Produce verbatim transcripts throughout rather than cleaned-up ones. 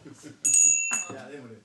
Ya, démosle.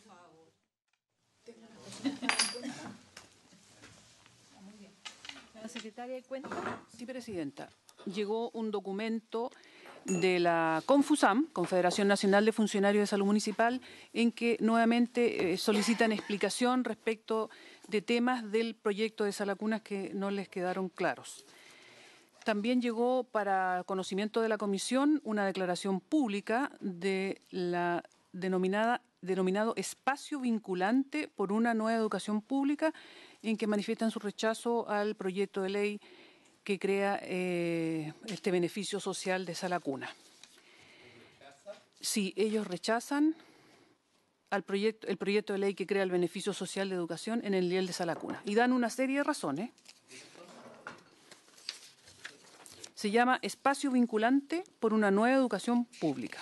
¿La secretaria de cuenta? Sí, presidenta. Llegó un documento de la Confusam, Confederación Nacional de Funcionarios de Salud Municipal, en que nuevamente eh, solicitan explicación respecto de temas del proyecto de Salacunas que no les quedaron claros. También llegó para conocimiento de la Comisión una declaración pública de la denominada, denominado espacio vinculante por una nueva educación pública, en que manifiestan su rechazo al proyecto de ley que crea eh, este beneficio social de Salacuna. Sí, ellos rechazan al proyecto, el proyecto de ley que crea el beneficio social de educación en el nivel de Salacuna. Y dan una serie de razones. Se llama espacio vinculante por una nueva educación pública.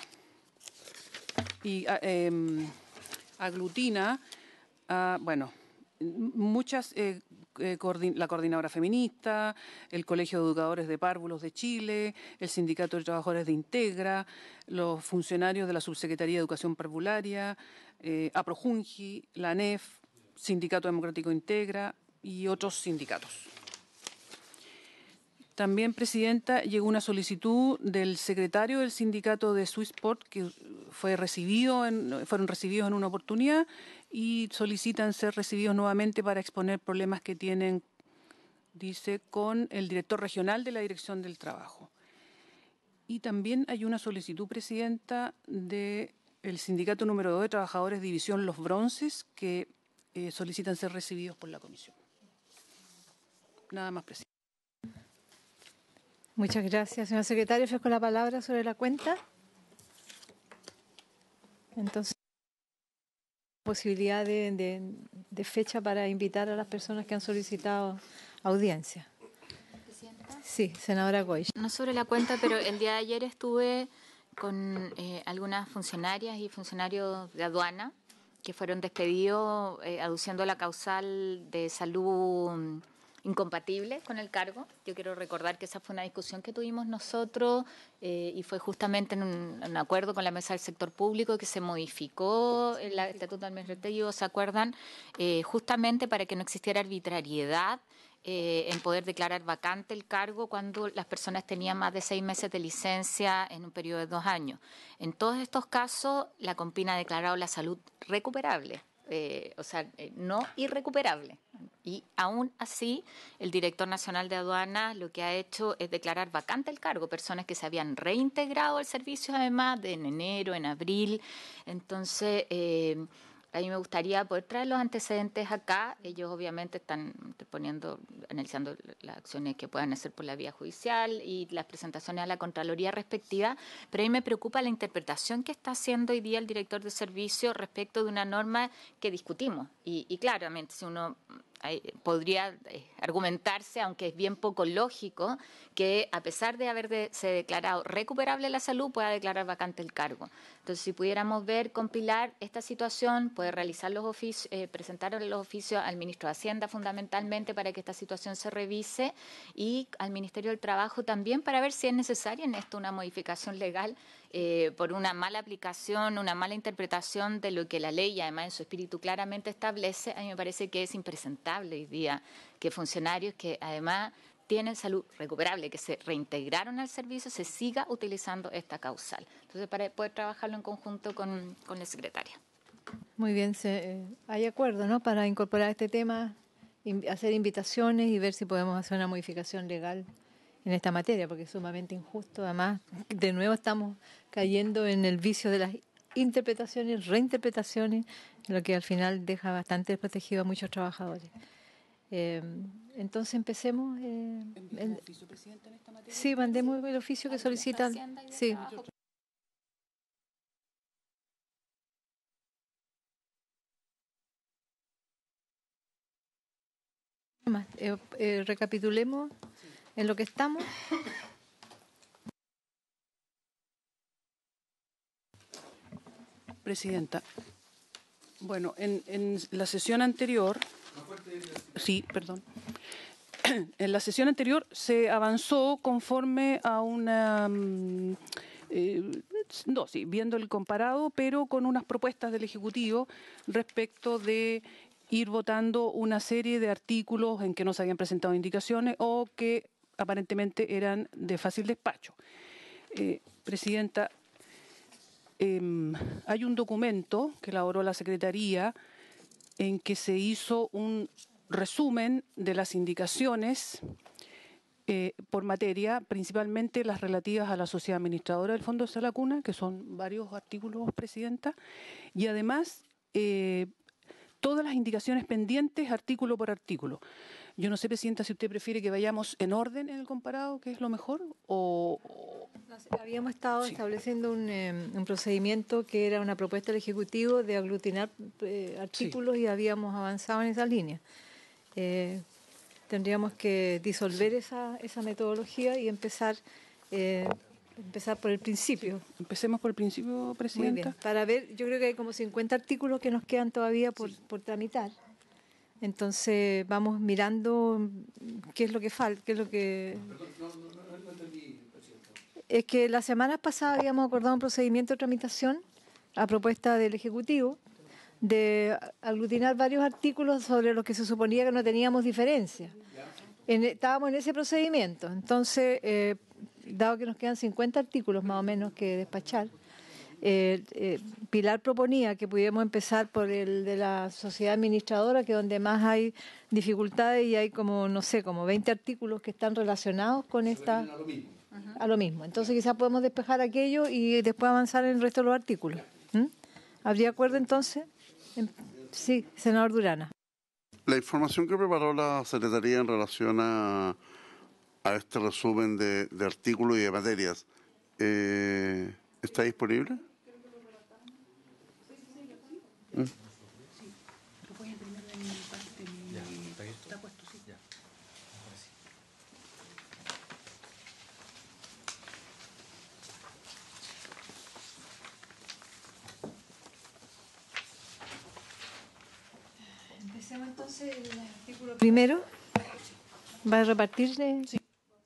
Y eh, aglutina, a, bueno, muchas, eh, eh, coordin la Coordinadora Feminista, el Colegio de Educadores de Párvulos de Chile, el Sindicato de Trabajadores de Integra, los funcionarios de la Subsecretaría de Educación Parvularia, eh, APROJUNGI, la ANEF, Sindicato Democrático Integra y otros sindicatos. También, presidenta, llegó una solicitud del secretario del sindicato de Swissport, que fue recibido en, fueron recibidos en una oportunidad y solicitan ser recibidos nuevamente para exponer problemas que tienen, dice, con el director regional de la Dirección del Trabajo. Y también hay una solicitud, presidenta, del sindicato número dos de trabajadores División Los Bronces, que eh, solicitan ser recibidos por la comisión. Nada más, presidenta. Muchas gracias, señora secretaria. Ofrezco la palabra sobre la cuenta. Entonces, posibilidad de, de, de fecha para invitar a las personas que han solicitado audiencia. ¿Presidenta? Sí, senadora Goy. No sobre la cuenta, pero el día de ayer estuve con eh, algunas funcionarias y funcionarios de aduana que fueron despedidos eh, aduciendo la causal de salud incompatible con el cargo. Yo quiero recordar que esa fue una discusión que tuvimos nosotros eh, y fue justamente en un, en un acuerdo con la mesa del sector público que se modificó el estatuto administrativo, ¿se acuerdan? Eh, justamente para que no existiera arbitrariedad eh, en poder declarar vacante el cargo cuando las personas tenían más de seis meses de licencia en un periodo de dos años. En todos estos casos, la Compina ha declarado la salud recuperable. Eh, o sea, eh, no irrecuperable. Y aún así, el director nacional de aduanas lo que ha hecho es declarar vacante el cargo, personas que se habían reintegrado al servicio además de en enero, en abril. Entonces, eh, a mí me gustaría poder traer los antecedentes acá. Ellos obviamente están poniendo, analizando las acciones que puedan hacer por la vía judicial y las presentaciones a la Contraloría respectiva, pero a mí me preocupa la interpretación que está haciendo hoy día el director de servicio respecto de una norma que discutimos. Y, y claramente, si uno podría argumentarse, aunque es bien poco lógico, que a pesar de haberse declarado recuperable la salud, pueda declarar vacante el cargo. Entonces, si pudiéramos ver, compilar esta situación, poder realizar los oficios, eh, presentar los oficios al ministro de Hacienda fundamentalmente para que esta situación se revise y al Ministerio del Trabajo también para ver si es necesaria en esto una modificación legal eh, por una mala aplicación, una mala interpretación de lo que la ley, además en su espíritu claramente establece. A mí me parece que es impresentable hoy día que funcionarios que además tienen salud recuperable, que se reintegraron al servicio, se siga utilizando esta causal. Entonces, para poder trabajarlo en conjunto con, con la secretaria. Muy bien, se, eh, hay acuerdo, ¿no?, para incorporar este tema, in, hacer invitaciones y ver si podemos hacer una modificación legal en esta materia, porque es sumamente injusto. Además, de nuevo estamos cayendo en el vicio de las interpretaciones, reinterpretaciones, lo que al final deja bastante desprotegido a muchos trabajadores. Eh, entonces empecemos. Eh, el oficio, presidente, en esta materia. Sí, mandemos el oficio que solicitan. Sí. Eh, eh, recapitulemos en lo que estamos. Presidenta, bueno, en, en la sesión anterior, sí, perdón, en la sesión anterior se avanzó conforme a una, Eh, no, sí, viendo el comparado, pero con unas propuestas del Ejecutivo respecto de ir votando una serie de artículos en que no se habían presentado indicaciones o que aparentemente eran de fácil despacho. Eh, Presidenta, eh, hay un documento que elaboró la Secretaría en que se hizo un resumen de las indicaciones eh, por materia, principalmente las relativas a la sociedad administradora del Fondo de Salacuna, que son varios artículos, Presidenta, y además eh, todas las indicaciones pendientes artículo por artículo. Yo no sé, Presidenta, si usted prefiere que vayamos en orden en el comparado, que es lo mejor, o... Habíamos estado sí. estableciendo un, eh, un procedimiento que era una propuesta del Ejecutivo de aglutinar eh, artículos sí. y habíamos avanzado en esa línea. Eh, tendríamos que disolver sí. esa, esa metodología y empezar, eh, empezar por el principio. Empecemos por el principio, Presidenta. Muy bien. Para ver, yo creo que hay como cincuenta artículos que nos quedan todavía por, sí. por tramitar. Entonces vamos mirando qué es lo que falta, qué es lo que... Perdón, no, no, no, no entendí, Presidenta. Es que la semana pasada habíamos acordado un procedimiento de tramitación a propuesta del Ejecutivo de aglutinar varios artículos sobre los que se suponía que no teníamos diferencia. En, estábamos en ese procedimiento. Entonces, eh, dado que nos quedan cincuenta artículos más o menos que despachar, eh, eh, Pilar proponía que pudiéramos empezar por el de la sociedad administradora, que es donde más hay dificultades y hay como, no sé, como veinte artículos que están relacionados con esta... A lo mismo. A lo mismo. Entonces quizás podemos despejar aquello y después avanzar en el resto de los artículos. ¿Mm? ¿Habría acuerdo entonces? Sí, senador Durana. La información que preparó la Secretaría en relación a, a este resumen de, de artículos y de materias, eh, ¿está disponible? ¿Mm? Empecemos entonces el artículo primero. ¿Va a repartirse? Sí.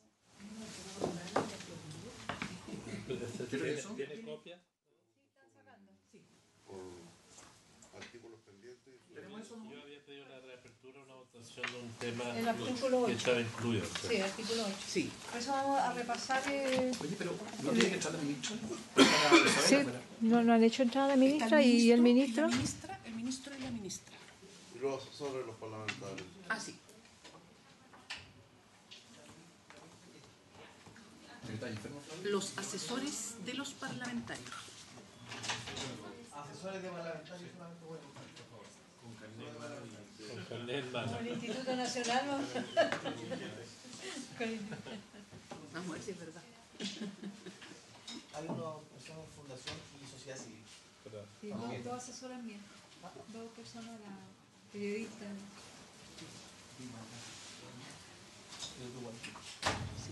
¿Tiene copia? Sí. Artículos pendientes. Yo había pedido una reapertura, una votación de un tema el artículo que ocho. estaba incluido. Sí, el artículo ocho. Sí. Por eso vamos a repasar. Eh... Oye, pero ¿no tiene que entrar la ministra? Sí, no, no han hecho entrada la ministra el y el ministro. Y la ministra, el ministro y la ministra. Y los asesores de los parlamentarios. Ah, sí. Los asesores de los parlamentarios. Asesores de parlamentarios solamente bueno. Con carnet en mano. Con el Instituto Nacional. Vamos a ver si es verdad. Hay una persona en fundación y sociedad civil. Sí, dos, dos asesoras mías. Dos personas, la periodista. Sí.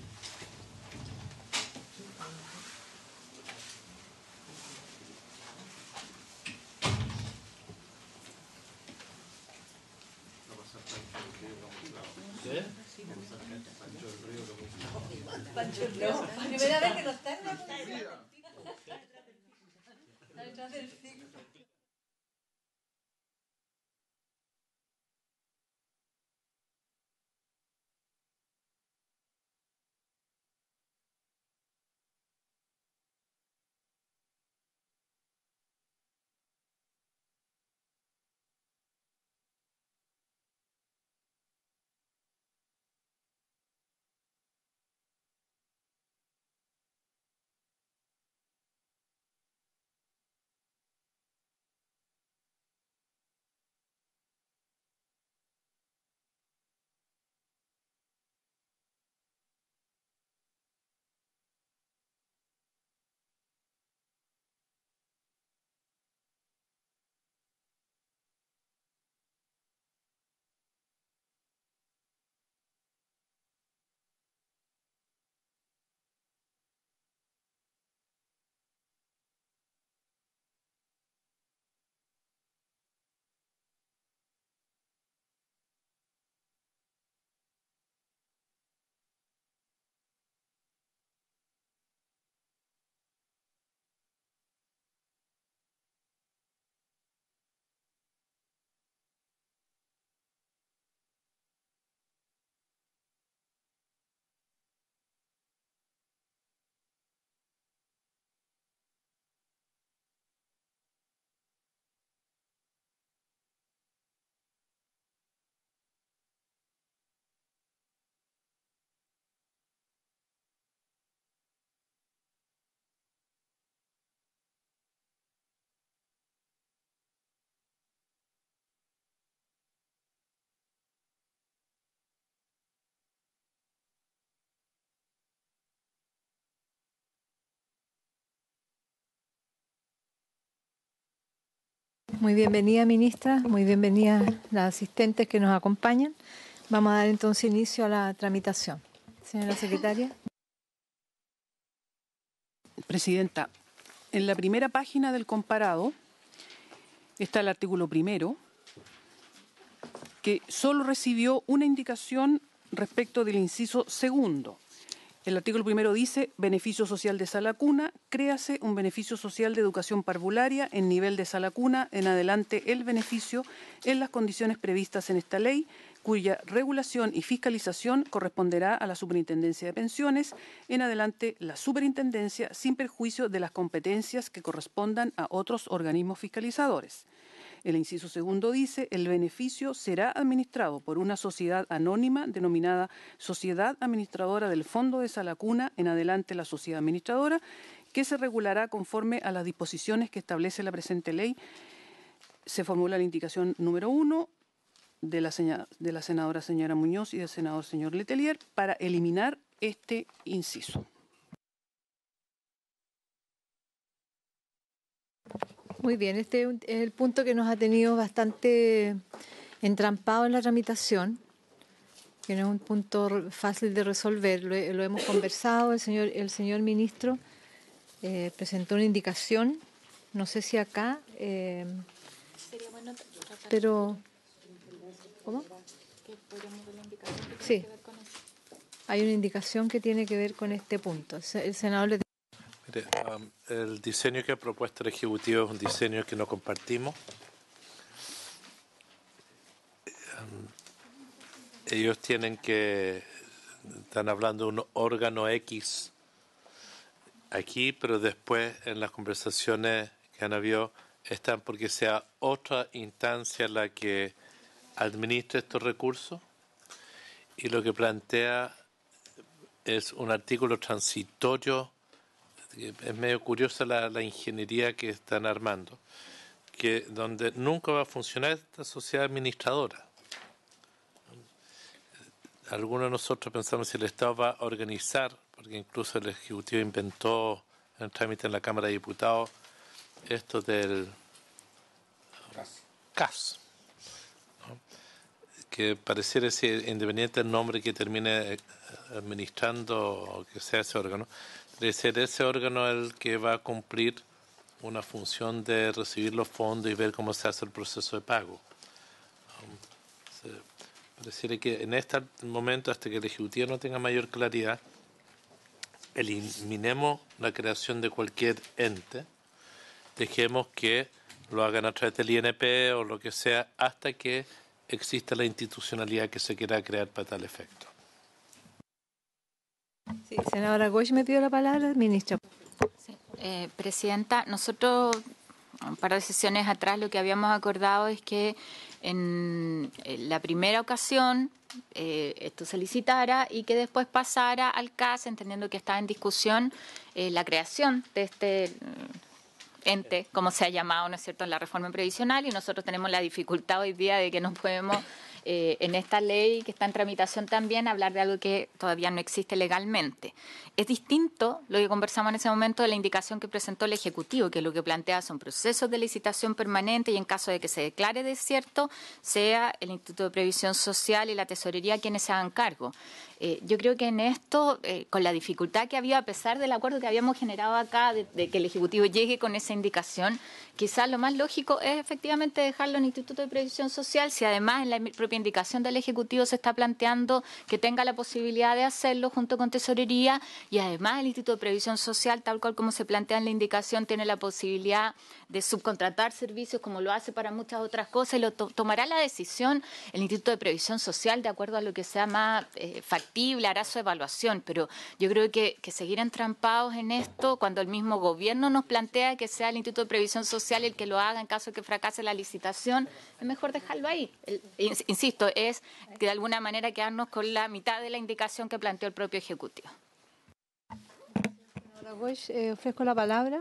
Pancho el León. Primera vez que lo está en la policía. Está detrás del fijo. Muy bienvenida, ministra. Muy bienvenida las asistentes que nos acompañan. Vamos a dar entonces inicio a la tramitación. Señora secretaria. Presidenta, en la primera página del comparado está el artículo primero, que solo recibió una indicación respecto del inciso segundo. El artículo primero dice, beneficio social de sala cuna, créase un beneficio social de educación parvularia en nivel de sala cuna, en adelante el beneficio en las condiciones previstas en esta ley, cuya regulación y fiscalización corresponderá a la Superintendencia de Pensiones, en adelante la Superintendencia, sin perjuicio de las competencias que correspondan a otros organismos fiscalizadores. El inciso segundo dice, el beneficio será administrado por una sociedad anónima denominada Sociedad Administradora del Fondo de Sala Cuna, en adelante la sociedad administradora, que se regulará conforme a las disposiciones que establece la presente ley. Se formula la indicación número uno de la, de la senadora señora Muñoz y del senador señor Letelier para eliminar este inciso. Muy bien, este es el punto que nos ha tenido bastante entrampado en la tramitación, que no es un punto fácil de resolver. Lo, lo hemos conversado, el señor, el señor ministro eh, presentó una indicación, no sé si acá, eh, pero... ¿Cómo? Sí, hay una indicación que tiene que ver con este punto. El senador le... Mire, um, el diseño que ha propuesto el Ejecutivo es un diseño que no compartimos. Um, ellos tienen que, están hablando de un órgano X aquí, pero después en las conversaciones que han habido están porque sea otra instancia la que administre estos recursos, y lo que plantea es un artículo transitorio. Es medio curiosa la, la ingeniería que están armando, que donde nunca va a funcionar esta sociedad administradora. Algunos de nosotros pensamos si el Estado va a organizar, porque incluso el Ejecutivo inventó en el trámite en la Cámara de Diputados esto del C A S, ¿no? Que pareciera ser independiente del nombre que termine administrando o que sea ese órgano. Debe ser ese órgano el que va a cumplir una función de recibir los fondos y ver cómo se hace el proceso de pago. Um, se, pareciera que en este momento, hasta que el Ejecutivo no tenga mayor claridad, eliminemos la creación de cualquier ente, dejemos que lo hagan a través del I N P o lo que sea, hasta que exista la institucionalidad que se quiera crear para tal efecto. Sí, senadora Goix me pidió la palabra, ministra. Sí, eh, Presidenta, nosotros, un par de sesiones atrás, lo que habíamos acordado es que en la primera ocasión eh, esto se licitara y que después pasara al C A S, entendiendo que estaba en discusión eh, la creación de este ente, como se ha llamado, ¿no es cierto?, en la reforma previsional, y nosotros tenemos la dificultad hoy día de que no podemos... Eh, en esta ley que está en tramitación también hablar de algo que todavía no existe legalmente. Es distinto lo que conversamos en ese momento de la indicación que presentó el Ejecutivo, que lo que plantea son procesos de licitación permanente y en caso de que se declare desierto, sea el Instituto de Previsión Social y la Tesorería quienes se hagan cargo. Eh, yo creo que en esto, eh, con la dificultad que había, a pesar del acuerdo que habíamos generado acá, de, de que el Ejecutivo llegue con esa indicación, quizás lo más lógico es efectivamente dejarlo en el Instituto de Previsión Social, si además en la propia indicación del Ejecutivo se está planteando que tenga la posibilidad de hacerlo junto con Tesorería, y además el Instituto de Previsión Social, tal cual como se plantea en la indicación, tiene la posibilidad de subcontratar servicios como lo hace para muchas otras cosas, y lo to tomará la decisión el Instituto de Previsión Social de acuerdo a lo que sea más eh, factible, hará su evaluación, pero yo creo que, que seguir entrampados en esto cuando el mismo gobierno nos plantea que sea el Instituto de Previsión Social el que lo haga en caso de que fracase la licitación, es mejor dejarlo ahí. El, insisto, es que de alguna manera quedarnos con la mitad de la indicación que planteó el propio Ejecutivo. Señora Goix, eh, ofrezco la palabra.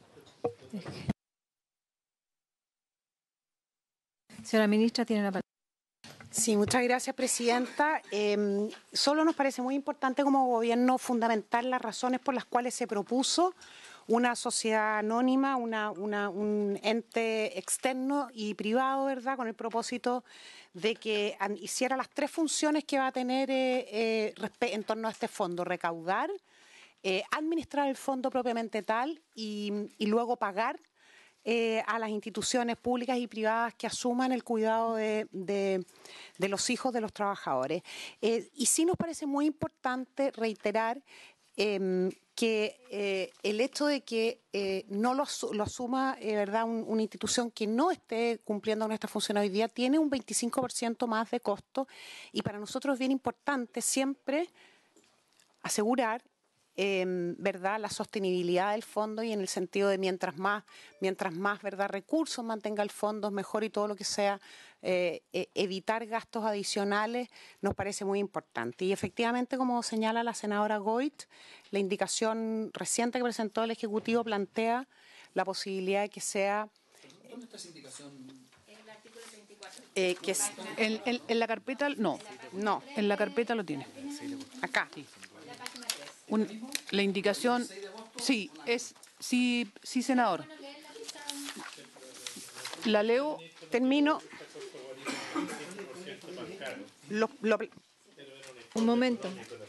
Señora ministra, tiene la palabra. Sí, muchas gracias, presidenta. Eh, solo nos parece muy importante como gobierno fundamentar las razones por las cuales se propuso una sociedad anónima, una, una, un ente externo y privado, ¿verdad?, con el propósito de que hiciera las tres funciones que va a tener eh, eh, en torno a este fondo: recaudar, eh, administrar el fondo propiamente tal y, y luego pagar eh, a las instituciones públicas y privadas que asuman el cuidado de, de, de los hijos de los trabajadores. Eh, y sí nos parece muy importante reiterar eh, que eh, el hecho de que eh, no lo, lo asuma eh, ¿verdad? Un, una institución que no esté cumpliendo con esta función hoy día tiene un veinticinco por ciento más de costo, y para nosotros es bien importante siempre asegurar Eh, verdad, la sostenibilidad del fondo, y en el sentido de mientras más, mientras más verdad recursos mantenga el fondo, mejor, y todo lo que sea eh, eh, evitar gastos adicionales nos parece muy importante. Y efectivamente, como señala la senadora Goit, la indicación reciente que presentó el Ejecutivo plantea la posibilidad de que sea... ¿Dónde está esa indicación? En el artículo treinta y cuatro. Eh, que es, En, en, en la carpeta, no, no, en la carpeta lo tiene. acá. Sí. Un, la indicación, sí, es, sí, sí, senador. La leo. Termino. Lo, lo, Un momento.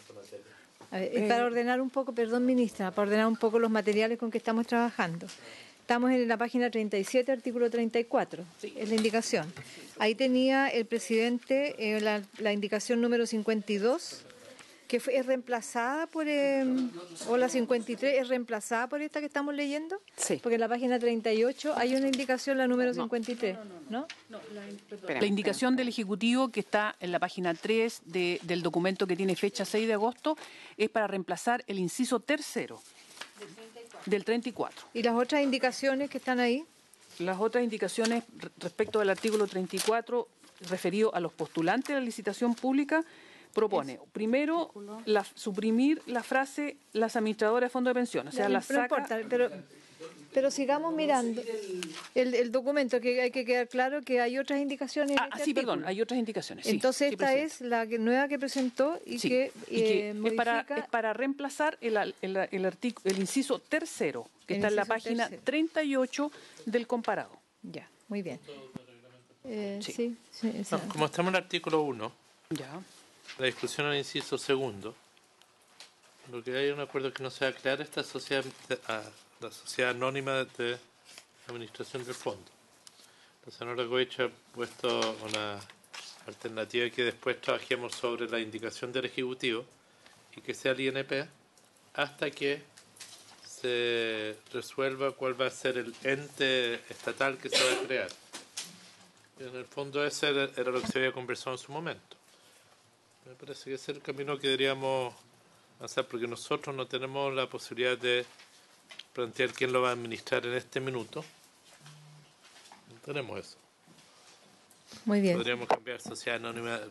A ver, es para ordenar un poco, perdón, ministra, para ordenar un poco los materiales con que estamos trabajando. Estamos en la página treinta y siete, artículo treinta y cuatro, es la indicación. Ahí tenía el presidente eh, la, la indicación número cincuenta y dos, que fue, es reemplazada por, eh, o la cincuenta y tres es reemplazada por esta que estamos leyendo. Sí. Porque en la página treinta y ocho hay una indicación, la número cincuenta y tres, ¿no? No, la, la indicación del Ejecutivo que está en la página tres de, del documento que tiene fecha seis de agosto es para reemplazar el inciso tercero del treinta y cuatro. ¿Y las otras indicaciones que están ahí? Las otras indicaciones respecto del artículo treinta y cuatro referido a los postulantes de la licitación pública propone, primero, la, suprimir la frase las administradoras de fondos de pensión. O sea, no, la no saca... importa, pero, pero sigamos mirando el, el documento, que hay que quedar claro que hay otras indicaciones. Ah, en este sí, artículo. perdón, hay otras indicaciones. Sí, Entonces sí, esta presidente. es la que, nueva que presentó y Sí, que, y que eh, es, para, modifica es para reemplazar el, el, el, artículo, el inciso tercero, que El está en la inciso página tercero. treinta y ocho del comparado. Ya, muy bien. Eh, Sí. sí, sí, No, esa- como estamos en el artículo uno, Ya. la discusión al inciso segundo, lo que hay un acuerdo que no se va a crear esta sociedad, a la sociedad anónima de administración del fondo. La senadora Goich ha puesto una alternativa que después trabajemos sobre la indicación del Ejecutivo y que sea el I N P hasta que se resuelva cuál va a ser el ente estatal que se va a crear. En el fondo ese era, era lo que se había conversado en su momento. Me parece que ese es el camino que deberíamos avanzar, porque nosotros no tenemos la posibilidad de plantear quién lo va a administrar en este minuto. No tenemos eso. muy bien. Podríamos cambiar sociedad anónima.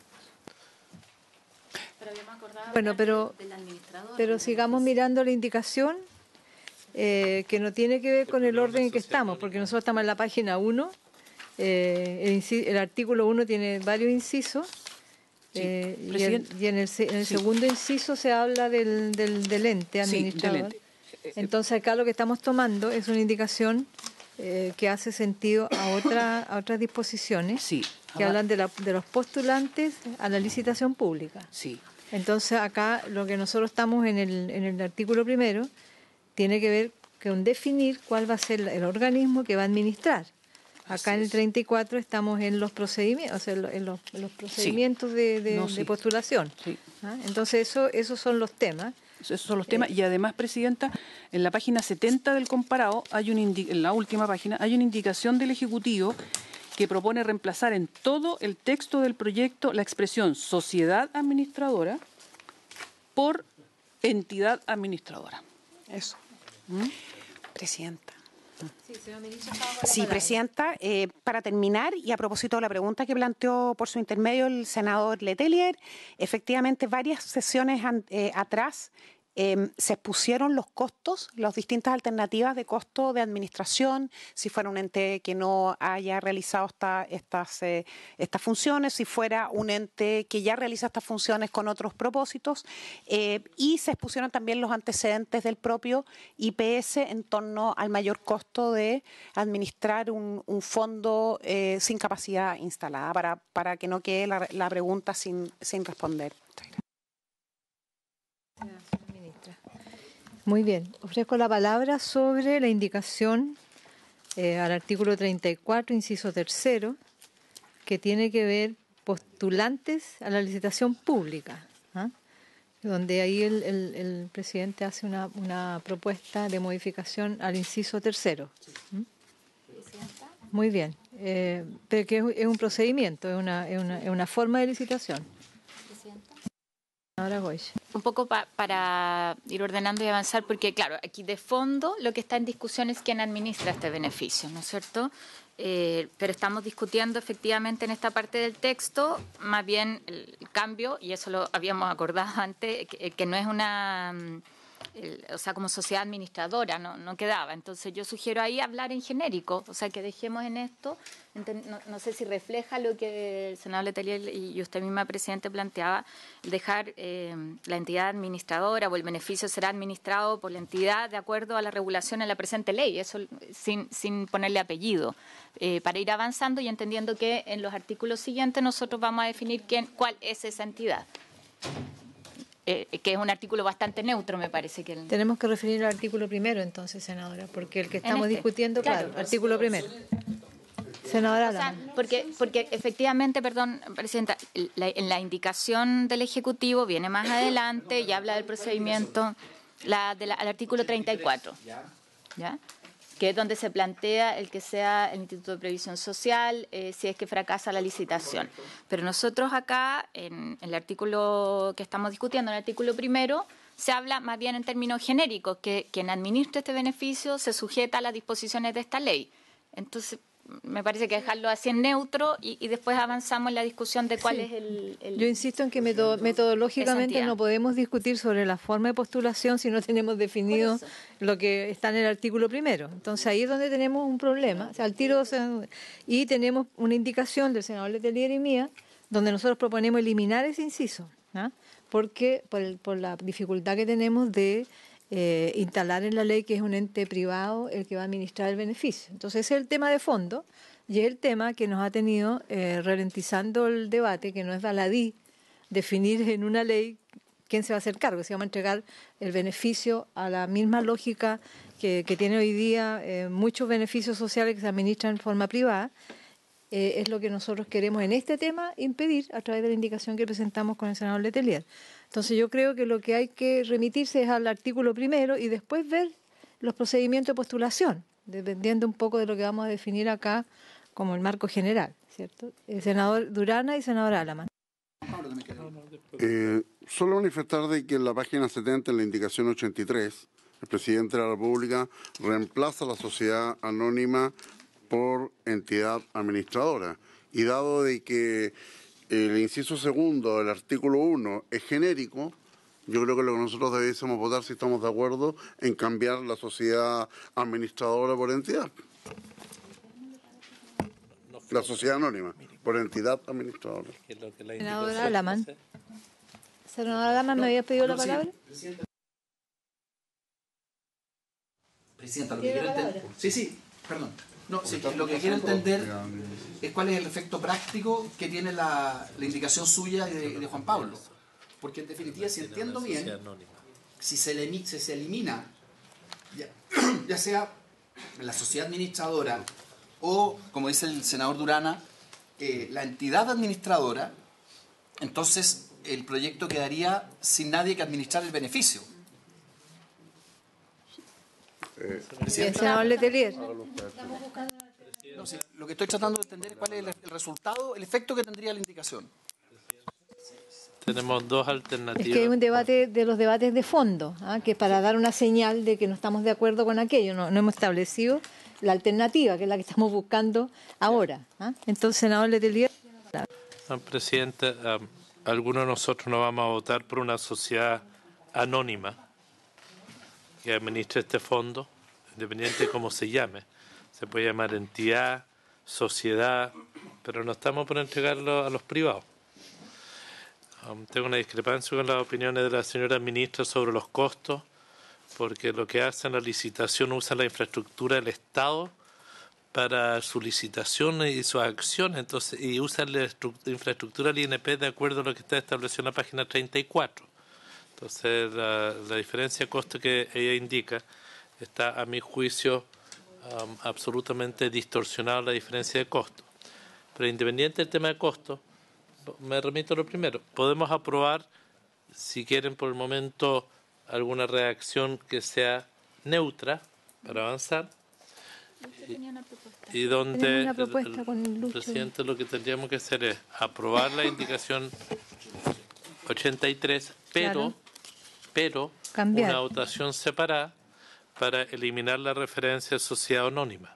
Bueno, pero, pero sigamos mirando la indicación eh, que no tiene que ver con el orden en que estamos, porque nosotros estamos en la página uno, eh, el, inci- el artículo uno tiene varios incisos, eh, y, el- presidente. y en el, se- en el Sí. segundo inciso se habla del, del, del ente Sí, del administrador. ente. Entonces acá lo que estamos tomando es una indicación eh, que hace sentido a, otra, a otras disposiciones Sí. que hablan de, la, de los postulantes a la licitación pública. Sí. Entonces acá lo que nosotros estamos en el, en el artículo primero tiene que ver con definir cuál va a ser el organismo que va a administrar. Acá Así en el es. treinta y cuatro estamos en los procedimientos, o sea, en lo- en los, en los procedimientos de, de- No, de sí. postulación. Sí. ¿Ah? Entonces eso, esos son los temas. Esos son los temas. Y además, Presidenta, en la página setenta del comparado, hay un indi- en la última página, hay una indicación del Ejecutivo que propone reemplazar en todo el texto del proyecto la expresión sociedad administradora por entidad administradora. Eso. Presidenta. Sí, Presidenta, eh, para terminar, y a propósito de la pregunta que planteó por su intermedio el senador Letelier, efectivamente varias sesiones an- eh, atrás eh, se expusieron los costos, las distintas alternativas de costo de administración, si fuera un ente que no haya realizado esta, estas, eh, estas funciones, si fuera un ente que ya realiza estas funciones con otros propósitos, eh, y se expusieron también los antecedentes del propio I P S en torno al mayor costo de administrar un, un fondo eh, sin capacidad instalada, para, para que no quede la, la pregunta sin, sin responder. Muy bien. Ofrezco la palabra sobre la indicación eh, al artículo treinta y cuatro, inciso tercero, que tiene que ver postulantes a la licitación pública, ¿ah? Donde ahí el, el, el presidente hace una, una propuesta de modificación al inciso tercero. ¿Mm? Muy bien. Eh, pero que es, es un procedimiento, es una, es, una, es una forma de licitación. Ahora voy. Un poco pa para ir ordenando y avanzar, porque claro, aquí de fondo lo que está en discusión es quién administra este beneficio, ¿no es cierto? Eh, pero estamos discutiendo efectivamente en esta parte del texto más bien el cambio, y eso lo habíamos acordado antes, que, que no es una... El, o sea, como sociedad administradora, no, no quedaba. Entonces yo sugiero ahí hablar en genérico, o sea, que dejemos en esto, no, no sé si refleja lo que el senador Letelier y usted misma, Presidente, planteaba, dejar eh, la entidad administradora o el beneficio será administrado por la entidad de acuerdo a la regulación en la presente ley, eso sin, sin ponerle apellido, eh, para ir avanzando y entendiendo que en los artículos siguientes nosotros vamos a definir quién, cuál es esa entidad. Eh, que es un artículo bastante neutro, me parece. que el... Tenemos que referir al artículo primero, entonces, senadora, porque el que estamos este, discutiendo, claro, claro, artículo primero. Senadora, o sea, porque, porque efectivamente, perdón, Presidenta, la, en la indicación del Ejecutivo viene más adelante y habla del procedimiento, la, de la, al artículo treinta y cuatro, ¿ya? Que es donde se plantea el que sea el Instituto de Previsión Social, eh, si es que fracasa la licitación. Pero nosotros acá, en, en el artículo que estamos discutiendo, en el artículo primero, se habla más bien en términos genéricos, que quien administre este beneficio se sujeta a las disposiciones de esta ley. Entonces, me parece que dejarlo así en neutro y, y después avanzamos en la discusión de cuál sí. es el, el... Yo insisto en que meto, metodológicamente no podemos discutir sobre la forma de postulación si no tenemos definido lo que está en el artículo primero. Entonces ahí es donde tenemos un problema. O sea, al tiro, o sea, y tenemos una indicación del senador Letelier y mía, donde nosotros proponemos eliminar ese inciso, ¿ah? Porque por, el, por la dificultad que tenemos de Eh, instalar en la ley que es un ente privado el que va a administrar el beneficio. Entonces ese es el tema de fondo y es el tema que nos ha tenido eh, ralentizando el debate, que no es baladí definir en una ley quién se va a hacer cargo, si vamos a entregar el beneficio a la misma lógica que, que tiene hoy día eh, muchos beneficios sociales que se administran en forma privada. Eh, es lo que nosotros queremos en este tema impedir a través de la indicación que presentamos con el senador Letelier. Entonces yo creo que lo que hay que remitirse es al artículo primero y después ver los procedimientos de postulación, dependiendo un poco de lo que vamos a definir acá como el marco general, ¿cierto? El senador Durana y senador Alaman. Eh, solo manifestar de que en la página setenta, en la indicación ochenta y tres, el presidente de la República reemplaza a la sociedad anónima por entidad administradora. Y dado de que el inciso segundo del artículo uno es genérico, yo creo que lo que nosotros debiésemos votar, si estamos de acuerdo, en cambiar la sociedad administradora por entidad. La sociedad anónima, por entidad administradora. Senador Alaman. Senador Alaman, ¿me habías pedido la palabra? Presidenta, lo que quiero entender... Sí, sí, perdón. No, sí, lo que quiero entender es cuál es el efecto práctico que tiene la, la indicación suya y de, de Juan Pablo. Porque en definitiva, si entiendo bien, si se, le, si se elimina, ya, ya sea la sociedad administradora o, como dice el senador Durana, eh, la entidad administradora, entonces el proyecto quedaría sin nadie que administrar el beneficio. Eh, el senador Letelier. No, sí, lo que estoy tratando de entender es cuál es el, el resultado, el efecto que tendría la indicación. Tenemos dos alternativas. Es que hay un debate de los debates de fondo, ¿ah? Que para dar una señal de que no estamos de acuerdo con aquello, no, no hemos establecido la alternativa, que es la que estamos buscando ahora. ¿Ah? Entonces, senador Letelier. Presidente, um, algunos de nosotros no vamos a votar por una sociedad anónima, que administra este fondo, independiente de cómo se llame. Se puede llamar entidad, sociedad, pero no estamos por entregarlo a los privados. Um, tengo una discrepancia con las opiniones de la señora ministra sobre los costos, porque lo que hacen la licitación usa la infraestructura del Estado para sus licitaciones y sus acciones, entonces, y usan la infraestructura del I N P de acuerdo a lo que está establecido en la página treinta y cuatro. Entonces, la, la diferencia de costo que ella indica está, a mi juicio, um, absolutamente distorsionada la diferencia de costo. Pero independiente del tema de costo, me remito a lo primero. Podemos aprobar, si quieren por el momento, alguna redacción que sea neutra para avanzar. Y, y donde el, el, el presidente lo que tendríamos que hacer es aprobar la indicación ochenta y tres, pero, claro. pero Cambiar. una votación separada para eliminar la referencia a sociedad anónima.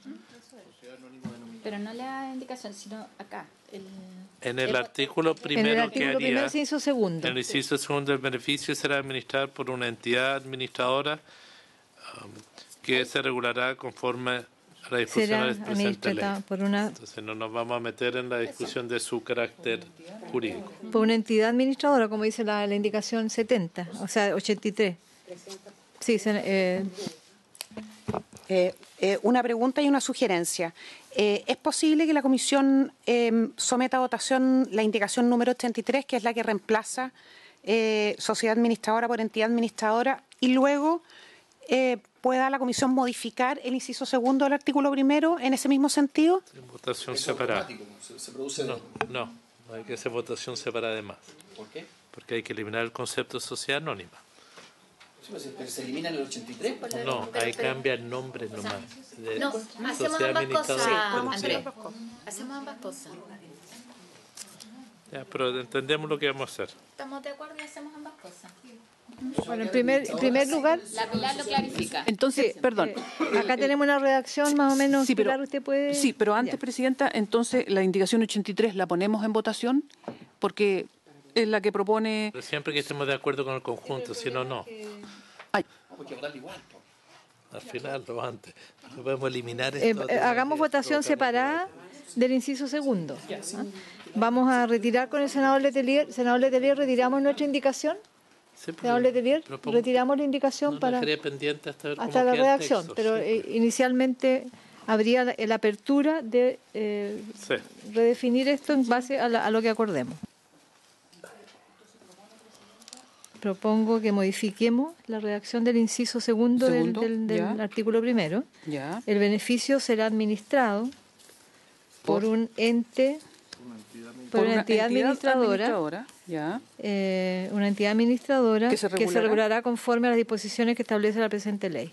Pero no la indicación, sino acá. El, en el, el artículo primero en el artículo que haría, primero, inciso segundo. en el inciso segundo, el beneficio será administrado por una entidad administradora um, que se regulará conforme a la disposición del presente ley. Por una, Entonces no nos vamos a meter en la discusión de su carácter jurídico. Por una entidad administradora, como dice la, la indicación setenta, o sea, ochenta y tres. Sí, se, eh, Eh, eh, una pregunta y una sugerencia. Eh, ¿Es posible que la comisión eh, someta a votación la indicación número ochenta y tres, que es la que reemplaza eh, sociedad administradora por entidad administradora, y luego eh, pueda la comisión modificar el inciso segundo del artículo primero en ese mismo sentido? En votación separada. Se, se produce no, no, no hay que hacer votación separada además. ¿Por qué? Porque hay que eliminar el concepto de sociedad anónima. ¿Pero se elimina en el ochenta y tres? No, ahí cambia el nombre nomás. De no, hacemos ambas cosas, Andrés. Hacemos ambas cosas. Ya, pero entendemos lo que vamos a hacer. Estamos de acuerdo y hacemos ambas cosas. Bueno, en primer, en primer lugar... La Pilar lo clarifica. Entonces, sí, perdón. Eh, acá tenemos una redacción más o menos... Sí, pero, Pilar, usted puede... sí, pero antes, ya. Presidenta, entonces la indicación ochenta y tres la ponemos en votación porque es la que propone... Pero siempre que estemos de acuerdo con el conjunto, si no, no. Ay. Porque votar igual. Al final, lo antes. No podemos eliminar esto. Eh, hagamos votación separada del inciso segundo. Vamos a retirar con el senador Letelier. Senador Letelier, ¿retiramos nuestra indicación? Sí, senador Letelier, propongo, retiramos la indicación no, para pendiente hasta, ver hasta cómo la queda redacción, el texto, pero sí. eh, inicialmente habría la, la apertura de eh, sí. redefinir esto en base a, la, a lo que acordemos. Propongo que modifiquemos la redacción del inciso segundo, segundo del, del, del artículo primero. Ya. El beneficio será administrado por, por un ente, por, por una, una entidad, entidad administradora, administradora ya. eh, una entidad administradora que se, que se regulará conforme a las disposiciones que establece la presente ley.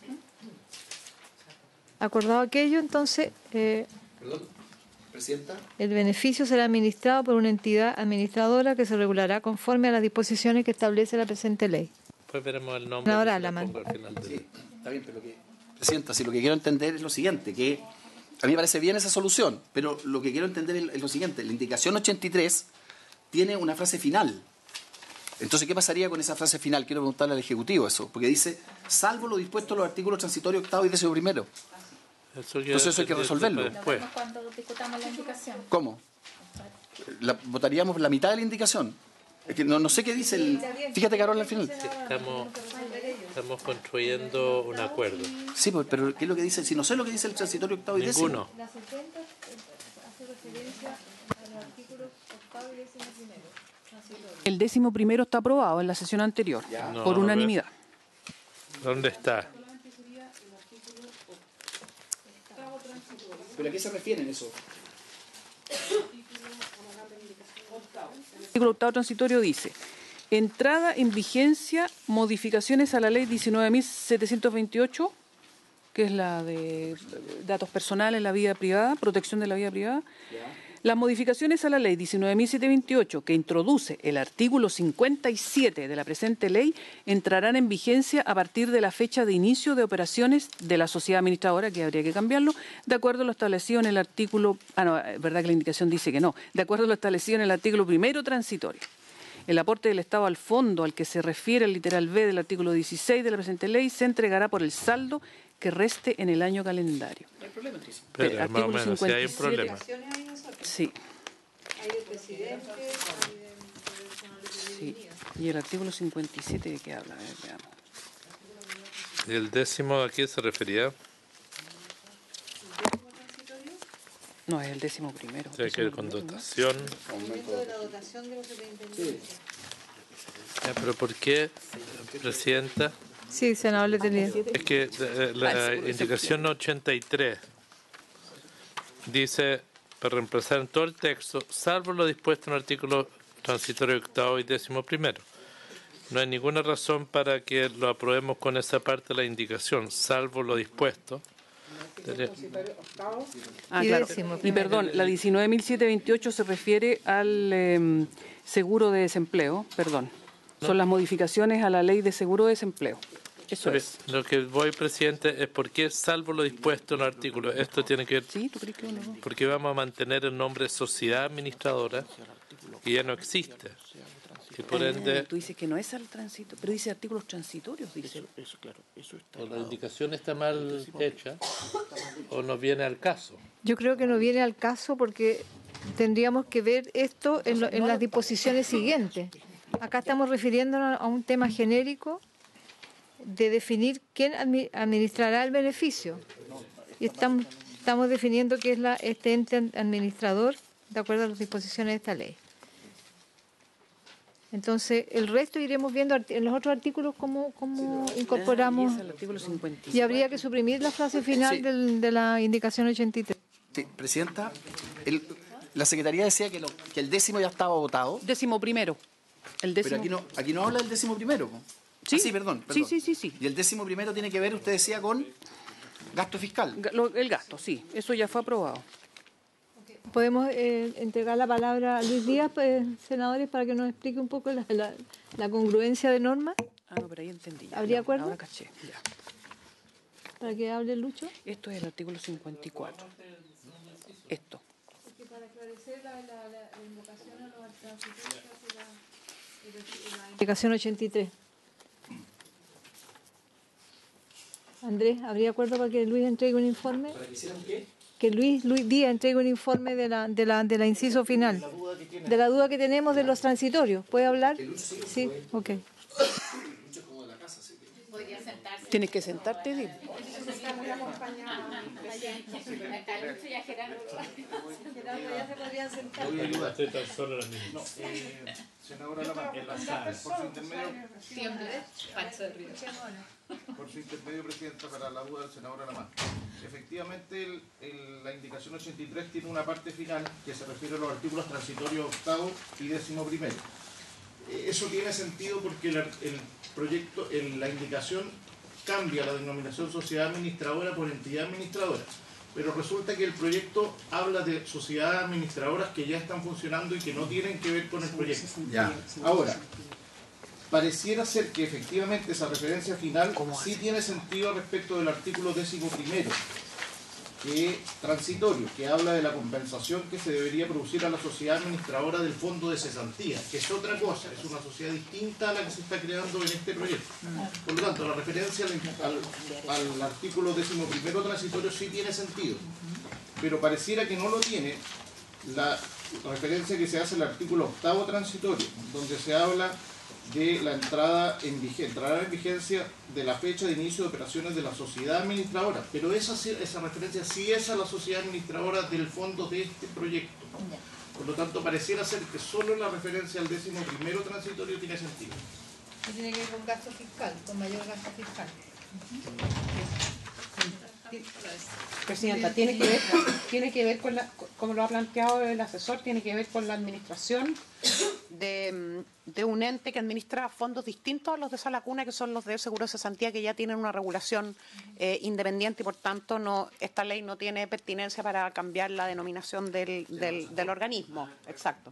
Acordado aquello, entonces, eh, ¿Perdón? Presidenta. El beneficio será administrado por una entidad administradora que se regulará conforme a las disposiciones que establece la presente ley. Pues veremos el nombre. Ahora la mano. Sí, está bien, pero lo que, Presidenta, si lo que quiero entender es lo siguiente, que a mí me parece bien esa solución, pero lo que quiero entender es lo siguiente, la indicación ochenta y tres tiene una frase final. Entonces, ¿qué pasaría con esa frase final? Quiero preguntarle al Ejecutivo eso, porque dice, salvo lo dispuesto en los artículos transitorios octavo y décimo primero. Eso Entonces eso hay que resolverlo. Después. Cuando discutamos la indicación. ¿Cómo? La, ¿Votaríamos la mitad de la indicación? Es que no, no sé qué dice el... Fíjate, Carol, al final. Estamos, estamos construyendo un acuerdo. Sí, pues, pero ¿qué es lo que dice? Si no sé lo que dice el transitorio octavo y décimo. Ninguno. La setenta hace referencia a los artículos octavo y décimo primero. El décimo primero está aprobado en la sesión anterior, no, por unanimidad. ¿Dónde está? ¿Pero a qué se refieren eso? El artículo octavo transitorio dice: entrada en vigencia, modificaciones a la ley diecinueve mil setecientos veintiocho, que es la de datos personales en la vida privada, protección de la vida privada. ¿Ya? Las modificaciones a la ley diecinueve mil setecientos veintiocho, que introduce el artículo cincuenta y siete de la presente ley, entrarán en vigencia a partir de la fecha de inicio de operaciones de la sociedad administradora, que habría que cambiarlo, de acuerdo a lo establecido en el artículo... Ah, no, es verdad que la indicación dice que no. De acuerdo a lo establecido en el artículo primero transitorio. El aporte del Estado al fondo al que se refiere el literal B del artículo dieciséis de la presente ley se entregará por el saldo que reste en el año calendario. ¿Hay problema entonces? Pero, El más o artículo menos, si hay un cincuenta y siete. problema. Sí. Hay el presidente, hay el personal de Sí. Y el artículo cincuenta y siete de qué habla, a ver, veamos. ¿Y el décimo a qué se refería? No, es el décimo primero. Tiene que ver con dotación. aumento de la dotación de los superintendentes. Ya, pero ¿por qué, Presidenta? Sí, senador Letelier. Es que eh, la indicación ochenta y tres dice, para reemplazar en todo el texto, salvo lo dispuesto en el artículo transitorio octavo y décimo primero. No hay ninguna razón para que lo aprobemos con esa parte de la indicación, salvo lo dispuesto. Ah, Y claro. décimo Y primero. perdón, la diecinueve mil setecientos veintiocho se refiere al eh, seguro de desempleo, perdón. Son las modificaciones a la ley de seguro de desempleo. Eso Pero es. lo que voy, Presidente, es por qué, salvo lo dispuesto en el artículo, esto tiene que ver, ¿Sí? ¿Tú crees que uno no? porque vamos a mantener el nombre sociedad administradora, que ya no existe. Y por Ah, ende, tú dices que no es al tránsito, pero dice artículos transitorios, dice. o la indicación está mal hecha, o no viene al caso. Yo creo que no viene al caso porque tendríamos que ver esto en, lo- en las disposiciones siguientes. Acá estamos refiriéndonos a un tema genérico de definir quién admi- administrará el beneficio. Y estamos, estamos definiendo qué es la, este ente administrador de acuerdo a las disposiciones de esta ley. Entonces, el resto iremos viendo art- en los otros artículos cómo, cómo incorporamos. Ah, y es el artículo cincuenta y Y habría que suprimir la frase final Sí. del- de la indicación ochenta y tres. Sí, Presidenta, el- la Secretaría decía que, lo- que el décimo ya estaba votado, Décimo primero. El décimo. pero aquí no, aquí no habla del décimo primero. po. Sí. Ah, sí, perdón, Sí, perdón. sí, sí, sí. Y el décimo primero tiene que ver, usted decía, con gasto fiscal. Ga- lo- El gasto, sí. Eso ya fue aprobado. Podemos eh, entregar la palabra a Luis Díaz, pues, senadores, para que nos explique un poco la, la- la congruencia de normas, Ah, no, pero ahí entendí. ya. ¿Habría Ya, acuerdo? Ahora caché. Ya. para que hable Lucho. Esto es el artículo cincuenta y cuatro. Esto. Para aclarecer la, invocación a los la indicación ochenta y tres. Andrés, ¿habría acuerdo para que Luis entregue un informe? ¿Para que hicieran qué? Que Luis, Luis Díaz entregue un informe de la, de la, de la inciso final. De la duda que tenemos de los transitorios. ¿Puede hablar? Sí, ok. Tienes que sentarte, Edith. Senadora Lamar, por su intermedio, por su intermedio, Presidenta, para la duda del senador Lamar. Efectivamente, el- el- la indicación ochenta y tres tiene una parte final que se refiere a los artículos transitorios octavo y décimo primero. Eh, Eso tiene sentido porque el, ar- el proyecto, el- la indicación cambia la denominación sociedad administradora por entidad administradora. Pero resulta que el proyecto habla de sociedades administradoras que ya están funcionando y que no tienen que ver con el proyecto. Ya. Ahora, pareciera ser que efectivamente esa referencia final sí tiene sentido respecto del artículo décimo primero, que es transitorio, que habla de la compensación que se debería producir a la sociedad administradora del fondo de cesantía, que es otra cosa, es una sociedad distinta a la que se está creando en este proyecto. Por lo tanto, la referencia al, al- al artículo décimo primero transitorio sí tiene sentido, pero pareciera que no lo tiene la referencia que se hace al artículo octavo transitorio, donde se habla de la entrada en vigencia, entrará en vigencia de la fecha de inicio de operaciones de la sociedad administradora, pero esa, sí- esa referencia sí es a la sociedad administradora del fondo de este proyecto. Por lo tanto, pareciera ser que solo la referencia al décimo primero transitorio tiene sentido. Tiene que ver con gasto fiscal, con mayor gasto fiscal. Presidenta, tiene que ver, tiene que ver con la, como lo ha planteado el asesor, tiene que ver con la administración de, de un ente que administra fondos distintos a los de Salacuna, que son los de Seguro de Cesantía, que ya tienen una regulación eh, independiente y por tanto no, esta ley no tiene pertinencia para cambiar la denominación del, del, del organismo. Exacto.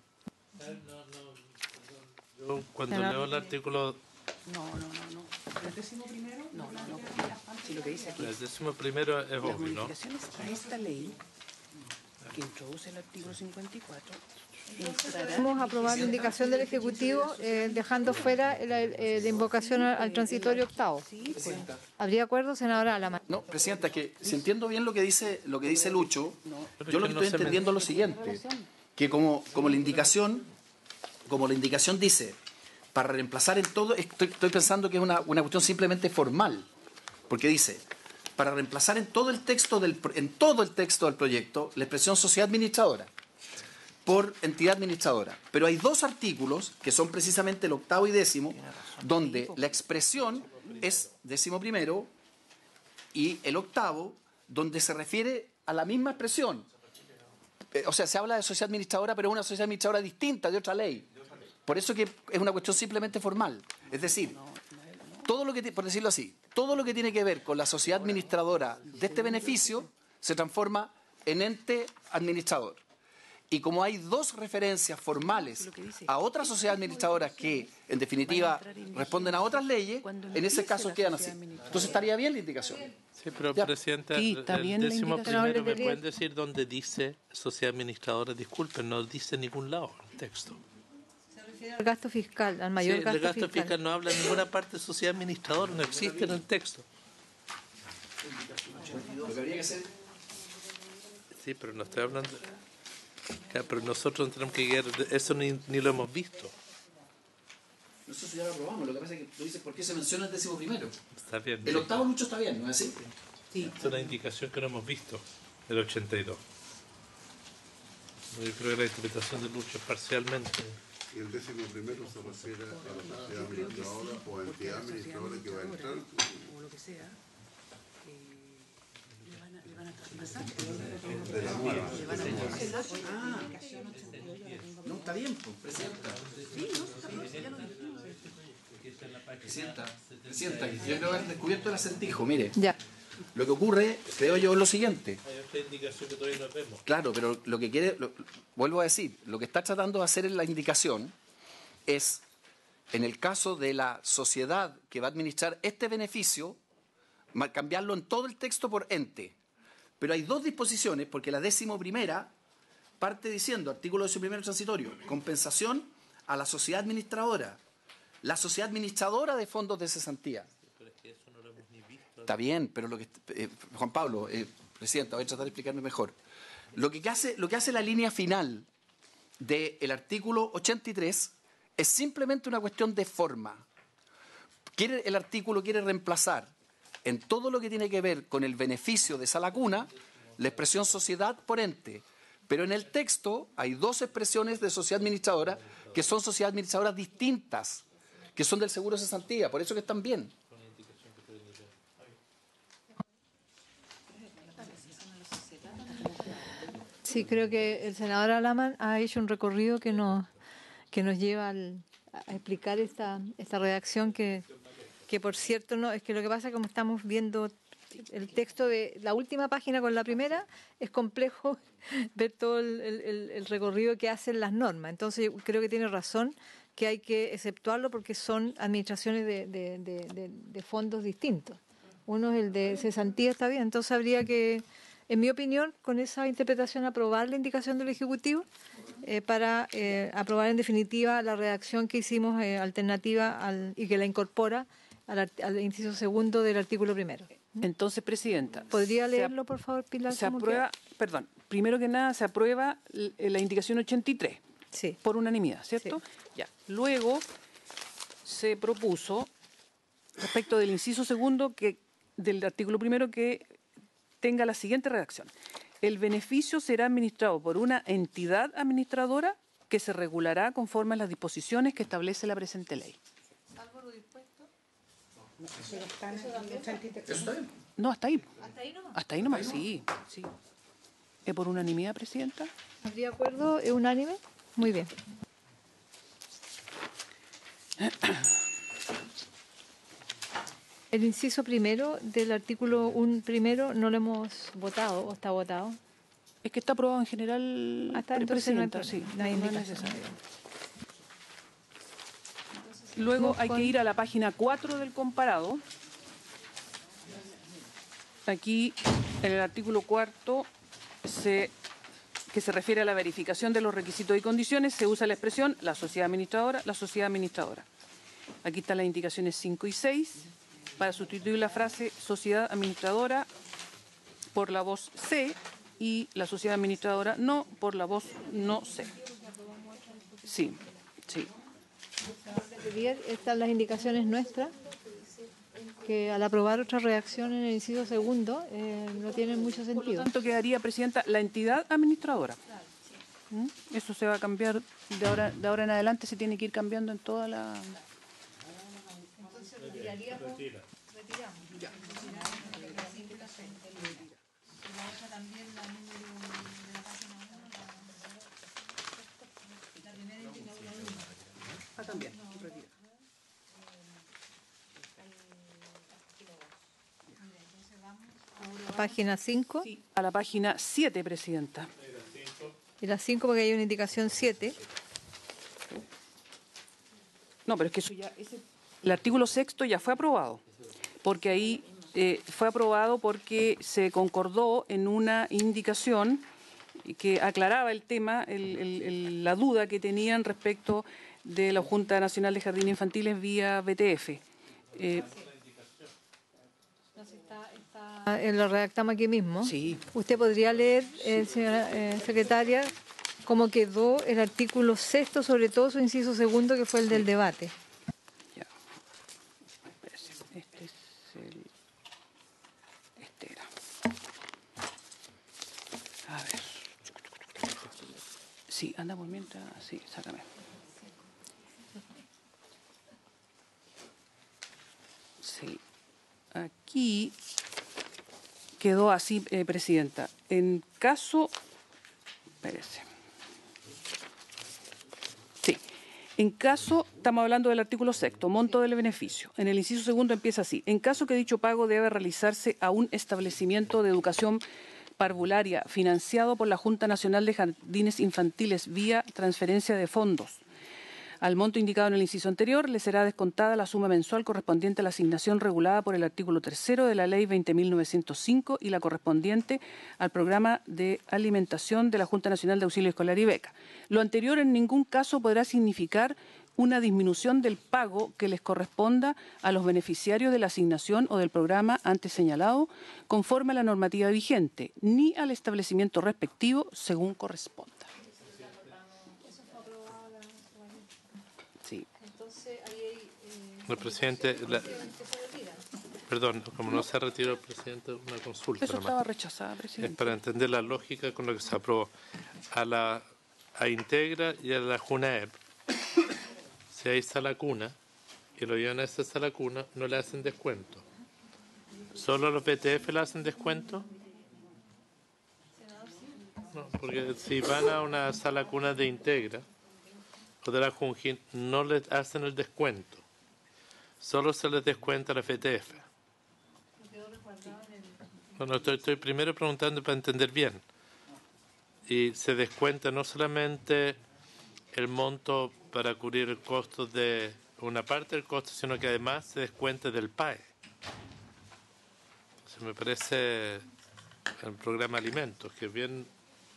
Yo cuando leo el artículo, No, no, no, no. ¿El décimo primero? No, no, no. Sí, lo que dice aquí. el décimo primero es Las obvio, ¿no? modificaciones a esta ley que introduce el artículo cincuenta y cuatro Vamos a aprobar la indicación del Ejecutivo eh, dejando fuera la, eh, la invocación al, al transitorio octavo. ¿Habría acuerdo, senadora Alamán? No, Presidenta, que si entiendo bien lo que dice lo que dice Lucho, yo lo que estoy entendiendo es lo siguiente, que como, como la indicación, como la indicación dice, para reemplazar en todo, estoy, estoy pensando que es una, una cuestión simplemente formal, porque dice, para reemplazar en todo el texto del en todo el texto del proyecto la expresión sociedad administradora por entidad administradora. Pero hay dos artículos, que son precisamente el octavo y décimo, donde la expresión es décimo primero y el octavo, donde se refiere a la misma expresión. Eh, o sea, se habla de sociedad administradora, pero es una sociedad administradora distinta de otra ley. Por eso que es una cuestión simplemente formal. Es decir, todo lo que, por decirlo así, todo lo que tiene que ver con la sociedad administradora de este beneficio se transforma en ente administrador. Y como hay dos referencias formales a otras sociedades administradoras que, en definitiva, responden a otras leyes, en ese caso quedan así. Entonces estaría bien la indicación. Sí, pero, Ya. Presidenta, Sí, el, está el bien la décimo indicación. primero, ¿me pueden decir dónde dice sociedad administradora? Disculpen, no dice en ningún lado el texto. El gasto fiscal, al mayor Sí, gasto, el gasto fiscal. fiscal no habla en ninguna parte de sociedad administradora, no existe en el texto. Lo que habría que hacer... Sí, pero no estoy hablando... Claro, pero nosotros tenemos que guiar... Eso ni, ni lo hemos visto. Nosotros ya lo aprobamos, lo que pasa es que tú dices, ¿por qué se menciona el décimo primero? Está bien. El octavo, Lucho, está bien, ¿no es así? Sí. Es una indicación que no hemos visto, el ochenta y dos. Yo creo que la interpretación de Lucho es parcialmente... Y el décimo primero se refiere a la sociedad administradora o entidad administradora que va a entrar. O lo que sea, le van a, le van a traspasar. De la nueva. Ah, no, está bien, pues, Presidenta. Presidenta, Presidenta, yo creo haber descubierto el acertijo, mire. Ya. Lo que ocurre, creo yo, es lo siguiente. Hay otra indicación que todavía no vemos. Claro, pero lo que quiere, lo- vuelvo a decir, lo que está tratando de hacer en la indicación es, en el caso de la sociedad que va a administrar este beneficio, ma- cambiarlo en todo el texto por ente. Pero hay dos disposiciones, porque la décimo primera parte diciendo, artículo décimo primero transitorio, compensación a la sociedad administradora. La sociedad administradora de fondos de cesantía. Está bien, pero lo que eh, Juan Pablo, eh, Presidenta, voy a tratar de explicarme mejor. Lo que hace, lo que hace la línea final del artículo ochenta y tres es simplemente una cuestión de forma. Quiere, el artículo quiere reemplazar en todo lo que tiene que ver con el beneficio de esa laguna la expresión sociedad por ente. Pero en el texto hay dos expresiones de sociedad administradora que son sociedades administradoras distintas, que son del seguro de cesantía, por eso que están bien. Sí, creo que el senador Alamán ha hecho un recorrido que nos, que nos lleva al- a explicar esta, esta redacción que, que, por cierto, no es que lo que pasa es que como estamos viendo el texto de la última página con la primera, es complejo ver todo el, el- el recorrido que hacen las normas. Entonces, yo creo que tiene razón que hay que exceptuarlo porque son administraciones de, de- de- de- de fondos distintos. Uno es el de cesantía, está bien. Entonces, habría que, en mi opinión, con esa interpretación, aprobar la indicación del Ejecutivo eh, para eh, aprobar en definitiva la redacción que hicimos eh, alternativa al, y que la incorpora al, art- al inciso segundo del artículo primero. Entonces, Presidenta. ¿Podría se leerlo, por favor, Pilar? Se cómo aprueba, perdón, primero que nada se aprueba l- la indicación ochenta y tres queda? Sí. por unanimidad, ¿cierto? Ya. Luego se propuso, respecto del inciso segundo que del artículo primero, que tenga la siguiente redacción. El beneficio será administrado por una entidad administradora que se regulará conforme a las disposiciones que establece la presente ley. Eso está bien. No, hasta ahí. ¿Hasta ahí nomás? Hasta ahí nomás, sí. sí. ¿Es por unanimidad, Presidenta? ¿Habría acuerdo? ¿Es unánime? Muy bien. El inciso primero del artículo un primero no lo hemos votado o está votado. Es que está aprobado en general, Hasta entonces no hay Presidenta, sí. problema, no hay no es indicación. necesario. Luego Vamos hay con- que ir a la página cuatro del comparado. Aquí, en el artículo cuarto, se que se refiere a la verificación de los requisitos y condiciones, se usa la expresión la sociedad administradora, la sociedad administradora. Aquí están las indicaciones cinco y seis, para sustituir la frase sociedad administradora por la voz C y la sociedad administradora no por la voz no C. Sí, sí. Están las indicaciones nuestras, que al aprobar otra redacción en el inciso segundo eh, no tienen mucho sentido. Por lo tanto, quedaría, Presidenta, la entidad administradora. ¿Mm? Eso se va a cambiar de ahora, de ahora en adelante, se tiene que ir cambiando en toda la... Entonces, retiraríamos, retiramos. Ya. También la número de la página uno, la primera indicación. Ah, también, retira. Página cinco. Sí, a la página siete, Presidenta. Y la cinco porque hay una indicación siete. No, pero es que eso ya, ese, el artículo sexto ya fue aprobado, porque ahí eh, fue aprobado porque se concordó en una indicación que aclaraba el tema, el, el, el, la duda que tenían respecto de la Junta Nacional de Jardines Infantiles vía B T F. Eh, Eh, lo redactamos aquí mismo. Sí. Usted podría leer, eh, señora eh, secretaria, cómo quedó el artículo sexto, sobre todo su inciso segundo, que fue el del debate. Ya. Este es el... Este era. A ver. Sí, anda por mientras... Sí, sácame. Sí. Aquí... Quedó así, eh, Presidenta. En caso... Espérese. Sí. En caso, estamos hablando del artículo sexto, monto del beneficio. En el inciso segundo empieza así. En caso que dicho pago debe realizarse a un establecimiento de educación parvularia financiado por la Junta Nacional de Jardines Infantiles vía transferencia de fondos. Al monto indicado en el inciso anterior le será descontada la suma mensual correspondiente a la asignación regulada por el artículo tercero de la Ley veinte mil novecientos cinco y la correspondiente al programa de alimentación de la Junta Nacional de Auxilio Escolar y Beca. Lo anterior en ningún caso podrá significar una disminución del pago que les corresponda a los beneficiarios de la asignación o del programa antes señalado, conforme a la normativa vigente, ni al establecimiento respectivo según corresponda. Sí. El presidente, la, perdón, como no se retiró el presidente, una consulta. Eso nomás. estaba rechazada, presidente. Es para entender la lógica con lo que se aprobó. A la a Integra y a la JUNAEP, si hay sala cuna y lo llevan a esa sala cuna, no le hacen descuento. ¿Solo los B T F le hacen descuento? No, porque si van a una sala cuna de Integra o de la Junjin, no les hacen el descuento. Solo se les descuenta a la F T F. Bueno, estoy, estoy primero preguntando para entender bien. Y se descuenta no solamente el monto para cubrir el costo de una parte del costo, sino que además se descuenta del P A E. Entonces me parece el programa de alimentos, que es bien...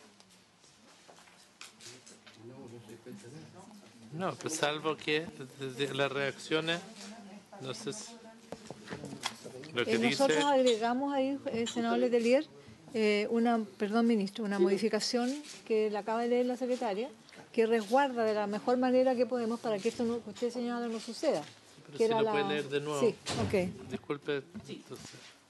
No, pues salvo que desde las reacciones, no sé si, lo que eh, nosotros dice, agregamos ahí, eh, senador Letelier, eh, una, perdón, ministro, una modificación que le acaba de leer la secretaria, que resguarda de la mejor manera que podemos para que esto no, que usted señala no suceda. pero Que si era lo la... puede leer de nuevo. Sí, ok. Disculpe. Entonces.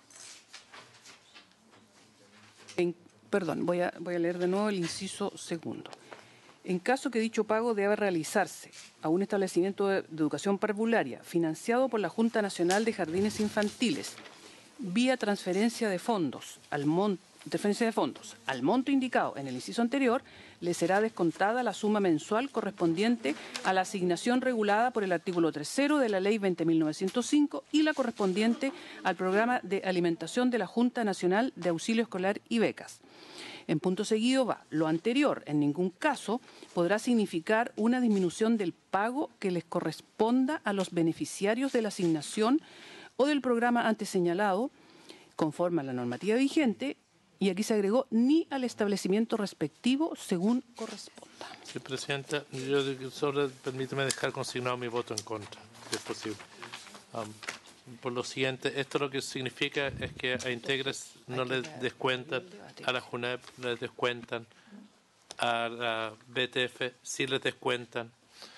En, perdón, voy a, voy a leer de nuevo el inciso segundo. En caso que dicho pago deba realizarse a un establecimiento de, de educación parvularia financiado por la Junta Nacional de Jardines Infantiles vía transferencia de fondos al monto transferencia de fondos al monto indicado en el inciso anterior, le será descontada la suma mensual correspondiente a la asignación regulada por el artículo tercero de la Ley veinte mil novecientos cinco y la correspondiente al programa de alimentación de la Junta Nacional de Auxilio Escolar y Becas. En punto seguido va, lo anterior en ningún caso podrá significar una disminución del pago que les corresponda a los beneficiarios de la asignación o del programa antes señalado, conforme a la normativa vigente, y aquí se agregó ni al establecimiento respectivo según corresponda. Sí, Presidenta, yo solo permíteme dejar consignado mi voto en contra, si es posible. Um, por lo siguiente, esto lo que significa es que a Integras no le descuentan, a la JUNEP no le descuentan, a la B T F sí le descuentan.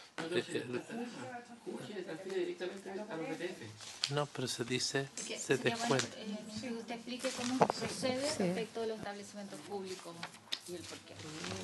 No, pero se dice, se descuenta. Bueno, eh, que usted explique cómo procede Sí. respecto a los establecimientos públicos y el porqué.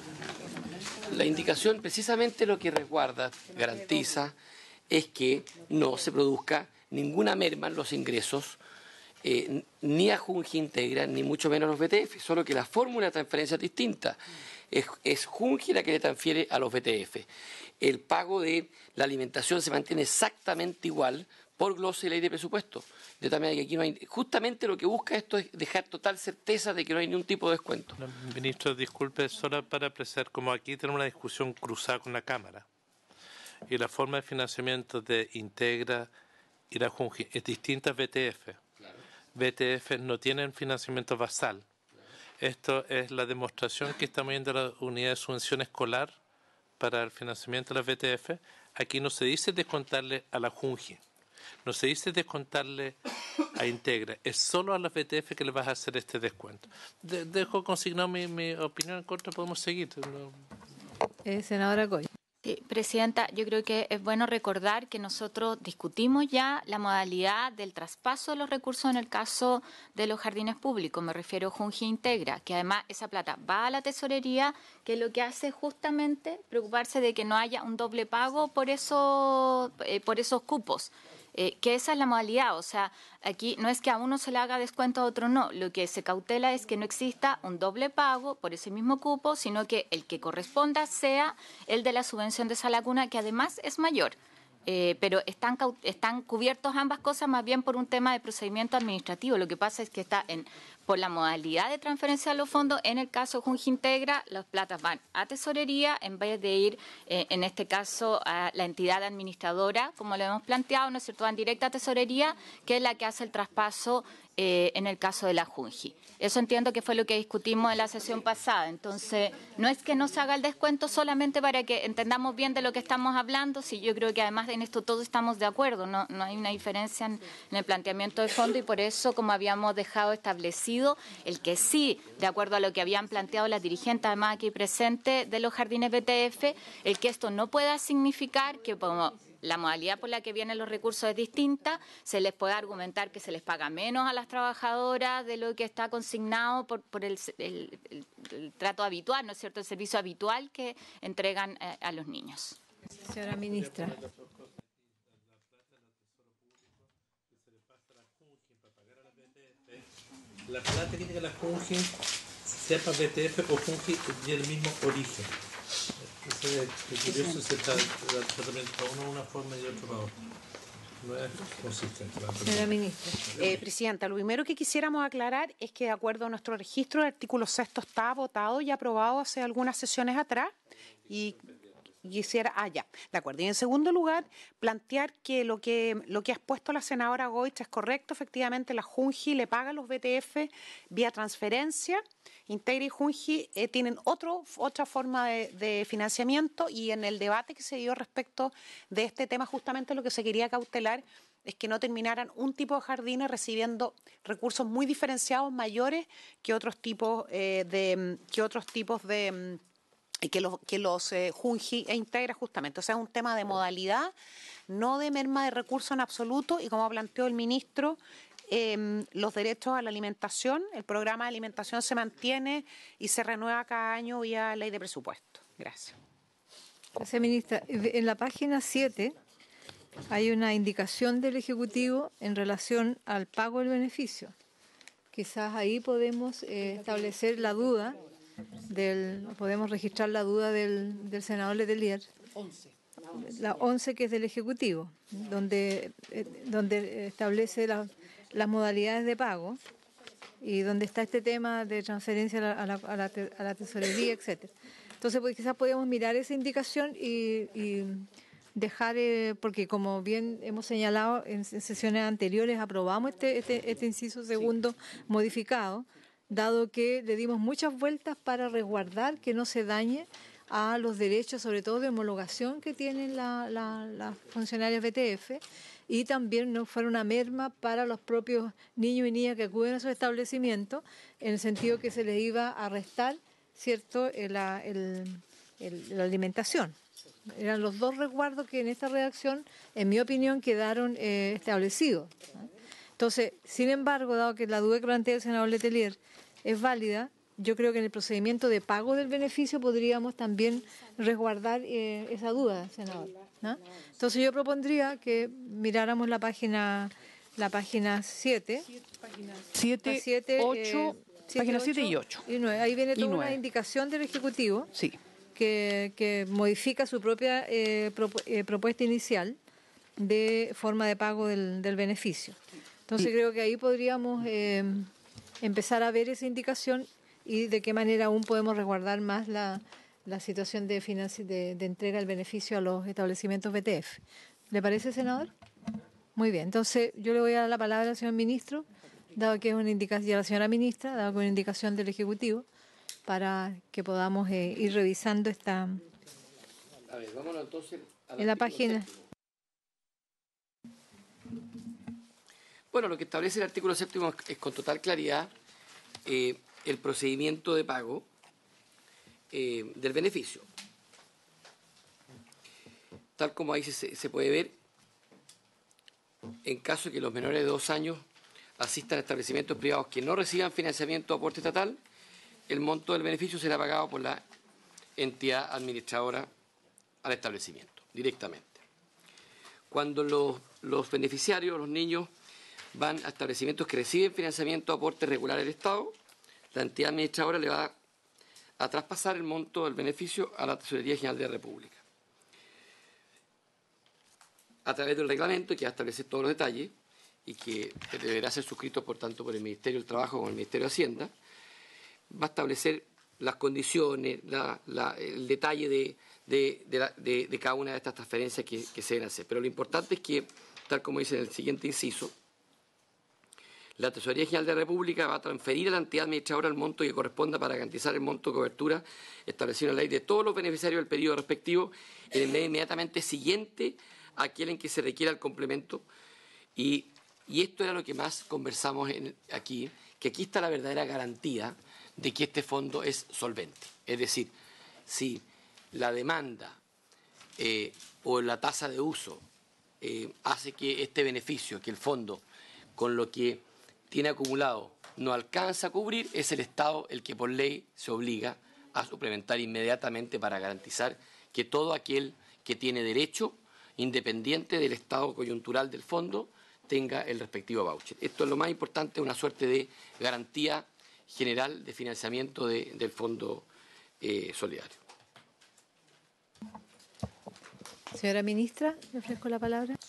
La indicación precisamente lo que resguarda, garantiza, es que no se produzca ninguna merma en los ingresos, eh, ni a Junji Integra, ni mucho menos a los B T F, solo que la fórmula de transferencia es distinta. Es, es Junji la que le transfiere a los B T F. El pago de la alimentación se mantiene exactamente igual por glosa y ley de presupuesto. De tal manera que aquí no hay... Justamente lo que busca esto es dejar total certeza de que no hay ningún tipo de descuento. No, ministro, disculpe, solo para apreciar, como aquí tenemos una discusión cruzada con la Cámara, y la forma de financiamiento de Integra y la Junji es distinta a B T F. Claro. B T F no tienen financiamiento basal. Claro. Esto es la demostración que estamos viendo la unidad de subvención escolar para el financiamiento de la B T F. Aquí no se dice descontarle a la Junji, no se dice descontarle a Integra, es solo a la B T F que le vas a hacer este descuento. De, dejo consignado mi, mi opinión en contra, podemos seguir. No. Eh, senadora Goy. Sí, Presidenta, yo creo que es bueno recordar que nosotros discutimos ya la modalidad del traspaso de los recursos en el caso de los jardines públicos, me refiero a Junji Integra, que además esa plata va a la tesorería, que lo que hace es justamente preocuparse de que no haya un doble pago por, eso, eh, por esos cupos. Eh, que esa es la modalidad, o sea, aquí no es que a uno se le haga descuento, a otro no, lo que se cautela es que no exista un doble pago por ese mismo cupo, sino que el que corresponda sea el de la subvención de esa laguna, que además es mayor. Eh, pero están, están cubiertos ambas cosas más bien por un tema de procedimiento administrativo. Lo que pasa es que está en por la modalidad de transferencia de los fondos. En el caso Junji Integra, las platas van a tesorería en vez de ir, eh, en este caso, a la entidad administradora, como lo hemos planteado, ¿no es cierto?, van directa a tesorería, que es la que hace el traspaso eh, en el caso de la Junji. Eso entiendo que fue lo que discutimos en la sesión pasada. Entonces, no es que no se haga el descuento solamente para que entendamos bien de lo que estamos hablando, sí, yo creo que además en esto todos estamos de acuerdo, no, no hay una diferencia en, en el planteamiento de fondo y por eso, como habíamos dejado establecido, el que sí, de acuerdo a lo que habían planteado las dirigentes, además aquí presentes de los jardines B T F, el que esto no pueda significar que como la modalidad por la que vienen los recursos es distinta, se les puede argumentar que se les paga menos a las trabajadoras de lo que está consignado por, por el, el, el, el trato habitual, ¿no es cierto?, el servicio habitual que entregan eh, a los niños. Señora ministra. La plata que tiene la Junji, sea para B T F o Junji, tiene el mismo origen. Entonces, es curioso ese tratamiento para uno de una forma y otro para otra. No es consistente. Señora ministra. Eh, Presidenta, lo primero que quisiéramos aclarar es que de acuerdo a nuestro registro, el artículo sexto está votado y aprobado hace algunas sesiones atrás y quisiera, ah, ya, de acuerdo. Y en segundo lugar, plantear que lo que lo que ha expuesto la senadora Goich es correcto. Efectivamente, la Junji le paga a los B T F vía transferencia. Integra y Junji eh, tienen otro, otra forma de, de financiamiento y en el debate que se dio respecto de este tema, justamente lo que se quería cautelar es que no terminaran un tipo de jardines recibiendo recursos muy diferenciados, mayores que otros tipos eh, de que otros tipos de que los, que los eh, Junji e Integra justamente. O sea, es un tema de modalidad, no de merma de recursos en absoluto, y como planteó el ministro, eh, los derechos a la alimentación, el programa de alimentación se mantiene y se renueva cada año vía ley de presupuesto. Gracias. Gracias, ministra. En la página siete hay una indicación del Ejecutivo en relación al pago del beneficio. Quizás ahí podemos eh, establecer la duda Del, podemos registrar la duda del, del senador Letelier, la once que es del Ejecutivo, donde, eh, donde establece la, las modalidades de pago y donde está este tema de transferencia a la, a la, a la tesorería, etcétera. Entonces, pues, quizás podemos mirar esa indicación y, y dejar, eh, porque como bien hemos señalado en, en sesiones anteriores, aprobamos este, este, este inciso segundo sí. modificado. dado que le dimos muchas vueltas para resguardar que no se dañe a los derechos, sobre todo de homologación que tienen las la, la funcionarias B T F, y también no fuera una merma para los propios niños y niñas que acuden a esos establecimientos, en el sentido que se les iba a restar, ¿cierto?, la, el, el, la alimentación. Eran los dos resguardos que en esta redacción, en mi opinión, quedaron eh, establecidos. Entonces, sin embargo, dado que la duda que plantea el senador Letelier es válida, yo creo que en el procedimiento de pago del beneficio podríamos también resguardar eh, esa duda, senador, ¿no? Entonces yo propondría que miráramos la página la página siete, siete, ocho, página siete y ocho. Y nueve. Ahí viene toda una indicación del Ejecutivo sí. que, que modifica su propia eh, propu eh, propuesta inicial de forma de pago del, del beneficio. Entonces sí. creo que ahí podríamos eh, empezar a ver esa indicación y de qué manera aún podemos resguardar más la, la situación de, de, de entrega del beneficio a los establecimientos B T F. ¿Le parece, senador? Muy bien, entonces yo le voy a dar la palabra al señor ministro, dado que es una indicación, y a la señora ministra, dado que es una indicación del Ejecutivo, para que podamos eh, ir revisando esta... A ver, vámonos entonces a la en la página... séptimo. Bueno, lo que establece el artículo séptimo es con total claridad eh, el procedimiento de pago eh, del beneficio. Tal como ahí se, se puede ver, en caso de que los menores de dos años asistan a establecimientos privados que no reciban financiamiento o aporte estatal, el monto del beneficio será pagado por la entidad administradora al establecimiento, directamente. Cuando los, los beneficiarios, los niños, van a establecimientos que reciben financiamiento o aporte regular del Estado, la entidad administradora le va a traspasar el monto del beneficio a la Tesorería General de la República. A través del reglamento, que va a establecer todos los detalles y que deberá ser suscrito, por tanto, por el Ministerio del Trabajo o el Ministerio de Hacienda, va a establecer las condiciones, la, la, el detalle de, de, de, la, de, de cada una de estas transferencias que, que se deben hacer. Pero lo importante es que, tal como dice en el siguiente inciso, la Tesorería General de la República va a transferir a la entidad administradora el monto que corresponda para garantizar el monto de cobertura establecido en la ley de todos los beneficiarios del periodo respectivo en el mes inmediatamente siguiente a aquel en que se requiera el complemento. Y, y esto era lo que más conversamos en, aquí, que aquí está la verdadera garantía de que este fondo es solvente. Es decir, si la demanda eh, o la tasa de uso eh, hace que este beneficio, que el fondo, con lo que tiene acumulado, no alcanza a cubrir, es el Estado el que por ley se obliga a suplementar inmediatamente para garantizar que todo aquel que tiene derecho, independiente del estado coyuntural del fondo, tenga el respectivo voucher. Esto es lo más importante, una suerte de garantía general de financiamiento de, del Fondo eh, Solidario. Señora ministra, le ofrezco la palabra.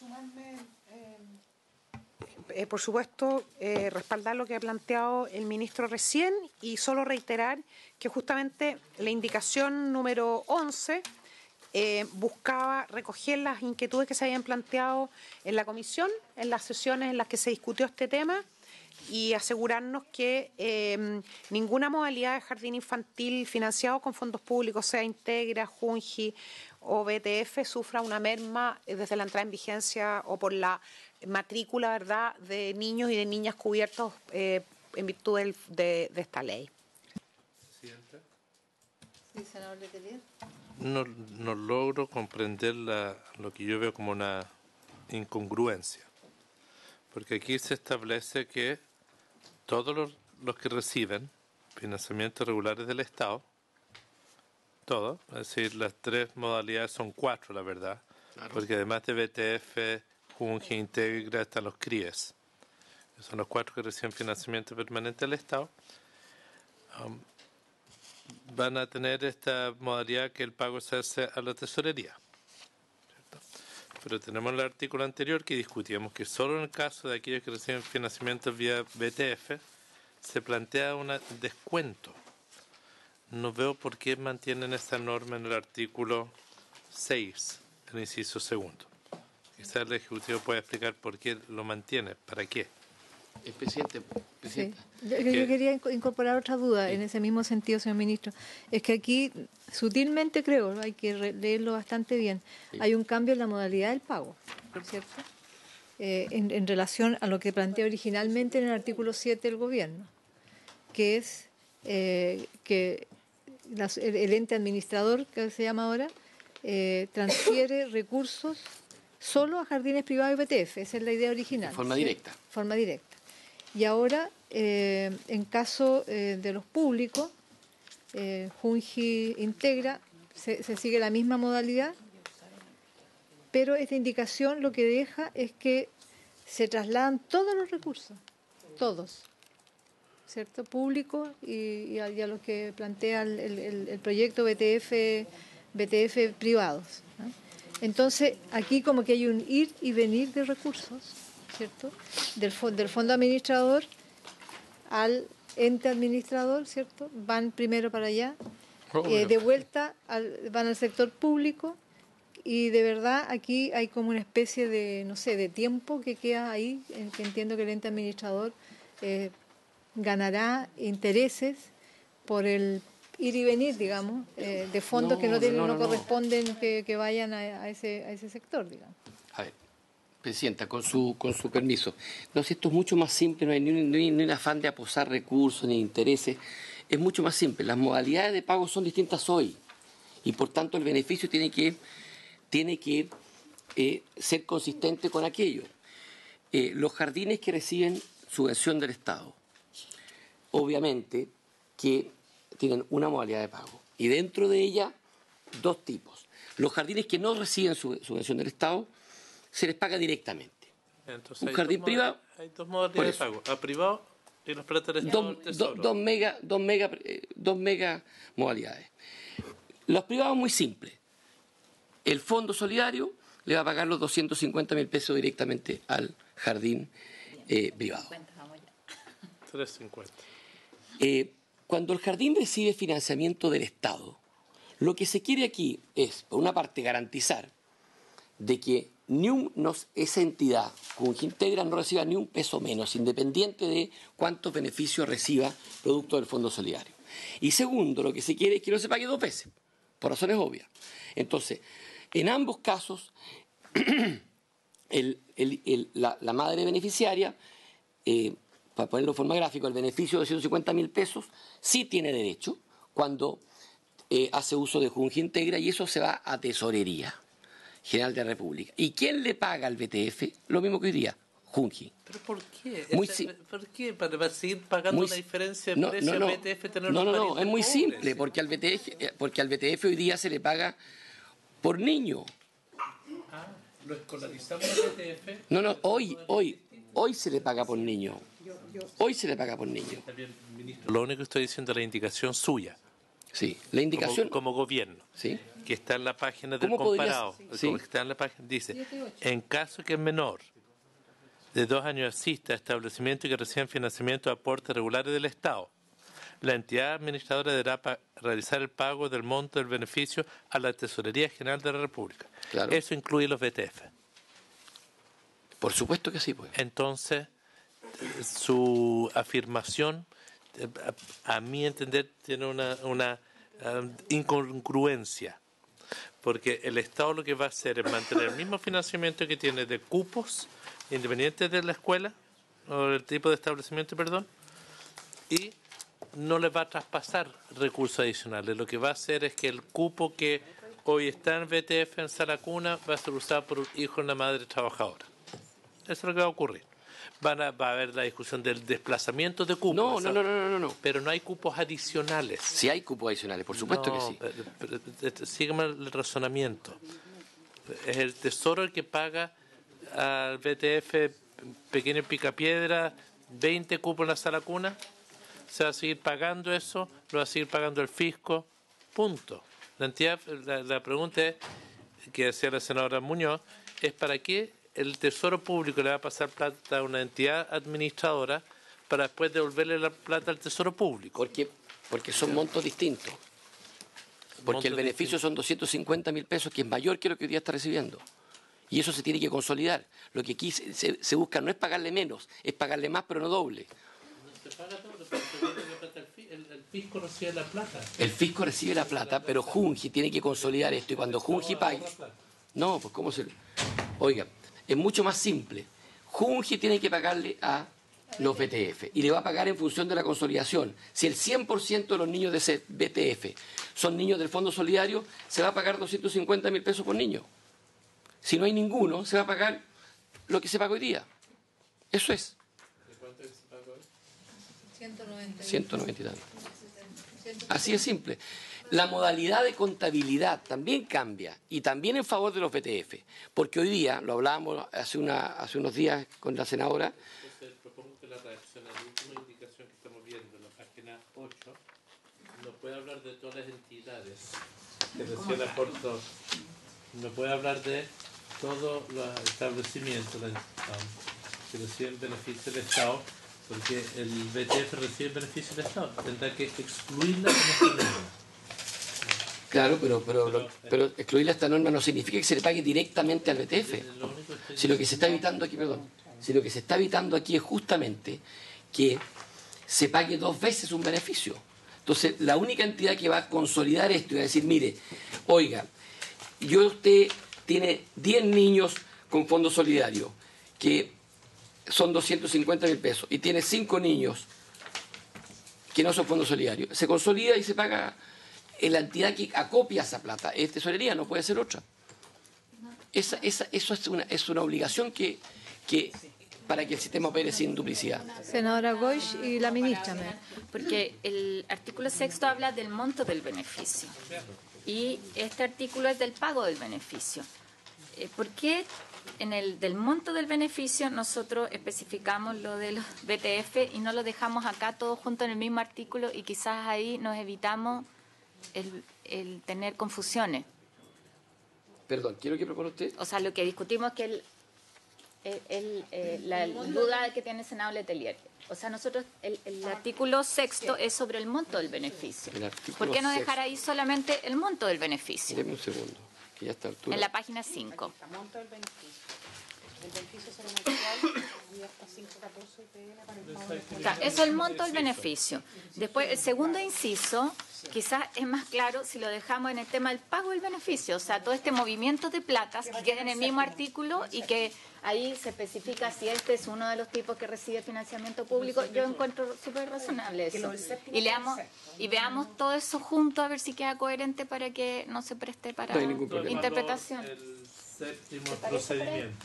Eh, por supuesto, eh, respaldar lo que ha planteado el ministro recién y solo reiterar que justamente la indicación número once eh, buscaba recoger las inquietudes que se habían planteado en la comisión, en las sesiones en las que se discutió este tema, y asegurarnos que eh, ninguna modalidad de jardín infantil financiado con fondos públicos, sea Integra, Junji o B T F, sufra una merma desde la entrada en vigencia o por la matrícula, ¿verdad?, de niños y de niñas cubiertos eh, en virtud del, de, de esta ley. Presidenta. Sí, senador Letelier. No, no logro comprender la, lo que yo veo como una incongruencia, porque aquí se establece que todos los, los que reciben financiamientos regulares del Estado, todos, es decir, las tres modalidades son cuatro, la verdad, claro, porque además de B T F, Junji, Integra, están los C R I E S, que son los cuatro que reciben financiamiento permanente del Estado. Um, van a tener esta modalidad que el pago se hace a la tesorería, ¿cierto? Pero tenemos el artículo anterior que discutíamos que solo en el caso de aquellos que reciben financiamiento vía B T F se plantea un descuento. No veo por qué mantienen esta norma en el artículo seis, el inciso segundo. Quizás el Ejecutivo pueda explicar por qué lo mantiene, para qué. El presidente, sí. yo, yo quería incorporar otra duda sí. en ese mismo sentido, señor ministro. Es que aquí, sutilmente creo, hay que leerlo bastante bien, sí. hay un cambio en la modalidad del pago, ¿cierto? Eh, en, en relación a lo que plantea originalmente en el artículo siete del gobierno, que es eh, que la, el, el ente administrador, que se llama ahora, eh, transfiere recursos solo a jardines privados y B T F. Esa es la idea original. De forma ¿sí? directa. forma directa. Y ahora, eh, en caso eh, de los públicos, eh, Junji integra, se, se sigue la misma modalidad, pero esta indicación lo que deja es que se trasladan todos los recursos, todos, ¿cierto? Públicos y, y, a, y a los que plantea el, el, el proyecto B T F, B T F privados, ¿no? Entonces, aquí como que hay un ir y venir de recursos, ¿cierto? Del, del fondo administrador al ente administrador, ¿cierto? Van primero para allá, eh, de vuelta al, van al sector público. Y de verdad aquí hay como una especie de, no sé, de tiempo que queda ahí, en que entiendo que el ente administrador eh, ganará intereses por el ir y venir, digamos, eh, de fondos no, que no, tienen, no, no, no corresponden que, que vayan a, a, ese, a ese sector, digamos. A ver, Presidenta, con su, con su permiso. No, si esto es mucho más simple, no hay ni un, ni, ni un afán de aposar recursos ni intereses, es mucho más simple. Las modalidades de pago son distintas hoy y por tanto el beneficio tiene que... tiene que eh, ser consistente con aquello. Eh, los jardines que reciben subvención del Estado, obviamente que tienen una modalidad de pago. Y dentro de ella, dos tipos. Los jardines que no reciben su, subvención del Estado, se les paga directamente. Entonces, un hay jardín dos privado... Hay dos modalidades de pago, a privado y los plata del Estado. Dos, do, dos, mega, dos, mega, eh, dos mega modalidades. Los privados muy simples. El Fondo Solidario le va a pagar los doscientos cincuenta mil pesos directamente al jardín eh, privado. trescientos cincuenta. Eh, cuando el jardín recibe financiamiento del Estado, lo que se quiere aquí es, por una parte, garantizar de que ni un, no, esa entidad, Junji Integra, no reciba ni un peso menos, independiente de cuántos beneficios reciba producto del Fondo Solidario. Y segundo, lo que se quiere es que no se pague dos veces, por razones obvias. Entonces, en ambos casos, el, el, el, la, la madre beneficiaria, eh, para ponerlo de forma gráfica, el beneficio de ciento cincuenta mil pesos sí tiene derecho cuando eh, hace uso de Junji Integra y eso se va a Tesorería General de la República. ¿Y quién le paga al B T F? Lo mismo que hoy día, Junji. ¿Pero por qué? Muy este, ¿Por qué? ¿Para seguir pagando muy, la diferencia de no, precio no, no, al B T F? Tener no, no, no, es muy pobres, simple, ¿sí? porque al, B T F, porque al B T F hoy día se le paga por niño. Ah, ¿lo escolarizamos al B T F? No, no, hoy, hoy, hoy se le paga por niño. Hoy se le paga por niño. Lo único que estoy diciendo es la indicación suya. Sí, la indicación... Como, como gobierno. Sí. Que está en la página del ¿Cómo comparado. podrías? Sí. Como que está en la página, dice, en caso que el menor de dos años asista a establecimientos que reciben financiamiento de aportes regulares del Estado, la entidad administradora deberá pa- realizar el pago del monto del beneficio a la Tesorería General de la República. Claro. Eso incluye los B T F. Por supuesto que sí, pues. Entonces, su afirmación, a, a mi entender, tiene una, una um, incongruencia. Porque el Estado lo que va a hacer es mantener el mismo financiamiento que tiene de cupos independientes de la escuela, o el tipo de establecimiento, perdón, y no les va a traspasar recursos adicionales. Lo que va a hacer es que el cupo que hoy está en B T F en Sala Cuna va a ser usado por un hijo de una madre trabajadora. Eso es lo que va a ocurrir. Van a, va a haber la discusión del desplazamiento de cupos. No, no, no, no, no, no. Pero no hay cupos adicionales. Sí hay cupos adicionales, por supuesto no, que sí. Pero, pero, sígueme el razonamiento. Es el Tesoro el que paga al B T F Pequeño Picapiedra veinte cupos en la Sala Cuna. Se va a seguir pagando eso, lo va a seguir pagando el fisco, punto. La, entidad, la, la pregunta es, que decía la senadora Muñoz, es para qué el Tesoro Público le va a pasar plata a una entidad administradora para después devolverle la plata al Tesoro Público. Porque, porque son montos distintos. Porque montos el beneficio distintos. Son doscientos cincuenta mil pesos, que es mayor que lo que hoy día está recibiendo. Y eso se tiene que consolidar. Lo que aquí se, se, se busca no es pagarle menos, es pagarle más, pero no doble. No se paga doble, pero se vuelve la plata, el, el, el fisco recibe la plata. El fisco recibe la plata, pero Junji tiene que consolidar esto. Y cuando Junji pague... No, pues ¿cómo se...? Oiga, es mucho más simple. Junji tiene que pagarle a los B T F y le va a pagar en función de la consolidación. Si el cien por ciento de los niños de ese B T F son niños del Fondo Solidario, se va a pagar doscientos cincuenta mil pesos por niño. Si no hay ninguno, se va a pagar lo que se paga hoy día. Eso es. ¿De cuánto se paga hoy? ciento noventa y tantos. Así es simple. La modalidad de contabilidad también cambia y también en favor de los B T F. Porque hoy día, lo hablábamos hace, una, hace unos días con la senadora. Entonces, propongo que la reacción a la última indicación que estamos viendo en la página ocho no puede hablar de todas las entidades que recién aportó. No puede hablar de todos los establecimientos um, que reciben beneficio del Estado, porque el B T F recibe beneficio del Estado. Tendrá que excluirla de esta norma. Claro, pero, pero, pero, pero excluir esta norma no significa que se le pague directamente al B T F. Si lo que se está evitando aquí, perdón, si lo que se está evitando aquí es justamente que se pague dos veces un beneficio. Entonces, la única entidad que va a consolidar esto y va a decir, mire, oiga, yo usted tiene diez niños con Fondo Solidario, que son doscientos cincuenta mil pesos, y tiene cinco niños que no son Fondo Solidario. Se consolida y se paga en la entidad que acopia esa plata. Es tesorería, no puede ser otra. Esa, esa, eso es una, es una obligación que, que para que el sistema opere sin duplicidad. Senadora Goix y la ministra. Porque el artículo sexto habla del monto del beneficio y este artículo es del pago del beneficio. Eh, ¿Por qué en el del monto del beneficio nosotros especificamos lo de los B T F y no lo dejamos acá todo junto en el mismo artículo y quizás ahí nos evitamos el, el tener confusiones? Perdón, ¿quiero que propone usted? O sea, lo que discutimos es que el, el, el, eh, la duda que tiene el senador Letelier. O sea, nosotros, el, el artículo sexto es sobre el monto del beneficio. ¿Por qué no dejar ahí solamente el monto del beneficio? Deme un segundo, que ya está a altura. En la página cinco. Monto del beneficio. El beneficio se lo mensual y hasta cinco catorce P N para el pago de... Claro, eso es el monto del beneficio. Después, el segundo inciso, quizás es más claro si lo dejamos en el tema del pago del beneficio. O sea, todo este movimiento de platas que queda en el mismo artículo y que ahí se especifica si este es uno de los tipos que recibe financiamiento público. Yo encuentro súper razonable eso. Y leamos y veamos todo eso junto a ver si queda coherente para que no se preste para no hay ningún problema. Interpretación. El séptimo procedimiento.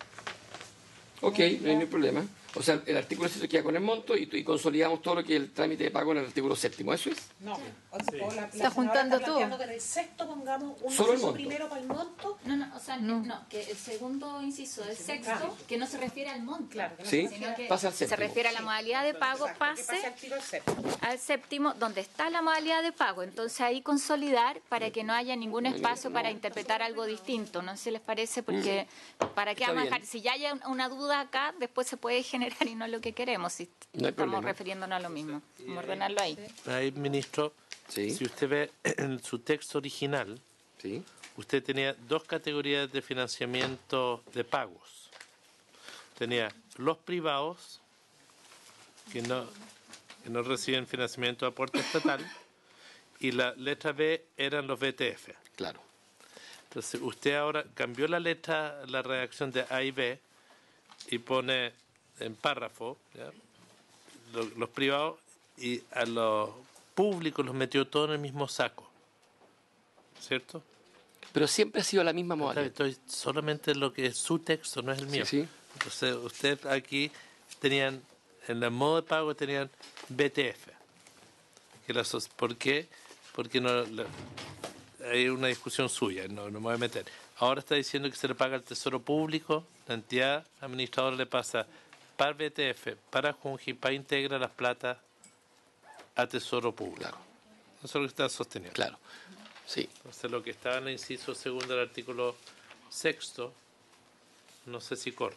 Ok, no hay ningún problema. O sea, el artículo sexto queda con el monto y, y consolidamos todo lo que es el trámite de pago en el artículo séptimo. ¿Eso es? No, o sea, Sí. la, Está juntando está todo. Que en el sexto pongamos un Solo el inciso monto. primero para el monto. No, no, o sea, no, no, que el segundo inciso del sexto, Claro. que no se refiere al monto, Claro, que no Sí, se refiere sino que pasa al se séptimo. refiere a la modalidad de pago, Exacto, que pase al tiro al séptimo. al séptimo, donde está la modalidad de pago. Entonces ahí consolidar para que no haya ningún espacio para interpretar algo distinto. No sé si les parece, porque para qué Está vamos a bien. dejar, si ya hay una duda acá, después se puede generar y no es lo que queremos, si No hay estamos problema. refiriéndonos a lo mismo. Vamos a ordenarlo ahí. Ahí, ministro, Sí. si usted ve en su texto original, Sí. usted tenía dos categorías de financiamiento de pagos. Tenía los privados, que no, que no reciben financiamiento de aporte estatal, y la letra B eran los B T F. Claro. Entonces, usted ahora cambió la letra, la redacción de A y B, y pone en párrafo, ¿ya? Los, los privados, y a los públicos los metió todo en el mismo saco. ¿Cierto? Pero siempre ha sido la misma modalidad. Estoy solamente lo que es su texto, no es el mío. Sí, sí. Entonces, usted aquí tenían, en el modo de pago tenían B T F. Que la, sos- ¿Por qué? Porque no, la- hay una discusión suya, no, no me voy a meter. Ahora está diciendo que se le paga al Tesoro Público, la entidad administradora le pasa para B T F, para Junji, para integra las plata a Tesoro Público. Claro. Eso es lo que está sosteniendo. Claro. Sí. Entonces, lo que está en el inciso segundo del artículo sexto, no sé si corre.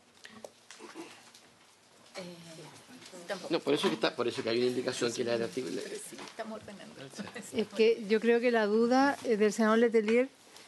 No, por eso que está, por eso que hay una indicación que la del artículo. Estamos ordenando. Es que yo creo que la duda eh, del senador Letelier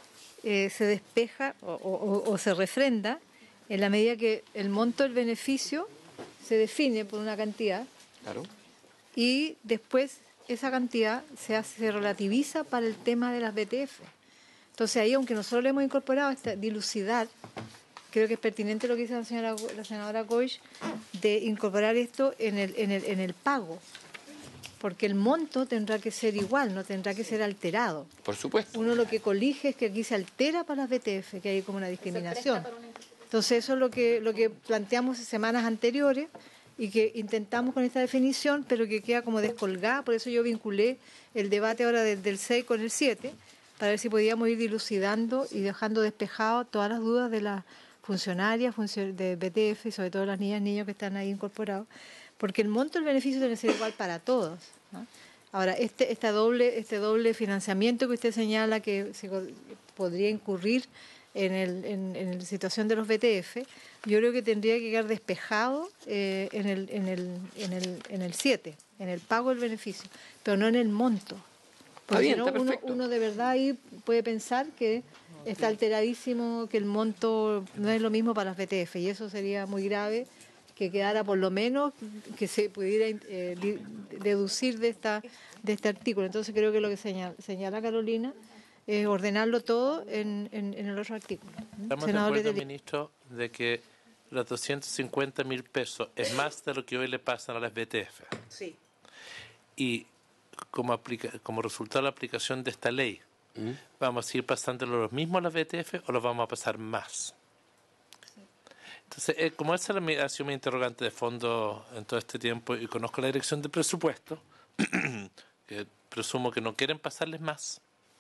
eh, se despeja o, o, o se refrenda en la medida que el monto del beneficio se define por una cantidad. Claro. Y después esa cantidad se, hace, se relativiza para el tema de las B T F. Entonces ahí, aunque nosotros le hemos incorporado esta dilucidad, creo que es pertinente lo que dice la señora, la senadora Goich, de incorporar esto en el, en el, en el pago. Porque el monto tendrá que ser igual, no tendrá que ser alterado. Por supuesto. Uno lo que colige es que aquí se altera para las B T F, que hay como una discriminación. Entonces eso es lo que, lo que planteamos en semanas anteriores y que intentamos con esta definición, pero que queda como descolgada. Por eso yo vinculé el debate ahora del, del seis con el siete, para ver si podíamos ir dilucidando y dejando despejado todas las dudas de las funcionarias de B T F y sobre todo las niñas y niños que están ahí incorporados. Porque el monto del beneficio debe ser igual para todos, ¿no? Ahora, este, esta doble, este doble financiamiento que usted señala que se podría incurrir en, el, en, en la situación de los B T F, yo creo que tendría que quedar despejado eh, en el en el en el en el siete, en el pago del beneficio, pero no en el monto. Porque bien, si no, uno, uno de verdad ahí puede pensar que está alteradísimo, que el monto no es lo mismo para las B T F, y eso sería muy grave, que quedara por lo menos que se pudiera eh, deducir de esta de este artículo. Entonces creo que lo que señala, señala Carolina es ordenarlo todo en, en, en el otro artículo. Estamos de acuerdo, ministro, de que los doscientos cincuenta mil pesos es más de lo que hoy le pasan a las B T F. Sí. Y como, aplica, como resultado de la aplicación de esta ley, ¿Mm? ¿vamos a ir pasándolo los mismos a las B T F o los vamos a pasar más? Entonces, eh, como esa ha sido mi interrogante de fondo en todo este tiempo, y conozco la dirección de presupuesto, que presumo que no quieren pasarles más,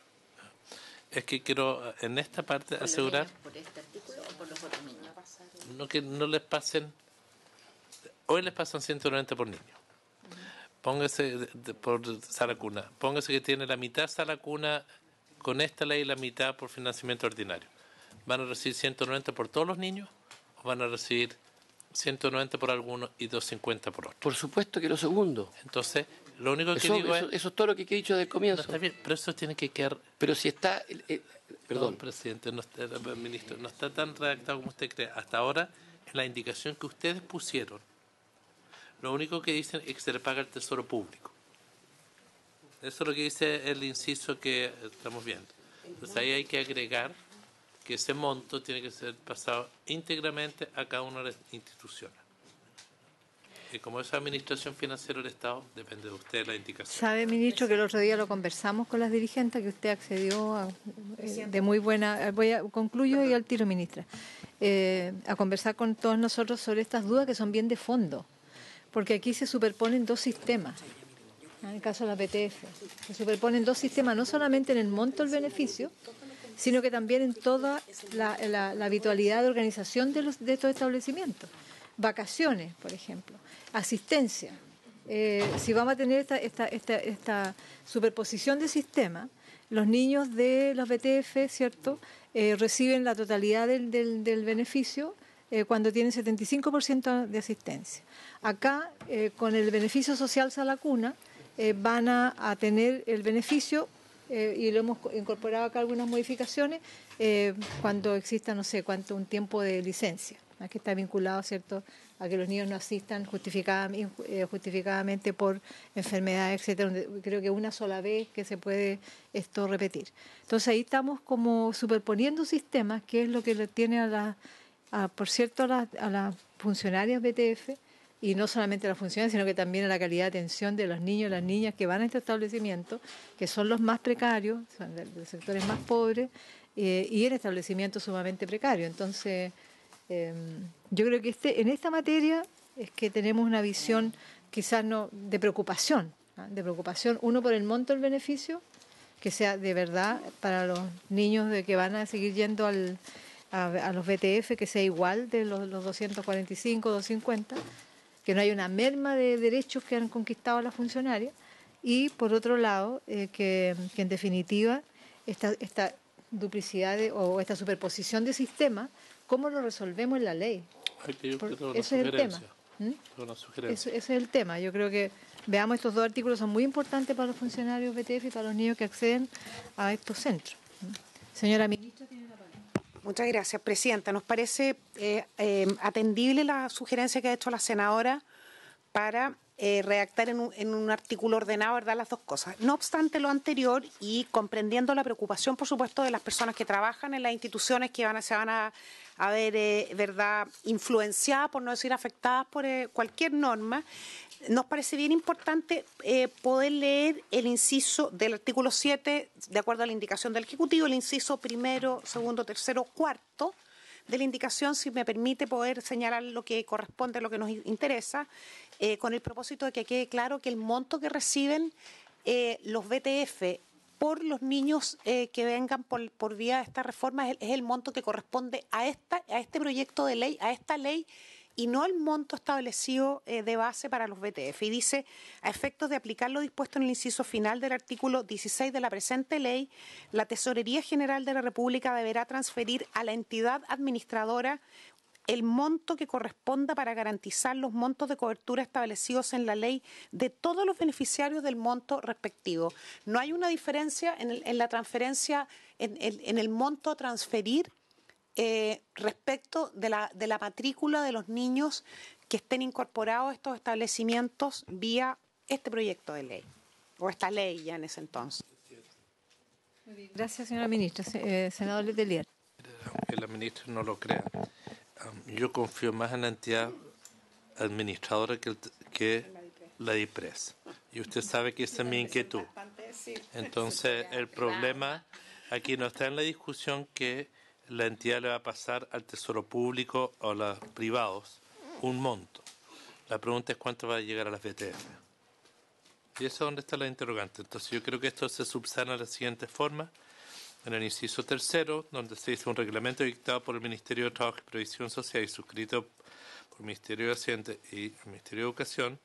es que quiero en esta parte asegurar ¿Por este artículo o por los otros niños? No, que no les pasen, hoy les pasan ciento noventa por niño. Póngase de, de, por sala cuna, póngase que tiene la mitad sala cuna con esta ley y la mitad por financiamiento ordinario. ¿Van a recibir ciento noventa por todos los niños o van a recibir ciento noventa por algunos y doscientos cincuenta por otros? Por supuesto que lo segundo. Entonces, lo único que eso, digo eso, es... Eso es todo lo que he dicho del comienzo. No, está bien, pero eso tiene que quedar... Pero si está... Eh, eh, perdón. No, presidente, no está, ministro, no está tan redactado como usted cree. Hasta ahora, en la indicación que ustedes pusieron, lo único que dicen es que se le paga al Tesoro Público. Eso es lo que dice el inciso que estamos viendo. Entonces ahí hay que agregar que ese monto tiene que ser pasado íntegramente a cada una de las instituciones. Y como es administración financiera del Estado, depende de usted la indicación. Sabe, ministro, que el otro día lo conversamos con las dirigentes, que usted accedió a, eh, de muy buena... Voy a concluyo y al tiro, ministra. Eh, a conversar con todos nosotros sobre estas dudas que son bien de fondo. Porque aquí se superponen dos sistemas. En el caso de la B T F, se superponen dos sistemas, no solamente en el monto del beneficio, sino que también en toda la, la, la habitualidad de organización de, los, de estos establecimientos. Vacaciones, por ejemplo, asistencia. Eh, si vamos a tener esta, esta, esta, esta superposición de sistemas, los niños de los B T F, ¿cierto?, eh, reciben la totalidad del, del, del beneficio eh, cuando tienen setenta y cinco por ciento de asistencia. Acá, eh, con el beneficio social Sala Cuna, eh, van a, a tener el beneficio, eh, y lo hemos incorporado acá algunas modificaciones, eh, cuando exista, no sé, cuánto un tiempo de licencia, ¿no?, que está vinculado, ¿cierto?, a que los niños no asistan justificadamente, eh, justificadamente por enfermedades, etcétera. Creo que una sola vez que se puede esto repetir. Entonces ahí estamos como superponiendo sistemas, que es lo que le tiene a la, a, por cierto, a las a la funcionarias B T F, y no solamente a las funcionarias, sino que también a la calidad de atención de los niños y las niñas que van a este establecimiento, que son los más precarios, son de, de los sectores más pobres, eh, y en establecimientos sumamente precarios. Entonces, eh, yo creo que este, en esta materia es que tenemos una visión quizás no de preocupación, ¿no? de preocupación, uno por el monto del beneficio, que sea de verdad para los niños de que van a seguir yendo al, a, a los B T F, que sea igual de los, los doscientos cuarenta y cinco, doscientos cincuenta, que no haya una merma de derechos que han conquistado las funcionarias, y por otro lado, eh, que, que en definitiva esta, esta duplicidad de, o esta superposición de sistemas, ¿cómo lo resolvemos en la ley? Por, ese es el tema. ¿Mm? Ese, ese es el tema. Yo creo que veamos, estos dos artículos son muy importantes para los funcionarios B T F y para los niños que acceden a estos centros. ¿Mm? Señora ministra, ¿tiene Muchas gracias, Presidenta. Nos parece eh, eh, atendible la sugerencia que ha hecho la senadora para eh, redactar en un, en un artículo ordenado, ¿verdad?, las dos cosas. No obstante lo anterior y comprendiendo la preocupación, por supuesto, de las personas que trabajan en las instituciones que van a, se van a, a ver, eh, ¿verdad?, influenciadas, por no decir afectadas por eh, cualquier norma, nos parece bien importante eh, poder leer el inciso del artículo siete, de acuerdo a la indicación del Ejecutivo, el inciso primero, segundo, tercero, cuarto de la indicación, si me permite poder señalar lo que corresponde a lo que nos interesa, eh, con el propósito de que quede claro que el monto que reciben eh, los B T F por los niños eh, que vengan por, por vía de esta reforma es el, es el monto que corresponde a, esta, a este proyecto de ley, a esta ley, y no el monto establecido eh, de base para los B T F. Y dice, a efectos de aplicar lo dispuesto en el inciso final del artículo dieciséis de la presente ley, la Tesorería General de la República deberá transferir a la entidad administradora el monto que corresponda para garantizar los montos de cobertura establecidos en la ley de todos los beneficiarios del monto respectivo. No hay una diferencia en, el, en la transferencia, en, en, en el monto a transferir Eh, respecto de la, de la matrícula de los niños que estén incorporados a estos establecimientos vía este proyecto de ley, o esta ley ya en ese entonces. Gracias, señora ministra. Eh, senador Letelier. Aunque la ministra no lo crea, um, yo confío más en la entidad administradora que, el, que la DIPRES. Y usted sabe que esa es mi inquietud. Entonces, el problema aquí no está en la discusión que la entidad le va a pasar al Tesoro Público o a los privados un monto. La pregunta es cuánto va a llegar a las B T F. Y eso es donde está la interrogante. Entonces yo creo que esto se subsana de la siguiente forma. En el inciso tercero, donde se dice un reglamento dictado por el Ministerio de Trabajo y Previsión Social y suscrito por el Ministerio de Hacienda y el Ministerio de Educación,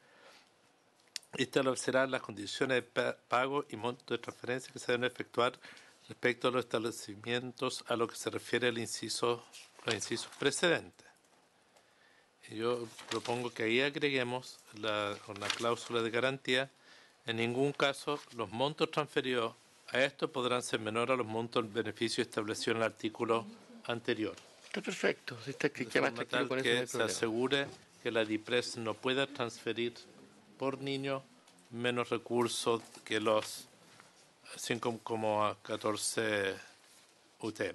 establecerá las condiciones de pago y monto de transferencia que se deben efectuar respecto a los establecimientos a lo que se refiere el inciso, los incisos precedentes. Y yo propongo que ahí agreguemos la, una cláusula de garantía. En ningún caso los montos transferidos a esto podrán ser menores a los montos del beneficio establecido en el artículo anterior. Está perfecto. Si está que, que, más tal que no se asegure que la DIPRES no pueda transferir por niño menos recursos que los cinco coma catorce U T M.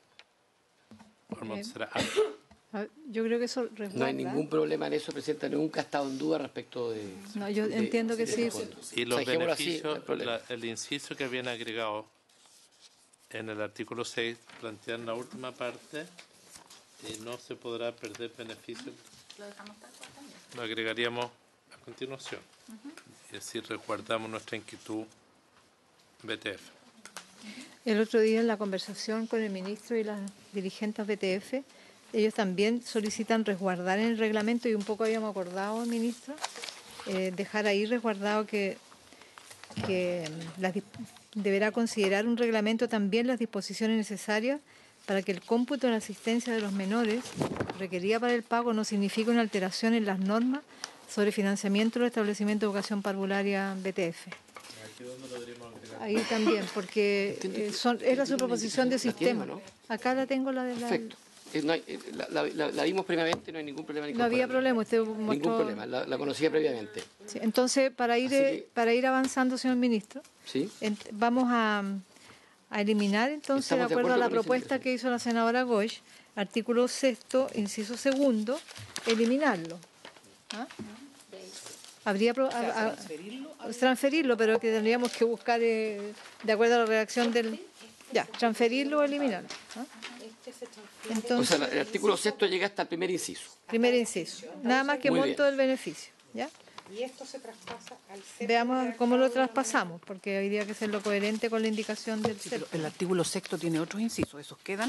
Eh, yo creo que eso resguarda. No hay ningún problema en eso, Presidenta, nunca ha estado en duda respecto de... No, yo de, entiendo que de sí. Y los o sea, beneficios, así, la, el inciso que viene agregado en el artículo seis plantea en la última parte y no se podrá perder beneficios. Lo dejamos tal cual también. Lo agregaríamos a continuación. Uh-huh. Y así resguardamos nuestra inquietud B T F. El otro día en la conversación con el ministro y las dirigentes B T F, ellos también solicitan resguardar en el reglamento, y un poco habíamos acordado, ministro, eh, dejar ahí resguardado que, que las, deberá considerar un reglamento también las disposiciones necesarias para que el cómputo de la asistencia de los menores requerida para el pago no signifique una alteración en las normas sobre financiamiento de los establecimientos de educación parvularia B T F. Ahí también, porque eh, son, era su proposición de sistema. ¿No? Acá la tengo, la de la... Perfecto. No hay, la, la, la, la vimos previamente, no hay ningún problema. No había problema, usted mostró... Ningún problema, la, la conocía previamente. Sí, entonces, para ir que... para ir avanzando, señor ministro, ¿sí? ent, vamos a, a eliminar, entonces, Estamos de acuerdo, de acuerdo a la propuesta que hizo la senadora Goix, artículo sexto, inciso segundo, eliminarlo. ¿Ah? Habría pro, o sea, a, a, transferirlo, a... transferirlo, pero que tendríamos que buscar, eh, de acuerdo a la redacción del... Ya, transferirlo o eliminarlo. ¿Ah? Entonces, o sea, el artículo sexto llega hasta el primer inciso. Primer inciso. Nada más que Muy monto bien. Del beneficio. ¿Ya? Y esto se traspasa al sexto. Veamos cómo lo traspasamos, porque habría que ser lo coherente con la indicación del sí, sexto. El artículo sexto tiene otros incisos, ¿esos quedan?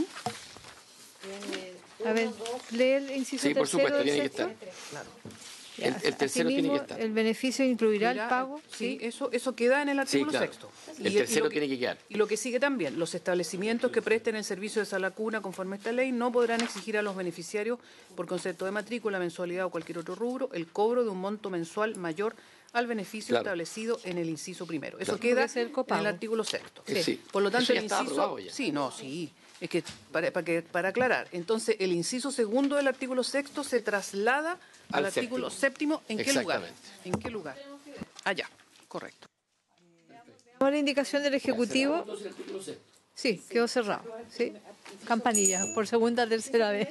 A ver, lee el inciso sí, por supuesto, tiene que estar. Claro. El, el tercero Asimismo, tiene que estar. El beneficio incluirá Mira, el pago. Sí, sí, eso eso queda en el artículo sí, claro. sexto. El y, tercero y que, tiene que quedar. Y lo que sigue también, los establecimientos que presten el servicio de sala cuna conforme a esta ley no podrán exigir a los beneficiarios, por concepto de matrícula, mensualidad o cualquier otro rubro, el cobro de un monto mensual mayor al beneficio Claro. establecido en el inciso primero. Eso Claro. queda Porque es el en copago. el artículo sexto. Sí. Sí. Por lo tanto, Eso ya el está inciso... aprobado ya. Sí, no, sí. Es que para, para, que, para aclarar, entonces el inciso segundo del artículo sexto se traslada al, Al artículo séptimo. ¿En qué lugar? Exactamente. ¿En qué lugar? Allá, correcto. Por la indicación del Ejecutivo, Entonces, el artículo sexto. sí, quedó cerrado. ¿Sí? Campanilla, por segunda, tercera vez.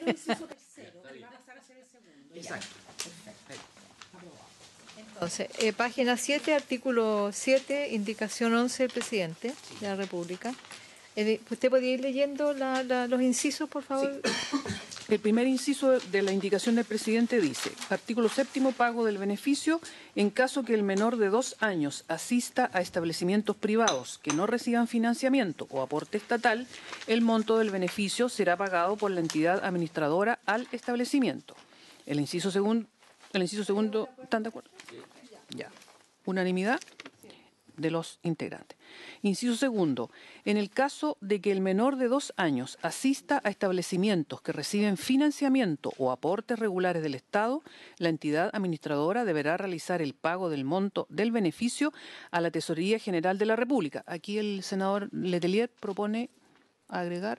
Entonces, eh, página siete, artículo siete, indicación once del presidente de la República. Eh, ¿Usted podría ir leyendo la- la- los incisos, por favor? El primer inciso de la indicación del presidente dice, artículo séptimo, pago del beneficio, en caso que el menor de dos años asista a establecimientos privados que no reciban financiamiento o aporte estatal, el monto del beneficio será pagado por la entidad administradora al establecimiento. El inciso segundo, el inciso segundo, ¿están de acuerdo? Ya. Unanimidad de los integrantes. Inciso segundo, en el caso de que el menor de dos años asista a establecimientos que reciben financiamiento o aportes regulares del Estado, la entidad administradora deberá realizar el pago del monto del beneficio a la Tesorería General de la República. Aquí el senador Letelier propone agregar...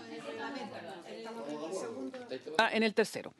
Ah, en el tercero.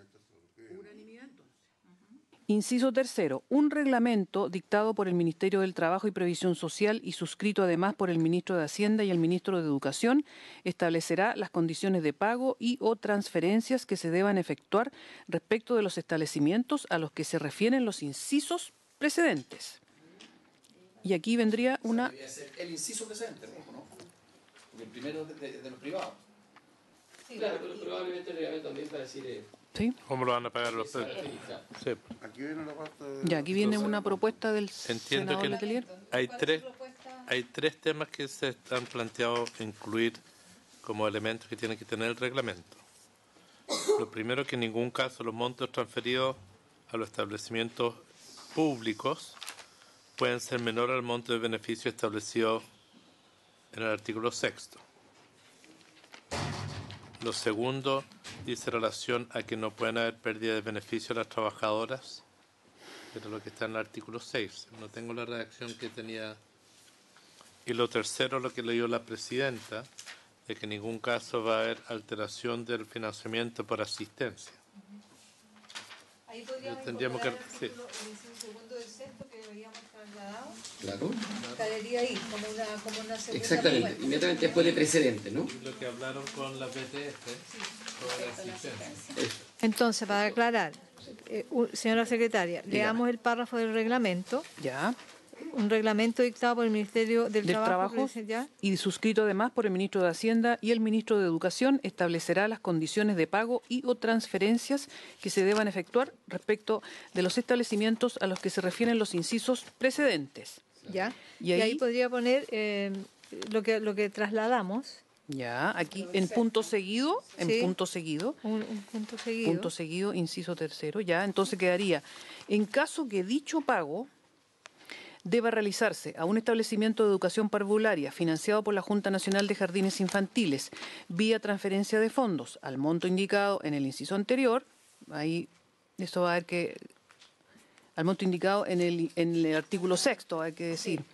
Inciso tercero, un reglamento dictado por el Ministerio del Trabajo y Previsión Social y suscrito además por el Ministro de Hacienda y el Ministro de Educación establecerá las condiciones de pago y o transferencias que se deban efectuar respecto de los establecimientos a los que se refieren los incisos precedentes. Y aquí vendría una... Debería ser el inciso precedente, ¿no? Porque el primero es de, de los privados. Claro, pero probablemente el reglamento también va a decir... eh, ¿Sí? ¿Cómo lo van a pagar los precios? Sí. Aquí viene la parte de... Ya, aquí viene una propuesta del Entiendo senador que Letelier. hay tres, hay tres temas que se han planteado incluir como elementos que tiene que tener el reglamento. Lo primero, que en ningún caso los montos transferidos a los establecimientos públicos pueden ser menor al monto de beneficio establecido en el artículo sexto. Lo segundo dice relación a que no pueden haber pérdida de beneficio a las trabajadoras, que es lo que está en el artículo seis. No tengo la redacción que tenía. Y lo tercero, lo que leyó la presidenta, de que en ningún caso va a haber alteración del financiamiento por asistencia. Ahí podríamos Tendríamos que- incorporar el sí. artículo- el inciso segundo del sexto que habíamos trasladado. Claro. Caería ahí, como una, como una segunda Exactamente, propuesta. inmediatamente después de precedente, ¿no? Lo que hablaron con la P T F sobre la asistencia. Entonces, para aclarar, eh, u- señora secretaria, leamos el párrafo del reglamento, Ya. un reglamento dictado por el Ministerio del, del Trabajo, Trabajo ¿ya? y suscrito además por el Ministro de Hacienda y el Ministro de Educación, establecerá las condiciones de pago y o transferencias que se deban efectuar respecto de los establecimientos a los que se refieren los incisos precedentes. ¿Ya? Y Y ahí, ahí- podría poner eh, lo que lo que trasladamos, Ya, aquí en punto seguido, en Sí. punto seguido, un, un punto seguido. punto seguido, inciso tercero, ya, entonces quedaría, en caso que dicho pago deba realizarse a un establecimiento de educación parvularia financiado por la Junta Nacional de Jardines Infantiles vía transferencia de fondos al monto indicado en el inciso anterior, ahí esto va a haber que, al monto indicado en el, en el artículo sexto, hay que decir,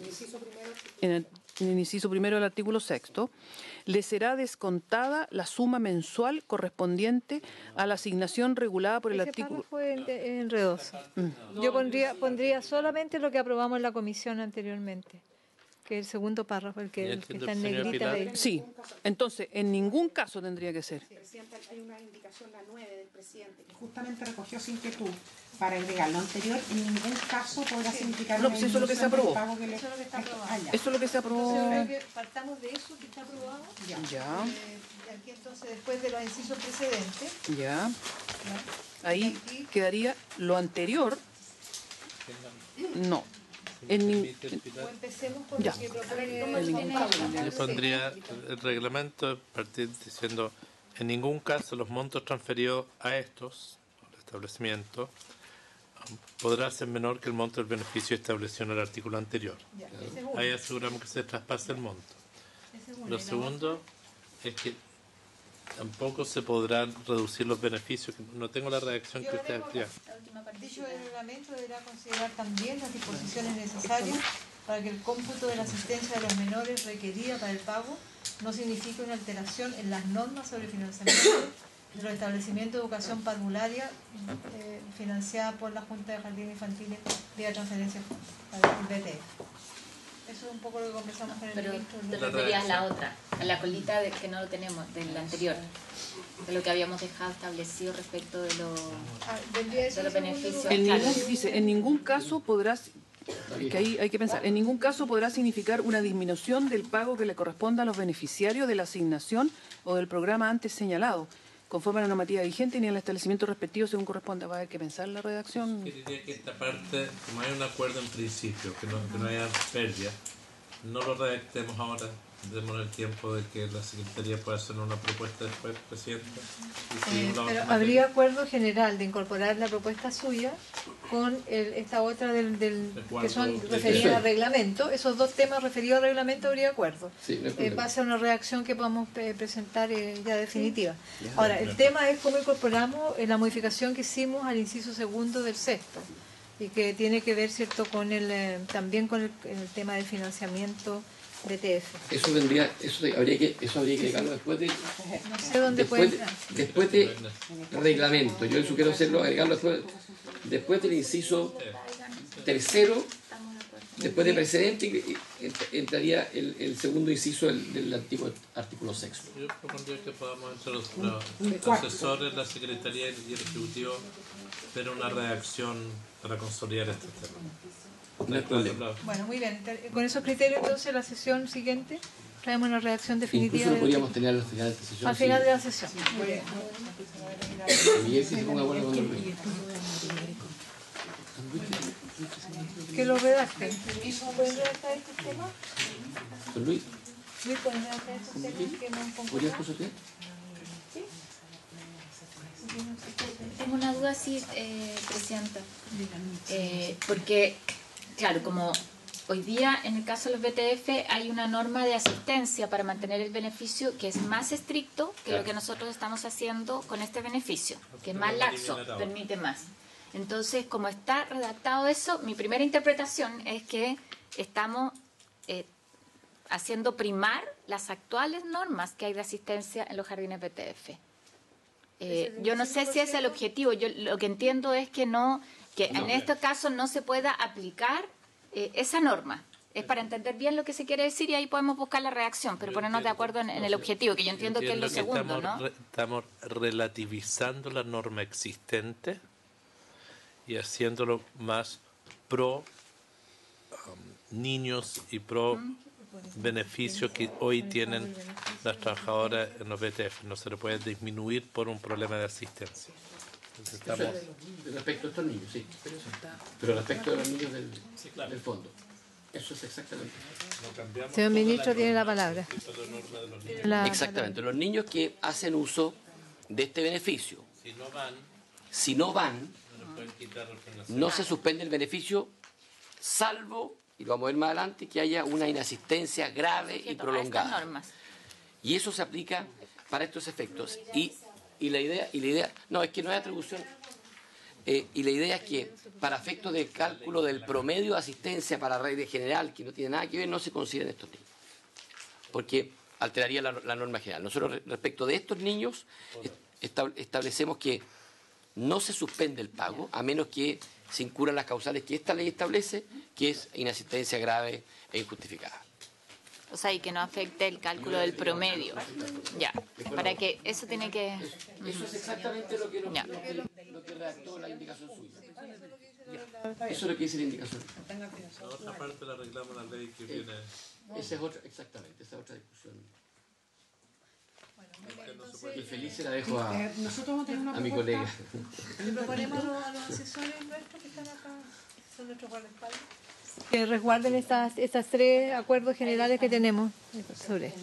en el, en el inciso primero del artículo sexto, le será descontada la suma mensual correspondiente a la asignación regulada por el Ese artículo... párrafo es es enredoso. Yo pondría, pondría solamente lo que aprobamos en la comisión anteriormente, que es el segundo párrafo, el que, Ya el que entiendo, está en señora negrita Pilar. ahí. Sí, entonces, en ningún caso tendría que ser. Presidenta, hay una indicación, la nueve del presidente, que justamente recogió su inquietud para agregar lo anterior. En ningún caso podrá significar No, una pues eso es lo que se disminución del aprobó. pago que le- Eso es lo que está aprobado. Ah, ya. Eso es lo que se aprobó. Entonces, creo que partamos de eso que está aprobado. Ya, Eh, y aquí entonces, después de los incisos precedentes, ya. ¿ya? Ahí quedaría lo anterior. No. En nin- O empecemos con Ya. lo que propone El Juan ningún Pablo. Yo pondría el reglamento partir diciendo en ningún caso los montos transferidos a estos al establecimiento um, podrá ser menor que el monto del beneficio establecido en el artículo anterior. Ya, ese es uno. Ahí aseguramos que se traspase el monto. Ese es uno. Lo Y la segundo es que tampoco se podrán reducir los beneficios. No tengo la redacción que usted ya. Dicho el reglamento deberá considerar también las disposiciones necesarias para que el cómputo de la asistencia de los menores requerida para el pago no signifique una alteración en las normas sobre financiamiento de los establecimientos de educación parvularia eh, financiada por la Junta de Jardines Infantiles vía transferencia al B T F. Eso es un poco lo que conversamos con el Pero ministro. te referías a la otra, a la colita de, que no lo tenemos, del anterior, de lo que habíamos dejado establecido respecto de, lo, ah, de los beneficios. En ningún, dice, en ningún caso podrás, que ahí hay que pensar, en ningún caso podrá significar una disminución del pago que le corresponda a los beneficiarios de la asignación o del programa antes señalado, conforme a la normativa vigente ni al establecimiento respectivo según corresponda. Va a haber que pensar la redacción. Yo diría que esta parte, como hay un acuerdo en principio, que no, que no haya pérdida, no lo redactemos ahora, demos el tiempo de que la Secretaría pueda hacer una propuesta después, Presidenta. Eh, pero habría acuerdo general de incorporar la propuesta suya con el, esta otra del, del que son referidas al reglamento. Esos dos temas referidos al reglamento habría acuerdo. Sí, no en base a una redacción que podamos eh, presentar eh, ya definitiva. Ahora, el tema es cómo incorporamos eh, la modificación que hicimos al inciso segundo del sexto y que tiene que ver, cierto, con el eh, también con el, el tema del financiamiento B T F. Eso vendría, eso de- habría que, eso habría que llegarlo después de, No sé dónde después, puede de, después de reglamento. Yo sugiero hacerlo, agregarlo después, después del inciso tercero, después de precedente, y- y entraría el, el segundo inciso del, del antiguo artículo sexto. Yo propondría que podamos entre los, los asesores, la Secretaría y el Ejecutivo ver una redacción para consolidar este tema. No hay problema. Bueno, muy bien. Con esos criterios, entonces, la sesión siguiente traemos una redacción definitiva. Incluso lo del- podríamos tener al final de esta sesión. al final si- de la sesión. Muy bien. Miguel, si se ponga bueno con el- Que lo redacten. ¿Pueden redactar estos temas? Don Luis, Luis, ¿pueden redactar estos temas que hemos ¿podrías concordado? usted? Tengo una duda, sí, eh, Presidenta. Eh, porque, claro, como hoy día en el caso de los B T F hay una norma de asistencia para mantener el beneficio que es más estricto que lo que nosotros estamos haciendo con este beneficio, que es más laxo, permite más. Entonces, como está redactado eso, mi primera interpretación es que estamos eh, haciendo primar las actuales normas que hay de asistencia en los jardines B T F. Eh, yo no sé si es el objetivo. Yo lo que entiendo es que no, que en este caso no se pueda aplicar eh, esa norma. Es para entender bien lo que se quiere decir y ahí podemos buscar la reacción, pero ponernos de acuerdo en, en el objetivo, que yo entiendo que es lo segundo, estamos, ¿no? re- estamos relativizando la norma existente y haciéndolo más pro um, niños y pro beneficios que hoy tienen las trabajadoras en los B T F. No se le puede disminuir por un problema de asistencia. Entonces, estamos, Respecto a estos niños, sí. Pero respecto a los niños del, del fondo. Eso es exactamente. Señor Ministro, tiene la palabra. La Exactamente. Los niños que hacen uso de este beneficio, si no van, si no van, no les pueden quitar refrendación. no se suspende el beneficio, salvo, y lo vamos a ver más adelante, que haya una inasistencia grave y Sujeto a estas prolongada. normas. Y eso se aplica para estos efectos. Y, y la idea, y la idea, no, es que no hay atribución. Eh, y la idea es que para efectos de cálculo del promedio de asistencia para la regla general, que no tiene nada que ver, no se consideren estos niños. Porque alteraría la, la norma general. Nosotros, re- respecto de estos niños, esta- establecemos que no se suspende el pago, a menos que se incurran las causales que esta ley establece, que es inasistencia grave e injustificada. O sea, y que no afecte el cálculo del promedio. Ya, para que eso tiene que... Eso es exactamente lo que, lo, Ya. lo que, lo que redactó la indicación suya. Eso es lo que dice la indicación. La otra parte la arreglamos la ley que viene. Esa es otra, exactamente, esa es otra discusión. Y feliz se la dejo a, Eh, nosotros vamos a tener una a mi propuesta. colega. Le proponemos a los, a los asesores nuestros que están acá, que son nuestros guardaespaldas, que resguarden estas, estas tres acuerdos generales que tenemos sobre esto.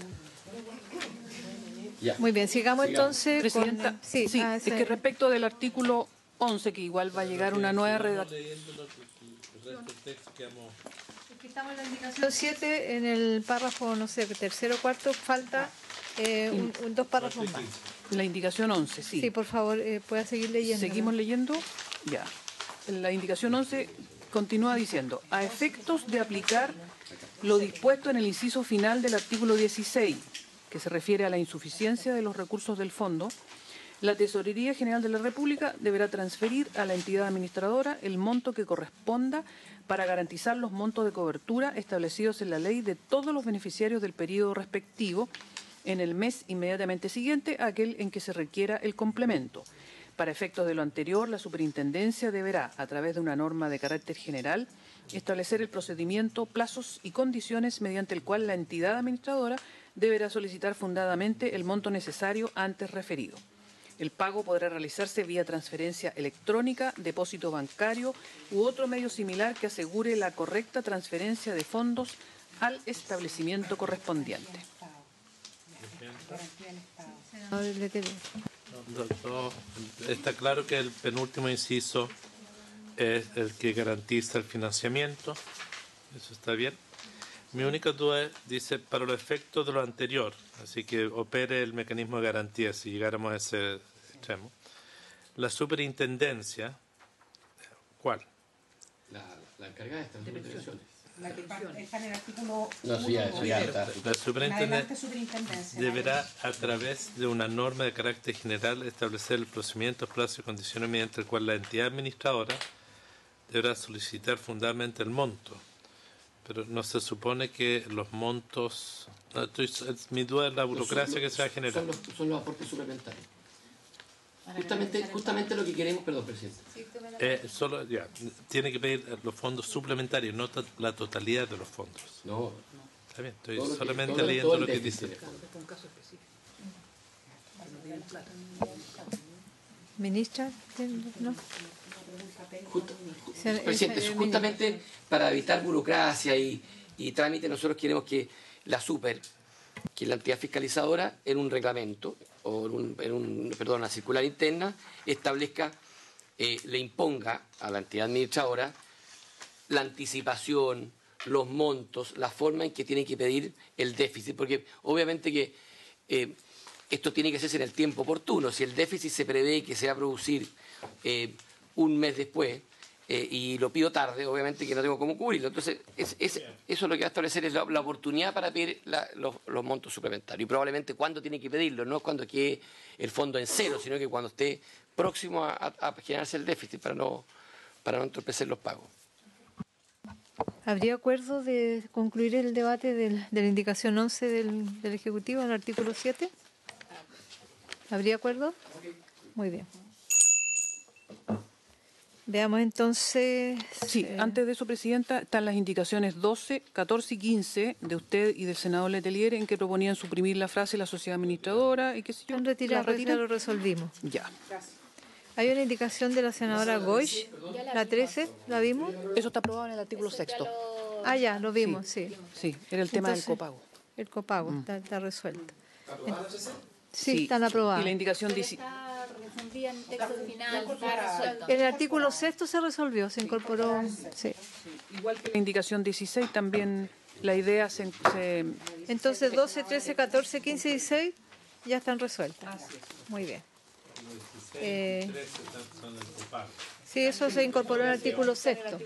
Ya. Muy bien, sigamos Sigamos. entonces. Presidenta, con, sí, sí, ah, es sí. que respecto del artículo once, que igual va a llegar una nueva redacción. Estamos en la indicación siete, en el párrafo, no sé, tercero o cuarto, falta eh, un, un, dos párrafos más. La indicación once, sí. Sí, por favor, eh, pueda seguir leyendo. ¿Seguimos leyendo? Ya. La indicación once continúa diciendo, a efectos de aplicar lo dispuesto en el inciso final del artículo dieciséis, que se refiere a la insuficiencia de los recursos del fondo, la Tesorería General de la República deberá transferir a la entidad administradora el monto que corresponda para garantizar los montos de cobertura establecidos en la ley de todos los beneficiarios del periodo respectivo en el mes inmediatamente siguiente a aquel en que se requiera el complemento. Para efectos de lo anterior, la Superintendencia deberá, a través de una norma de carácter general, establecer el procedimiento, plazos y condiciones mediante el cual la entidad administradora deberá solicitar fundadamente el monto necesario antes referido. El pago podrá realizarse vía transferencia electrónica, depósito bancario u otro medio similar que asegure la correcta transferencia de fondos al establecimiento correspondiente. Está claro que el penúltimo inciso es el que garantiza el financiamiento. Eso está bien. Mi única duda es, dice, para los efectos de lo anterior, así que opere el mecanismo de garantía si llegáramos a ese extremo. La superintendencia, ¿cuál? La, la encargada de estas pensiones. La que está en el artículo no, sí, ya, eso ya está. La superintendencia deberá, a través de una norma de carácter general, establecer el procedimiento, plazos y condiciones mediante el cual la entidad administradora deberá solicitar fundamentalmente el monto. Pero no se supone que los montos... No, estoy, es, mi duda es la burocracia los, que se va a generar. Son los, son los aportes suplementarios. Justamente, justamente lo que queremos... Perdón, presidente. Eh, solo, ya, tiene que pedir los fondos suplementarios, no to, la totalidad de los fondos. No. Está bien, estoy todo solamente que, todo, leyendo todo lo que dice. Ministra, ¿no? Justo, presidente, justamente para evitar burocracia y, y trámite, nosotros queremos que la super, que es la entidad fiscalizadora, en un reglamento, o en un, en un perdón, una circular interna, establezca, eh, le imponga a la entidad administradora la anticipación, los montos, la forma en que tiene que pedir el déficit, porque obviamente que eh, esto tiene que hacerse en el tiempo oportuno. Si el déficit se prevé que se va a producir eh, un mes después eh, y lo pido tarde, obviamente que no tengo cómo cubrirlo. Entonces, es, es, eso lo que va a establecer es la, la oportunidad para pedir la, los, los montos suplementarios. Y probablemente cuándo tiene que pedirlo, no cuando quede el fondo en cero, sino que cuando esté próximo a, a, a generarse el déficit para no, para no entorpecer los pagos. ¿Habría acuerdo de concluir el debate del, de la indicación once del, del Ejecutivo en el artículo siete? ¿Habría acuerdo? Muy bien. Veamos entonces... Sí, eh... antes de eso, Presidenta, están las indicaciones doce, catorce y quince de usted y del senador Letelier en que proponían suprimir la frase la sociedad administradora y qué sé yo. Están retiradas, ya lo resolvimos. Ya. Hay una indicación de la senadora Goix, la trece, ¿la vimos? Eso está aprobado en el artículo sexto. Ah, ya, lo vimos, sí. Sí, sí era el tema Entonces, del copago. El copago, mm. está, está resuelto. Sí, sí, están aprobadas. Y la indicación dice... En, texto final, en el artículo sexto se resolvió, se incorporó. Sí. Igual que la indicación dieciséis, también la idea se... se... Entonces doce, trece, catorce, quince y dieciséis ya están resueltas. Muy bien. Eh, sí, eso se incorporó en el artículo sexto.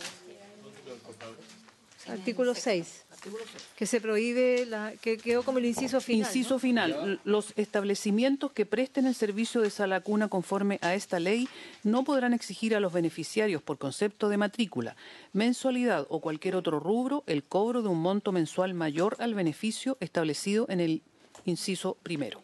Artículo seis. Que se prohíbe, la, que quedó como el inciso final. Inciso ¿no? final. Los establecimientos que presten el servicio de sala cuna conforme a esta ley no podrán exigir a los beneficiarios por concepto de matrícula, mensualidad o cualquier otro rubro el cobro de un monto mensual mayor al beneficio establecido en el inciso primero.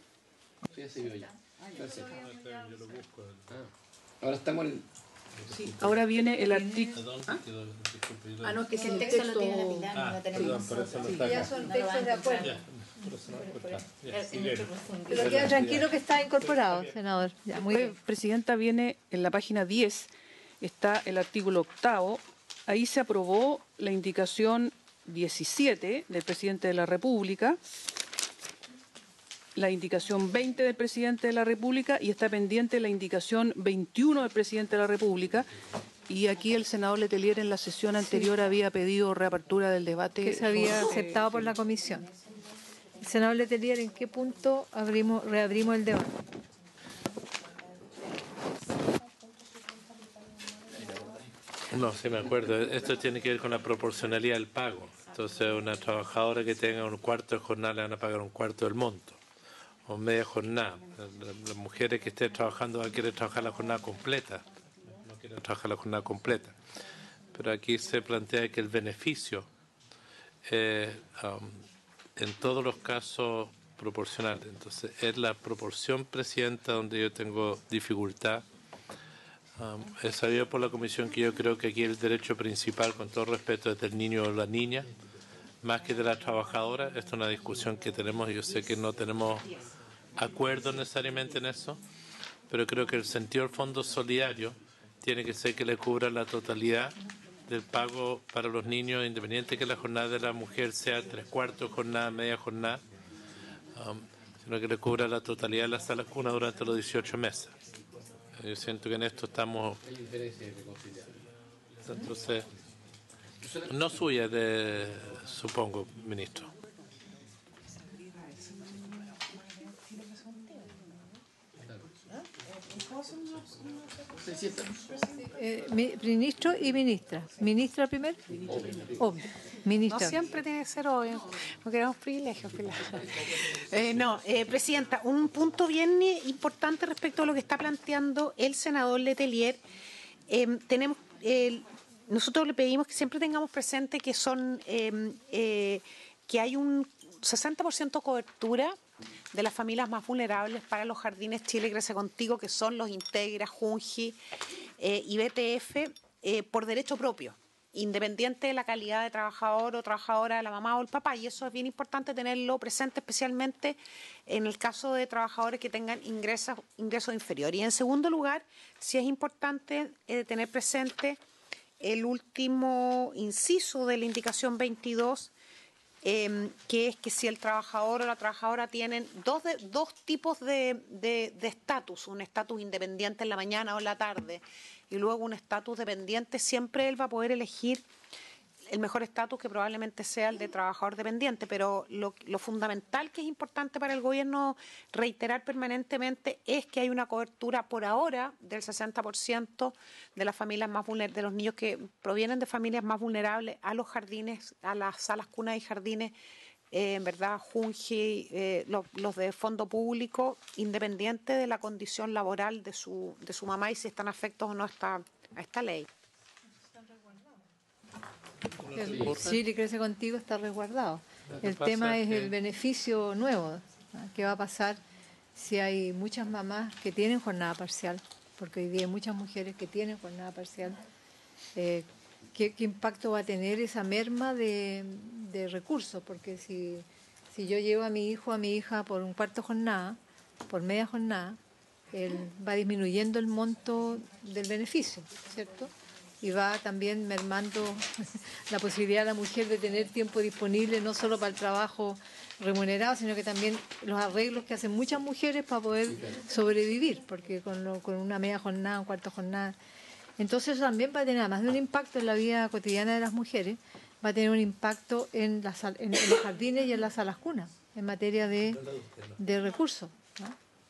Ahora estamos en... Sí, ahora viene el artículo... ¿Ah? ah, no, que es el texto... texto lo tiene la Pilar, ah, no tenemos... Perdón, por eso sí, no ya son textos de acuerdo. Ya. Pero queda tranquilo que está incorporado, senador. Ya, muy bien. Presidenta, viene en la página diez, está el artículo octavo. Ahí se aprobó la indicación diecisiete del presidente de la República, la indicación veinte del presidente de la República y está pendiente la indicación veintiuno del presidente de la República. Y aquí el senador Letelier en la sesión anterior sí. había pedido reapertura del debate. Que se había aceptado por la comisión. Senador Letelier, ¿en qué punto abrimos, reabrimos el debate? No, sí me acuerdo. Esto tiene que ver con la proporcionalidad del pago. Entonces, una trabajadora que tenga un cuarto de jornada le van a pagar un cuarto del monto, o media jornada. Las mujeres que estén trabajando van a querer trabajar la jornada completa, no quieren trabajar la jornada completa. Pero aquí se plantea que el beneficio, eh, um, en todos los casos, proporcional. Entonces, es la proporción, Presidenta, donde yo tengo dificultad. Um, he sabido por la Comisión que yo creo que aquí el derecho principal, con todo respeto, es del niño o la niña, más que de la trabajadora. Esta es una discusión que tenemos y yo sé que no tenemos acuerdo necesariamente en eso, pero creo que el sentido del fondo solidario tiene que ser que le cubra la totalidad del pago para los niños, independiente que la jornada de la mujer sea tres cuartos jornada, media jornada, um, sino que le cubra la totalidad de la sala cuna durante los dieciocho meses. Yo siento que en esto estamos. Entonces, no suya, de, supongo, ministro. Eh, ministro y ministra. ¿Ministra primero? Obvio. Ministra. No siempre tiene que ser obvio. No queremos privilegios, Pilar. Eh, no, eh, Presidenta, un punto bien importante respecto a lo que está planteando el senador Letelier. Eh, tenemos, eh, nosotros le pedimos que siempre tengamos presente que son eh, eh, que hay un sesenta por ciento cobertura de las familias más vulnerables para los jardines Chile Crece Contigo, que son los Integra, Junji eh, y B T F, eh, por derecho propio, independiente de la calidad de trabajador o trabajadora de la mamá o el papá. Y eso es bien importante tenerlo presente, especialmente en el caso de trabajadores que tengan ingresos, ingresos inferiores. Y en segundo lugar, sí es importante eh, tener presente el último inciso de la indicación veintidós, Eh, que es que si el trabajador o la trabajadora tienen dos, de, dos tipos de estatus, un estatus independiente en la mañana o en la tarde y luego un estatus dependiente, siempre él va a poder elegir el mejor estatus, que probablemente sea el de trabajador dependiente, pero lo, lo fundamental que es importante para el gobierno reiterar permanentemente es que hay una cobertura por ahora del sesenta por ciento de las familias más vulnerables, de los niños que provienen de familias más vulnerables a los jardines, a las salas cunas y jardines, eh, en verdad, Junji, eh, los, los de fondo público, independiente de la condición laboral de su, de su mamá y si están afectos o no a esta, a esta ley. El Chile Crece Contigo está resguardado. El tema es el beneficio nuevo, ¿no? ¿Qué va a pasar si hay muchas mamás que tienen jornada parcial? Porque hoy día hay muchas mujeres que tienen jornada parcial. Eh, ¿qué, ¿Qué impacto va a tener esa merma de, de recursos? Porque si, si yo llevo a mi hijo, a mi hija por un cuarto jornada, por media jornada, él va disminuyendo el monto del beneficio, ¿cierto? Y va también mermando la posibilidad de la mujer de tener tiempo disponible no solo para el trabajo remunerado, sino que también los arreglos que hacen muchas mujeres para poder sobrevivir, porque con, lo, con una media jornada, un cuarto jornada. Entonces eso también va a tener, además de un impacto en la vida cotidiana de las mujeres, va a tener un impacto en, las, en, en los jardines y en las salas cunas, en materia de, de recursos, ¿no?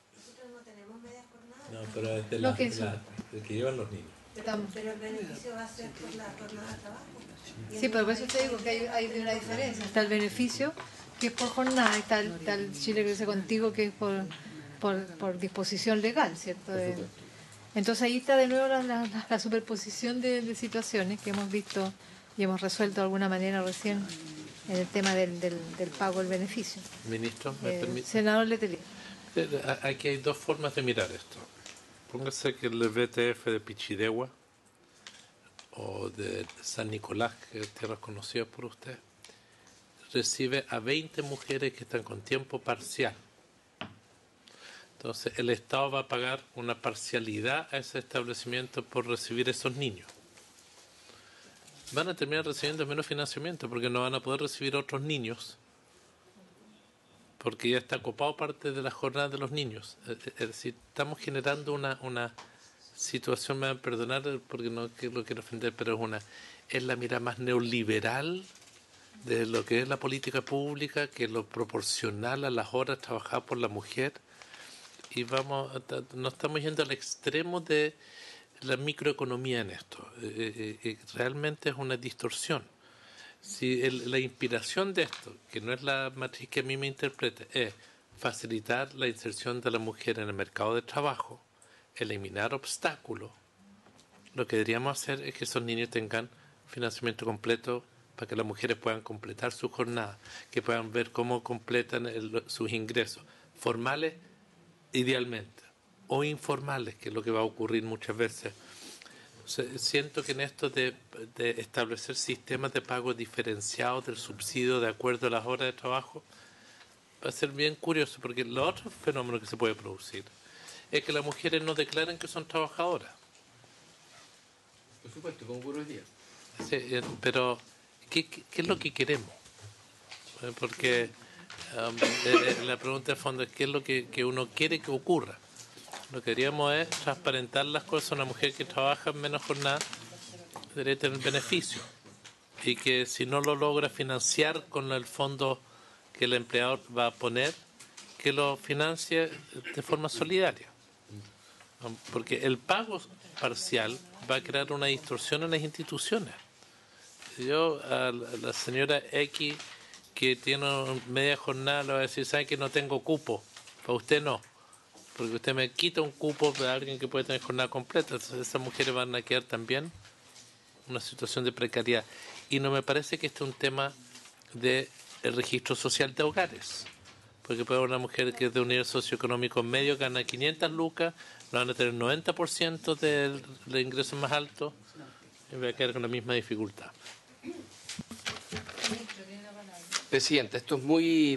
No, pero es de la, que, la, el que llevan los niños. Pero el beneficio va a ser por la jornada de trabajo. Sí, pero por eso te digo que hay, hay una diferencia. Está el beneficio, que es por jornada, y está el, está el Chile Crece Contigo, que es por, por, por disposición legal, ¿cierto? De, entonces ahí está de nuevo la, la, la superposición de, de situaciones que hemos visto y hemos resuelto de alguna manera recién en el tema del, del, del pago del beneficio. Ministro, ¿me eh, permite? Senador Letelier. Aquí hay dos formas de mirar esto. Póngase que el B T F de Pichidegua o de San Nicolás, que es tierra conocida por usted, recibe a veinte mujeres que están con tiempo parcial. Entonces, el Estado va a pagar una parcialidad a ese establecimiento por recibir esos niños. Van a terminar recibiendo menos financiamiento porque no van a poder recibir otros niños porque ya está copado parte de la jornada de los niños. Es decir, estamos generando una, una situación, me van a perdonar porque no lo quiero ofender, pero es una es la mirada más neoliberal de lo que es la política pública, que es lo proporcional a las horas trabajadas por la mujer, y vamos nos estamos yendo al extremo de la microeconomía en esto. Eh, eh, realmente es una distorsión. Si el, la inspiración de esto, que no es la matriz que a mí me interpreta, es facilitar la inserción de la mujer en el mercado de trabajo, eliminar obstáculos, lo que deberíamos hacer es que esos niños tengan financiamiento completo para que las mujeres puedan completar su jornada, que puedan ver cómo completan el, sus ingresos, formales idealmente, o informales, que es lo que va a ocurrir muchas veces. O sea, siento que en esto de, de establecer sistemas de pago diferenciados del subsidio de acuerdo a las horas de trabajo va a ser bien curioso, porque los otros fenómenos que se puede producir es que las mujeres no declaran que son trabajadoras. Por supuesto, como ocurre hoy día. Sí, pero ¿qué, qué, qué es lo que queremos? Porque um, eh, la pregunta de fondo es qué es lo que, que uno quiere que ocurra. Lo que queríamos es transparentar las cosas. Una mujer que trabaja en menos jornada debería tener beneficio, y que si no lo logra financiar con el fondo que el empleador va a poner, que lo financie de forma solidaria. Porque el pago parcial va a crear una distorsión en las instituciones. Yo a la señora X que tiene media jornada le voy a decir, ¿sabe que no tengo cupo? Para usted no, porque usted me quita un cupo de alguien que puede tener jornada completa. Entonces esas mujeres van a quedar también en una situación de precariedad. Y no me parece que este es un tema del registro social de hogares, porque puede haber una mujer que es de un nivel socioeconómico medio, gana quinientas lucas, no van a tener noventa por ciento del, del ingreso más alto, y va a quedar con la misma dificultad. Presidenta, esto es muy...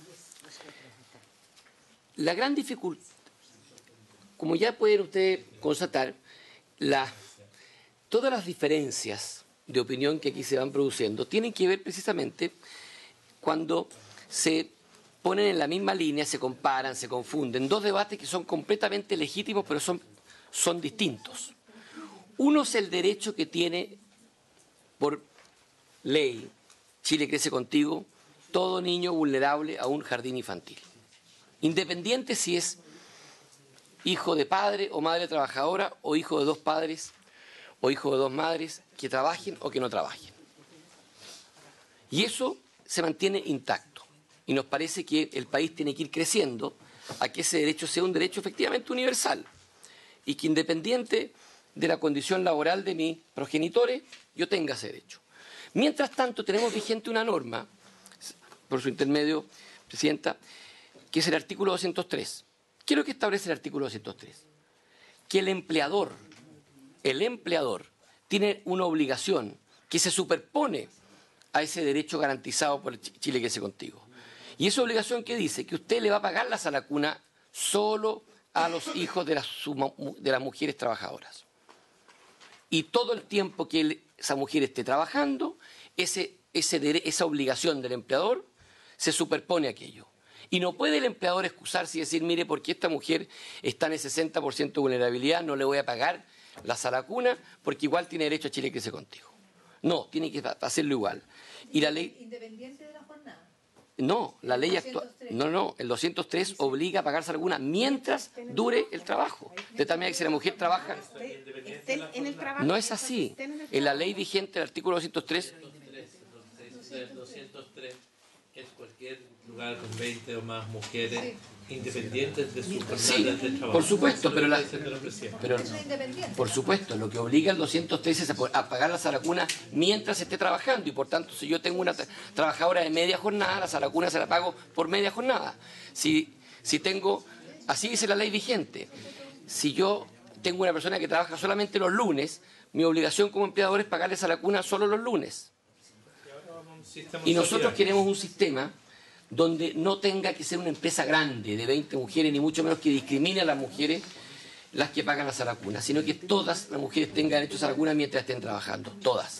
La gran dificultad, como ya pueden ustedes constatar, la... todas las diferencias de opinión que aquí se van produciendo tienen que ver precisamente cuando se ponen en la misma línea, se comparan, se confunden, dos debates que son completamente legítimos, pero son, son distintos. Uno es el derecho que tiene por ley Chile Crece Contigo todo niño vulnerable a un jardín infantil, independiente si es hijo de padre o madre trabajadora, o hijo de dos padres o hijo de dos madres que trabajen o que no trabajen. Y eso se mantiene intacto. Y nos parece que el país tiene que ir creciendo a que ese derecho sea un derecho efectivamente universal, y que independiente de la condición laboral de mis progenitores, yo tenga ese derecho. Mientras tanto, tenemos vigente una norma, por su intermedio, Presidenta, que es el artículo doscientos tres. ¿Qué es lo que establece el artículo doscientos tres? Que el empleador, el empleador tiene una obligación que se superpone a ese derecho garantizado por Chile Crece Contigo. Y esa obligación que dice que usted le va a pagar la sala cuna solo a los hijos de las, de las mujeres trabajadoras. Y todo el tiempo que él, esa mujer esté trabajando, ese, ese, esa obligación del empleador se superpone a aquello. Y no puede el empleador excusarse y decir, mire, porque esta mujer está en el sesenta por ciento de vulnerabilidad, no le voy a pagar la sala cuna, porque igual tiene derecho a Chile Crece Contigo. No, tiene que hacerlo igual. Y la ley... Independiente de la jornada. No, la ley actual, no, no, el doscientos tres obliga a pagar sala cuna mientras dure el trabajo. De tal manera que si la mujer trabaja... No es así. En la ley vigente, el artículo doscientos tres... El doscientos tres es cualquier lugar con veinte o más mujeres independientes de su jornada sí, de trabajo. Por supuesto, pero, la, pero por supuesto, lo que obliga el doscientos tres es a, a pagar la sala cuna mientras esté trabajando, y por tanto, si yo tengo una tra trabajadora de media jornada, la sala cuna se la pago por media jornada. Si, si tengo, así dice la ley vigente, si yo tengo una persona que trabaja solamente los lunes, mi obligación como empleador es pagarle sala cuna solo los lunes. Y nosotros queremos un sistema donde no tenga que ser una empresa grande de veinte mujeres, ni mucho menos que discrimine a las mujeres las que pagan la sala cuna, sino que todas las mujeres tengan derecho a sala cuna mientras estén trabajando, todas.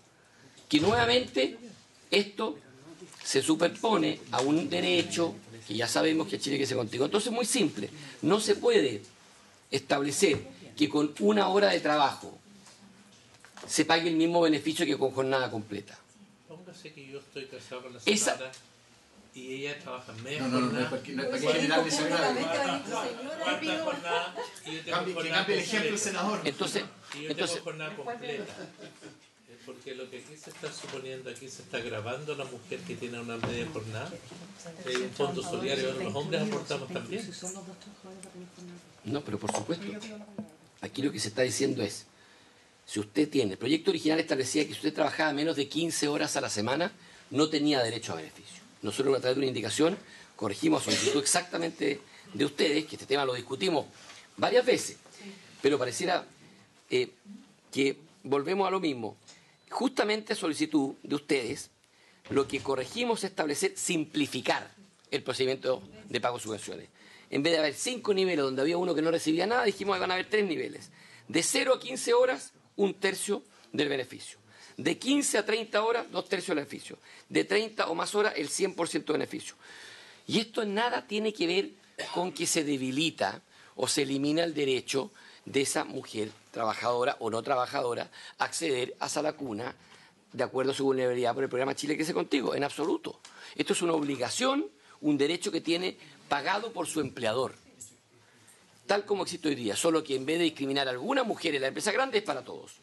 Que nuevamente esto se superpone a un derecho que ya sabemos que Chile crece contigo. Entonces, muy simple, no se puede establecer que con una hora de trabajo se pague el mismo beneficio que con jornada completa. Póngase que yo estoy casado con la Esa, señora y ella trabaja media No, no, no, jornada. no es para que- no es para que generarle ese agravio. ¿Cuántas jornadas? Y yo tengo Cambie- que jornada cambie el ejemplo el completa. senador. Entonces, Y yo entonces tengo jornada completa. Eh, Porque lo que aquí se está suponiendo, aquí se está grabando a la mujer que tiene una media jornada. Hay un fondo solidario, los hombres aportamos también. no, pero por supuesto, aquí lo que se está diciendo es, si usted tiene, el proyecto original establecía que si usted trabajaba menos de quince horas a la semana, no tenía derecho a beneficio. Nosotros, a través de una indicación, corregimos a solicitud exactamente de ustedes, que este tema lo discutimos varias veces, pero pareciera eh, que volvemos a lo mismo. Justamente a solicitud de ustedes, lo que corregimos es establecer, simplificar el procedimiento de pago de subvenciones. En vez de haber cinco niveles donde había uno que no recibía nada, dijimos que van a haber tres niveles. De cero a quince horas, un tercio del beneficio. De quince a treinta horas, dos tercios del beneficio. De treinta o más horas, el cien por ciento de beneficio. Y esto en nada tiene que ver con que se debilita o se elimina el derecho de esa mujer trabajadora o no trabajadora a acceder a la cuna de acuerdo a su vulnerabilidad por el programa Chile Crece Contigo, en absoluto. Esto es una obligación, un derecho que tiene pagado por su empleador, tal como existe hoy día, solo que en vez de discriminar a algunas mujeres en la empresa grande es para todos.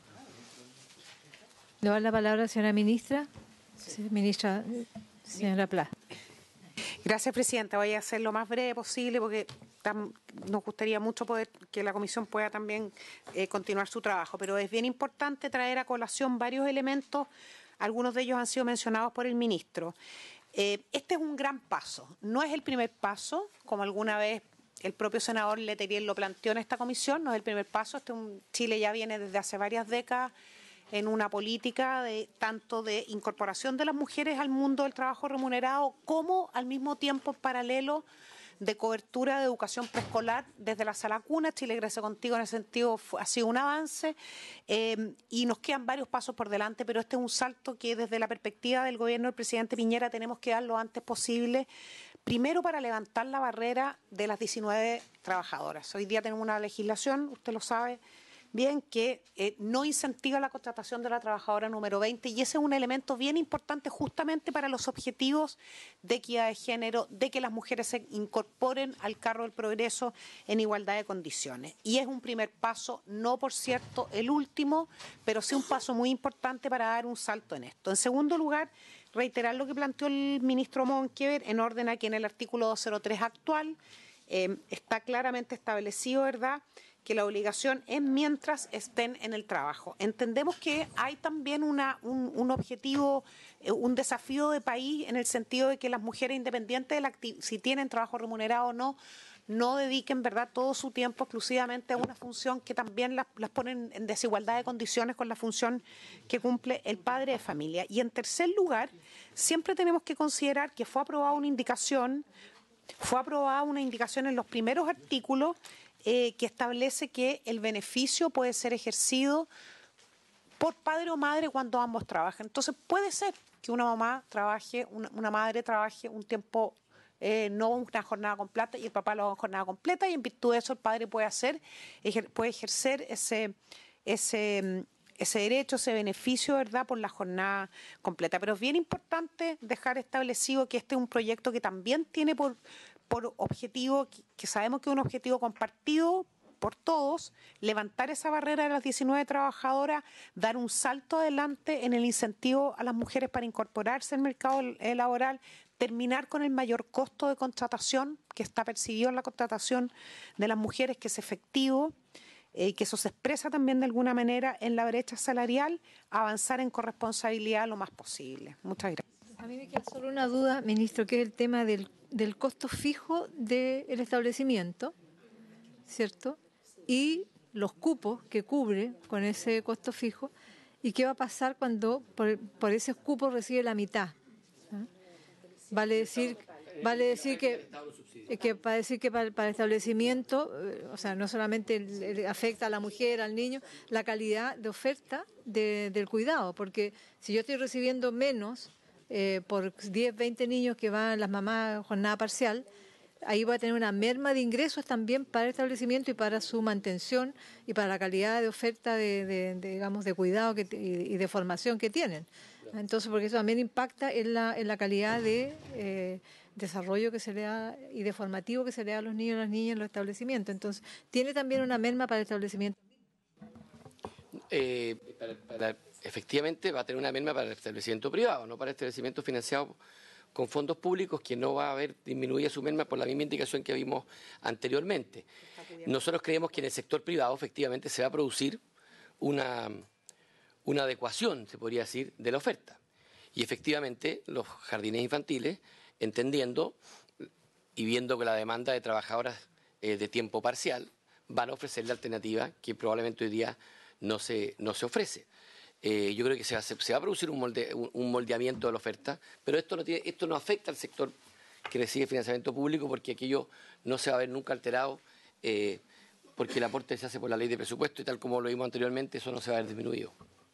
Le doy la palabra a la señora ministra. Sí, ministra, señora Pla. Gracias, Presidenta. Voy a ser lo más breve posible porque tam, nos gustaría mucho poder que la Comisión pueda también eh, continuar su trabajo, pero es bien importante traer a colación varios elementos, algunos de ellos han sido mencionados por el ministro. Eh, este es un gran paso, no es el primer paso, como alguna vez el propio senador Letelier lo planteó en esta comisión, no es el primer paso, este un, Chile ya viene desde hace varias décadas en una política de tanto de incorporación de las mujeres al mundo del trabajo remunerado como al mismo tiempo en paralelo de cobertura de educación preescolar desde la sala cuna. Chile Crece Contigo en ese sentido fue, ha sido un avance eh, y nos quedan varios pasos por delante, pero este es un salto que desde la perspectiva del gobierno del presidente Piñera tenemos que dar lo antes posible. Primero, para levantar la barrera de las diecinueve trabajadoras. Hoy día tenemos una legislación, usted lo sabe bien, que eh, no incentiva la contratación de la trabajadora número veinte y ese es un elemento bien importante justamente para los objetivos de equidad de género, de que las mujeres se incorporen al carro del progreso en igualdad de condiciones. Y es un primer paso, no por cierto el último, pero sí un paso muy importante para dar un salto en esto. En segundo lugar, reiterar lo que planteó el ministro Monkever en orden a que en el artículo doscientos tres actual eh, está claramente establecido, ¿verdad?, que la obligación es mientras estén en el trabajo. Entendemos que hay también una, un, un objetivo, eh, un desafío de país en el sentido de que las mujeres, independientes de la si tienen trabajo remunerado o no, no dediquen, ¿verdad?, todo su tiempo exclusivamente a una función que también las, las ponen en desigualdad de condiciones con la función que cumple el padre de familia. Y en tercer lugar, siempre tenemos que considerar que fue aprobada una indicación, fue aprobada una indicación en los primeros artículos eh, que establece que el beneficio puede ser ejercido por padre o madre cuando ambos trabajan. Entonces puede ser que una mamá trabaje, una, una madre trabaje un tiempo, eh, no una jornada completa, y el papá lo haga en jornada completa, y en virtud de eso el padre puede hacer, ejer, puede ejercer ese, ese, ese derecho, ese beneficio, ¿verdad?, por la jornada completa. Pero es bien importante dejar establecido que este es un proyecto que también tiene por, por objetivo, que, que sabemos que es un objetivo compartido por todos, levantar esa barrera de las diecinueve trabajadoras, dar un salto adelante en el incentivo a las mujeres para incorporarse al mercado laboral, terminar con el mayor costo de contratación que está percibido en la contratación de las mujeres, que es efectivo, eh, que eso se expresa también de alguna manera en la brecha salarial, avanzar en corresponsabilidad lo más posible. Muchas gracias. A mí me queda solo una duda, ministro, que es el tema del, del costo fijo del establecimiento, ¿cierto?, y los cupos que cubre con ese costo fijo, y qué va a pasar cuando por, por ese cupo recibe la mitad. ¿Ah? Vale decir, vale decir que, que para decir que para, para el establecimiento, o sea, no solamente le afecta a la mujer, al niño, la calidad de oferta de, del cuidado, porque si yo estoy recibiendo menos eh, por diez, veinte niños que van las mamás a jornada parcial, ahí va a tener una merma de ingresos también para el establecimiento y para su mantención y para la calidad de oferta de, de, de digamos, de cuidado que, y de formación que tienen. Entonces, porque eso también impacta en la, en la calidad de eh, desarrollo que se le da y de formativo que se le da a los niños y las niñas en los establecimientos. Entonces, tiene también una merma para el establecimiento. Eh, para, para, efectivamente va a tener una merma para el establecimiento privado, no para el establecimiento financiado con fondos públicos, que no va a haber disminuida su merma por la misma indicación que vimos anteriormente. Nosotros creemos que en el sector privado efectivamente se va a producir una, una adecuación, se podría decir, de la oferta. Y efectivamente los jardines infantiles, entendiendo y viendo que la demanda de trabajadoras eh, de tiempo parcial, van a ofrecer la alternativa que probablemente hoy día no se, no se ofrece. Eh, yo creo que se va, se, se va a producir un, molde, un, un moldeamiento de la oferta, pero esto no, tiene, esto no afecta al sector que recibe financiamiento público, porque aquello no se va a ver nunca alterado, eh, porque el aporte se hace por la ley de presupuesto y tal como lo vimos anteriormente, eso no se va a ver disminuido.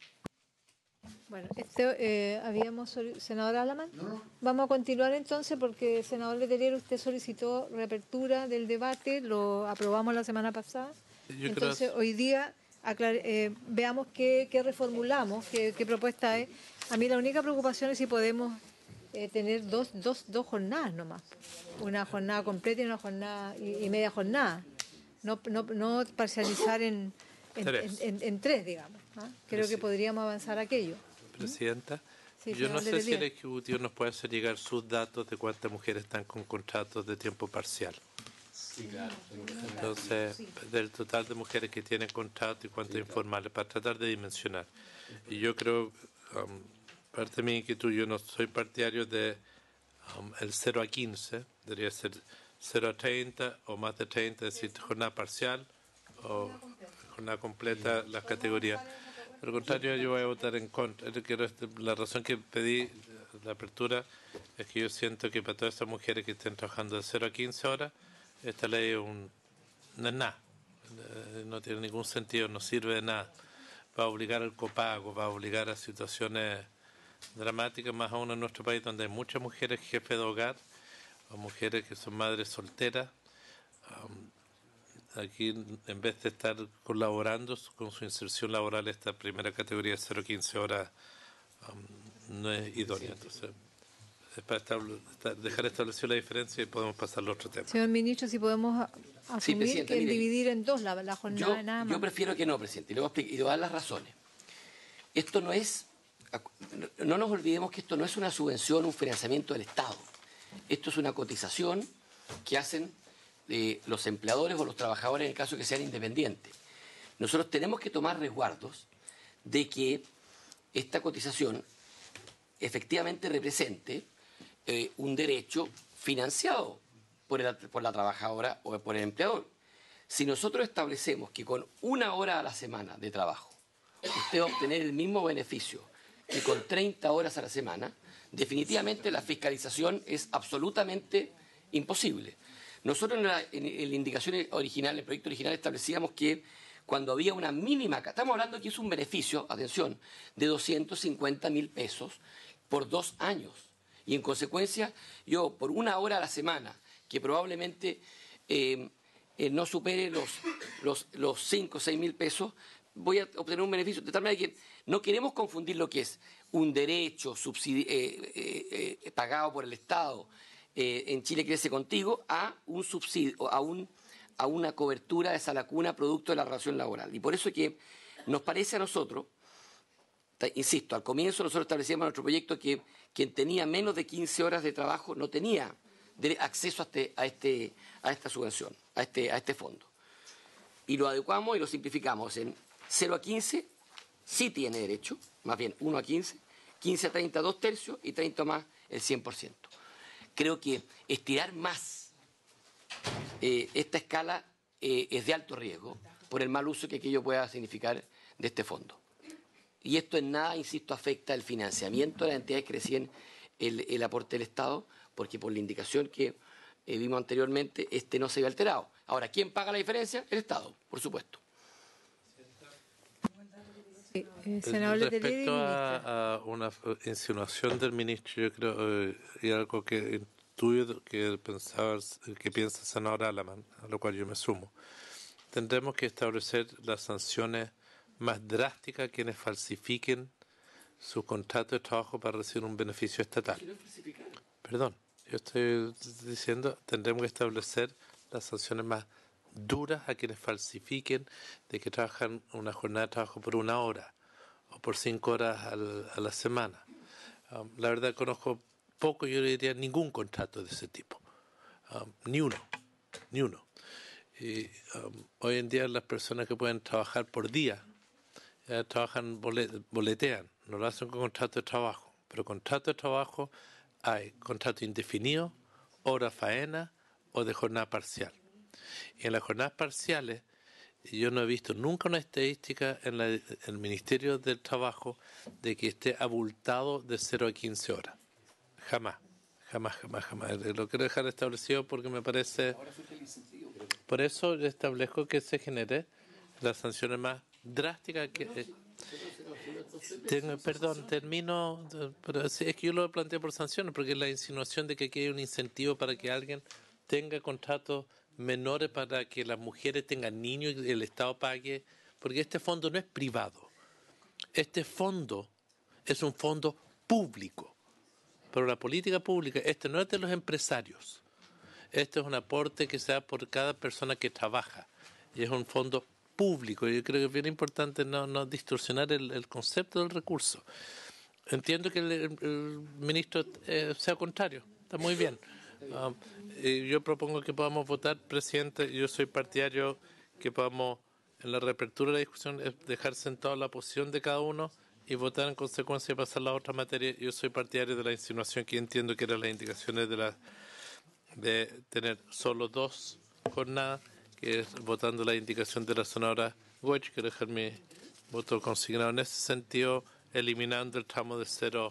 Bueno, este, eh, habíamos, senador Alaman, no, no. Vamos a continuar entonces porque, senador Letelier, usted solicitó reapertura del debate, lo aprobamos la semana pasada, yo entonces creo... hoy día aclare, eh, veamos qué, qué reformulamos, qué, qué propuesta es. A mí la única preocupación es si podemos eh, tener dos, dos, dos jornadas nomás, una jornada completa y una jornada y, y media jornada, no, no, no parcializar en, en, tres. En, en, en tres, digamos, ¿no? Creo que podríamos avanzar aquello. Presidenta, sí, yo no sé si el Ejecutivo nos puede hacer llegar sus datos de cuántas mujeres están con contratos de tiempo parcial. Sí, claro. Entonces, del total de mujeres que tienen contrato y cuántas informales, para tratar de dimensionar. Y yo creo, um, parte de mi inquietud, yo no soy partidario de um, el cero a quince, debería ser cero a treinta o más de treinta, es decir, jornada parcial o jornada completa, las categorías. Por el contrario, yo voy a votar en contra. La razón que pedí la apertura es que yo siento que para todas esas mujeres que estén trabajando de cero a quince horas, esta ley es un, no es nada, no tiene ningún sentido, no sirve de nada. Va a obligar al copago, va a obligar a situaciones dramáticas, más aún en nuestro país donde hay muchas mujeres jefes de hogar o mujeres que son madres solteras. Um, Aquí, en vez de estar colaborando con su inserción laboral, esta primera categoría de cero a quince horas um, no es idónea. Entonces, es para establecer, dejar establecida la diferencia y podemos pasar al otro tema. Señor Ministro, si podemos asumir sí, que mire, dividir en dos la, la jornada yo, nada más. Yo prefiero que no, presidente, y le voy a explicar, y le voy a dar las razones. Esto no es, no nos olvidemos que esto no es una subvención, un financiamiento del Estado. Esto es una cotización que hacen Eh, los empleadores o los trabajadores en el caso que sean independientes. Nosotros tenemos que tomar resguardos de que esta cotización efectivamente represente eh, un derecho financiado por, el, por la trabajadora o por el empleador. Si nosotros establecemos que con una hora a la semana de trabajo usted va a obtener el mismo beneficio que con treinta horas a la semana, definitivamente la fiscalización es absolutamente imposible. Nosotros en la, en, en la indicación original, en el proyecto original, establecíamos que cuando había una mínima, estamos hablando que es un beneficio, atención, de doscientos cincuenta mil pesos por dos años. Y en consecuencia, yo por una hora a la semana, que probablemente eh, eh, no supere los, los, los cinco o seis mil pesos, voy a obtener un beneficio. De tal manera que no queremos confundir lo que es un derecho subsidi- eh, eh, eh, pagado por el Estado, Eh, en Chile Crece Contigo, a un subsidio, a, un, a una cobertura de esa lacuna producto de la relación laboral. Y por eso es que nos parece a nosotros, insisto, al comienzo nosotros establecíamos en nuestro proyecto que quien tenía menos de quince horas de trabajo no tenía acceso a, este, a, este, a esta subvención, a este, a este fondo. Y lo adecuamos y lo simplificamos en cero a quince, sí tiene derecho, más bien uno a quince, quince a treinta, dos tercios y treinta más el cien por ciento. Creo que estirar más eh, esta escala eh, es de alto riesgo por el mal uso que aquello pueda significar de este fondo. Y esto en nada, insisto, afecta el financiamiento de las entidades que reciben el, el aporte del Estado, porque por la indicación que eh, vimos anteriormente, este no se ve alterado. Ahora, ¿quién paga la diferencia? El Estado, por supuesto. Eh, eh, senador Letelier y Respecto ministra. a, a una insinuación del ministro, yo creo, eh, y algo que intuyo que pensaba, que piensa el senador Alaman, a lo cual yo me sumo, tendremos que establecer las sanciones más drásticas a quienes falsifiquen su contrato de trabajo para recibir un beneficio estatal. Perdón, yo estoy diciendo, tendremos que establecer las sanciones más duras a quienes falsifiquen de que trabajan una jornada de trabajo por una hora o por cinco horas al, a la semana. Um, la verdad conozco poco, yo diría ningún contrato de ese tipo, um, ni uno, ni uno. Y, um, hoy en día las personas que pueden trabajar por día eh, trabajan, bolet, boletean, no lo hacen con contrato de trabajo, pero contrato de trabajo hay contrato indefinido, hora faena o de jornada parcial. Y en las jornadas parciales, yo no he visto nunca una estadística en, la, en el Ministerio del Trabajo de que esté abultado de cero a quince horas. Jamás, jamás, jamás, jamás. Lo quiero dejar establecido porque me parece... Por eso establezco que se genere las sanciones más drásticas que... Eh, tengo, perdón, termino, pero es que yo lo planteo por sanciones, porque es la insinuación de que aquí hay un incentivo para que alguien tenga contratos menores para que las mujeres tengan niños y el Estado pague, porque este fondo no es privado. Este fondo es un fondo público. Pero la política pública, este no es de los empresarios. Este es un aporte que se da por cada persona que trabaja. Y es un fondo público. Yo creo que es bien importante no, no distorsionar el, el concepto del recurso. Entiendo que el, el, el ministro eh, sea contrario. Está muy bien. Um, y yo propongo que podamos votar, presidente. Yo soy partidario que podamos, en la reapertura de la discusión, dejar sentada la posición de cada uno y votar en consecuencia y pasar a la otra materia. Yo soy partidario de la insinuación que entiendo que eran las indicaciones de la de tener solo dos jornadas, que es votando la indicación de la senadora Goich. Quiero dejar mi voto consignado en ese sentido, eliminando el tramo de cero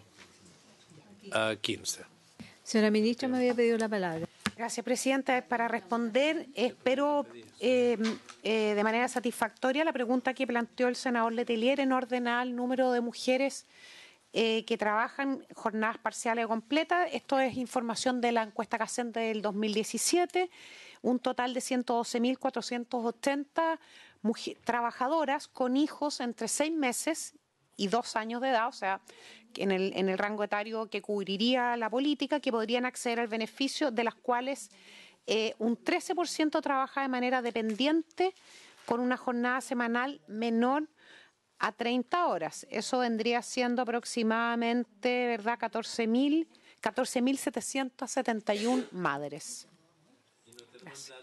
a quince. Señora ministra, me había pedido la palabra. Gracias, presidenta. Para responder, espero eh, eh, de manera satisfactoria la pregunta que planteó el senador Letelier en orden al número de mujeres eh, que trabajan jornadas parciales o completas. Esto es información de la encuesta CACEN del dos mil diecisiete. Un total de ciento doce mil cuatrocientas ochenta trabajadoras con hijos entre seis meses y dos años de edad, o sea, en el, en el rango etario que cubriría la política, que podrían acceder al beneficio, de las cuales eh, un trece por ciento trabaja de manera dependiente con una jornada semanal menor a treinta horas. Eso vendría siendo aproximadamente, ¿verdad?, catorce mil setecientas setenta y una madres. Gracias.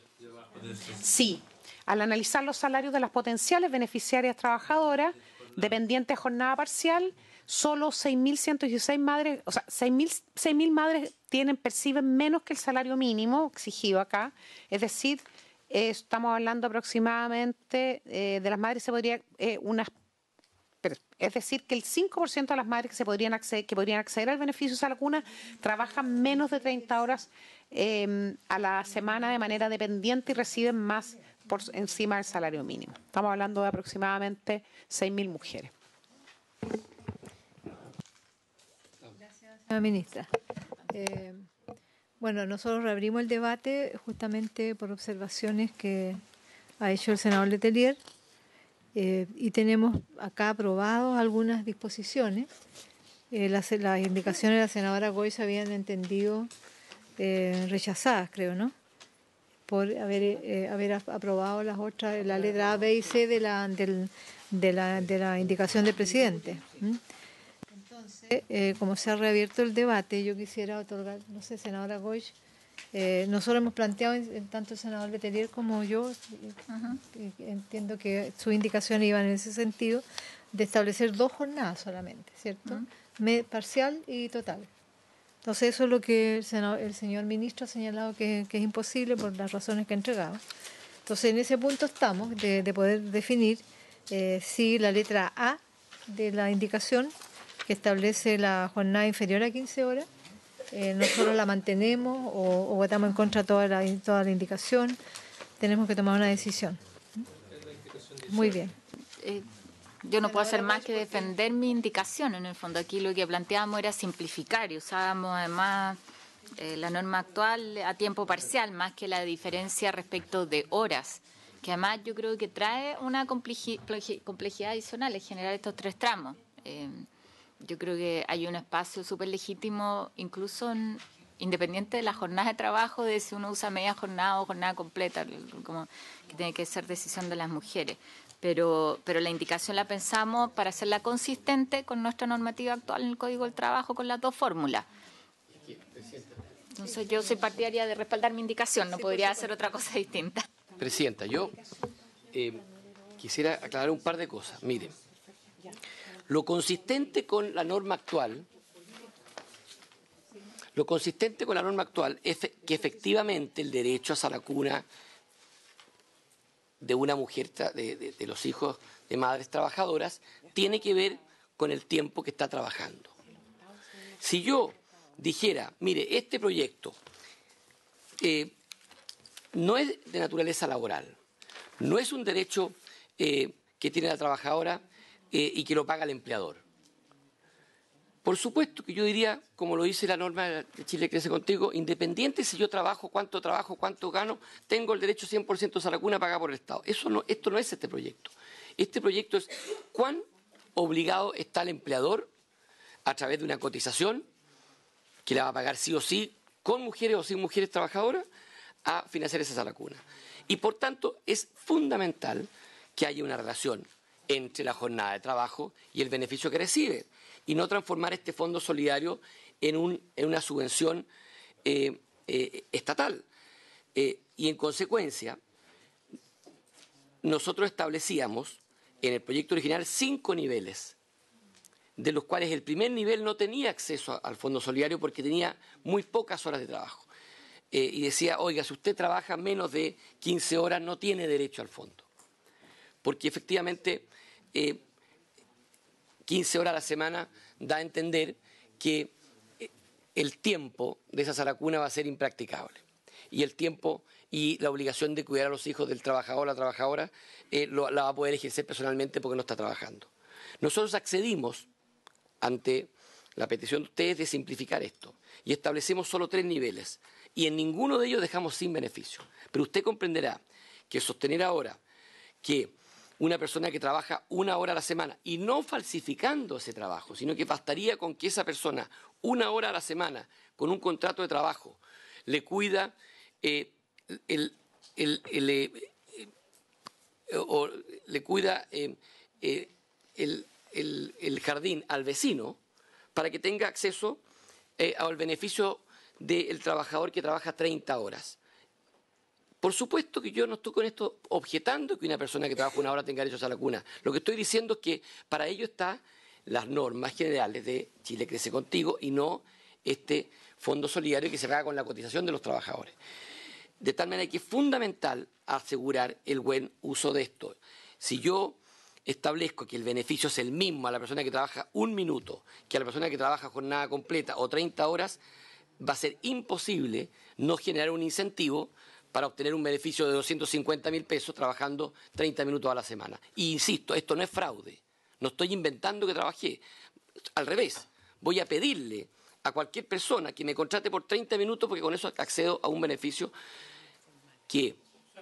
Sí, al analizar los salarios de las potenciales beneficiarias trabajadoras dependientes de jornada parcial, solo seis mil ciento dieciséis madres, o sea, seis mil madres tienen, perciben menos que el salario mínimo exigido acá. Es decir, eh, estamos hablando aproximadamente eh, de las madres se podría eh, unas, pero, es decir, que el cinco por ciento de las madres que se podrían acceder, que podrían acceder al beneficio de esa lacuna trabajan menos de treinta horas eh, a la semana de manera dependiente y reciben más por encima del salario mínimo. Estamos hablando de aproximadamente seis mil mujeres. Gracias, señora ministra. Eh, bueno, nosotros reabrimos el debate justamente por observaciones que ha hecho el senador Letelier eh, y tenemos acá aprobados algunas disposiciones. Eh, las, las indicaciones de la senadora Goich se habían entendido eh, rechazadas, creo, ¿no?, por haber, eh, haber aprobado las otras, la letra A, B y C de la, del, de la, de la indicación del presidente. ¿Mm? Entonces, eh, como se ha reabierto el debate, yo quisiera otorgar, no sé, senadora Goich, eh, nosotros hemos planteado, en, en tanto el senador Letelier como yo, uh-huh. eh, entiendo que sus indicaciones iban en ese sentido, de establecer dos jornadas solamente, ¿cierto? Uh-huh. Me, parcial y total. Entonces eso es lo que el, senador, el señor ministro ha señalado que, que es imposible por las razones que ha entregado. Entonces en ese punto estamos de, de poder definir eh, si la letra A de la indicación que establece la jornada inferior a quince horas, eh, nosotros la mantenemos o, o votamos en contra de toda la, toda la indicación. Tenemos que tomar una decisión. Muy bien. Eh, yo no puedo hacer más que defender mi indicación. En el fondo, aquí lo que planteábamos era simplificar y usábamos además eh, la norma actual a tiempo parcial, más que la diferencia respecto de horas, que además yo creo que trae una complejidad adicional en generar estos tres tramos. Eh, yo creo que hay un espacio súper legítimo, incluso en, independiente de la jornada de trabajo, de si uno usa media jornada o jornada completa, como que tiene que ser decisión de las mujeres. Pero, pero la indicación la pensamos para hacerla consistente con nuestra normativa actual en el Código del Trabajo, con las dos fórmulas. Entonces yo soy partidaria de respaldar mi indicación, no podría hacer otra cosa distinta. Presidenta, yo eh, quisiera aclarar un par de cosas. Miren, lo consistente con la norma actual, lo consistente con la norma actual es que efectivamente el derecho a Saracuna de una mujer, de, de, de los hijos de madres trabajadoras, tiene que ver con el tiempo que está trabajando. Si yo dijera, mire, este proyecto eh, no es de naturaleza laboral, no es un derecho eh, que tiene la trabajadora eh, y que lo paga el empleador. Por supuesto que yo diría, como lo dice la norma de Chile Crece Contigo, independiente si yo trabajo, cuánto trabajo, cuánto gano, tengo el derecho cien por ciento a Saracuna pagada por el Estado. Eso no, esto no es este proyecto. Este proyecto es cuán obligado está el empleador a través de una cotización que la va a pagar sí o sí, con mujeres o sin mujeres trabajadoras, a financiar esa Saracuna. Y por tanto es fundamental que haya una relación entre la jornada de trabajo y el beneficio que recibe, y no transformar este fondo solidario en, un, en una subvención eh, eh, estatal. Eh, y en consecuencia, nosotros establecíamos en el proyecto original cinco niveles, de los cuales el primer nivel no tenía acceso a, al fondo solidario porque tenía muy pocas horas de trabajo. Eh, y decía, oiga, si usted trabaja menos de quince horas no tiene derecho al fondo. Porque efectivamente eh, quince horas a la semana da a entender que el tiempo de esa Saracuna va a ser impracticable. Y el tiempo y la obligación de cuidar a los hijos del trabajador o la trabajadora eh, lo, la va a poder ejercer personalmente porque no está trabajando. Nosotros accedimos ante la petición de ustedes de simplificar esto y establecemos solo tres niveles y en ninguno de ellos dejamos sin beneficio. Pero usted comprenderá que sostener ahora que una persona que trabaja una hora a la semana y no falsificando ese trabajo, sino que bastaría con que esa persona una hora a la semana con un contrato de trabajo le cuida eh, el, el, el, eh, eh, o le cuida eh, eh, el, el, el jardín al vecino para que tenga acceso eh, al beneficio del trabajador que trabaja treinta horas. Por supuesto que yo no estoy con esto objetando que una persona que trabaja una hora tenga derecho a Saracuna. Lo que estoy diciendo es que para ello están las normas generales de Chile Crece Contigo y no este fondo solidario que se paga con la cotización de los trabajadores. De tal manera que es fundamental asegurar el buen uso de esto. Si yo establezco que el beneficio es el mismo a la persona que trabaja un minuto que a la persona que trabaja jornada completa o treinta horas, va a ser imposible no generar un incentivo para obtener un beneficio de doscientos cincuenta mil pesos trabajando treinta minutos a la semana. Y insisto, esto no es fraude. No estoy inventando que trabajé. Al revés, voy a pedirle a cualquier persona que me contrate por treinta minutos porque con eso accedo a un beneficio que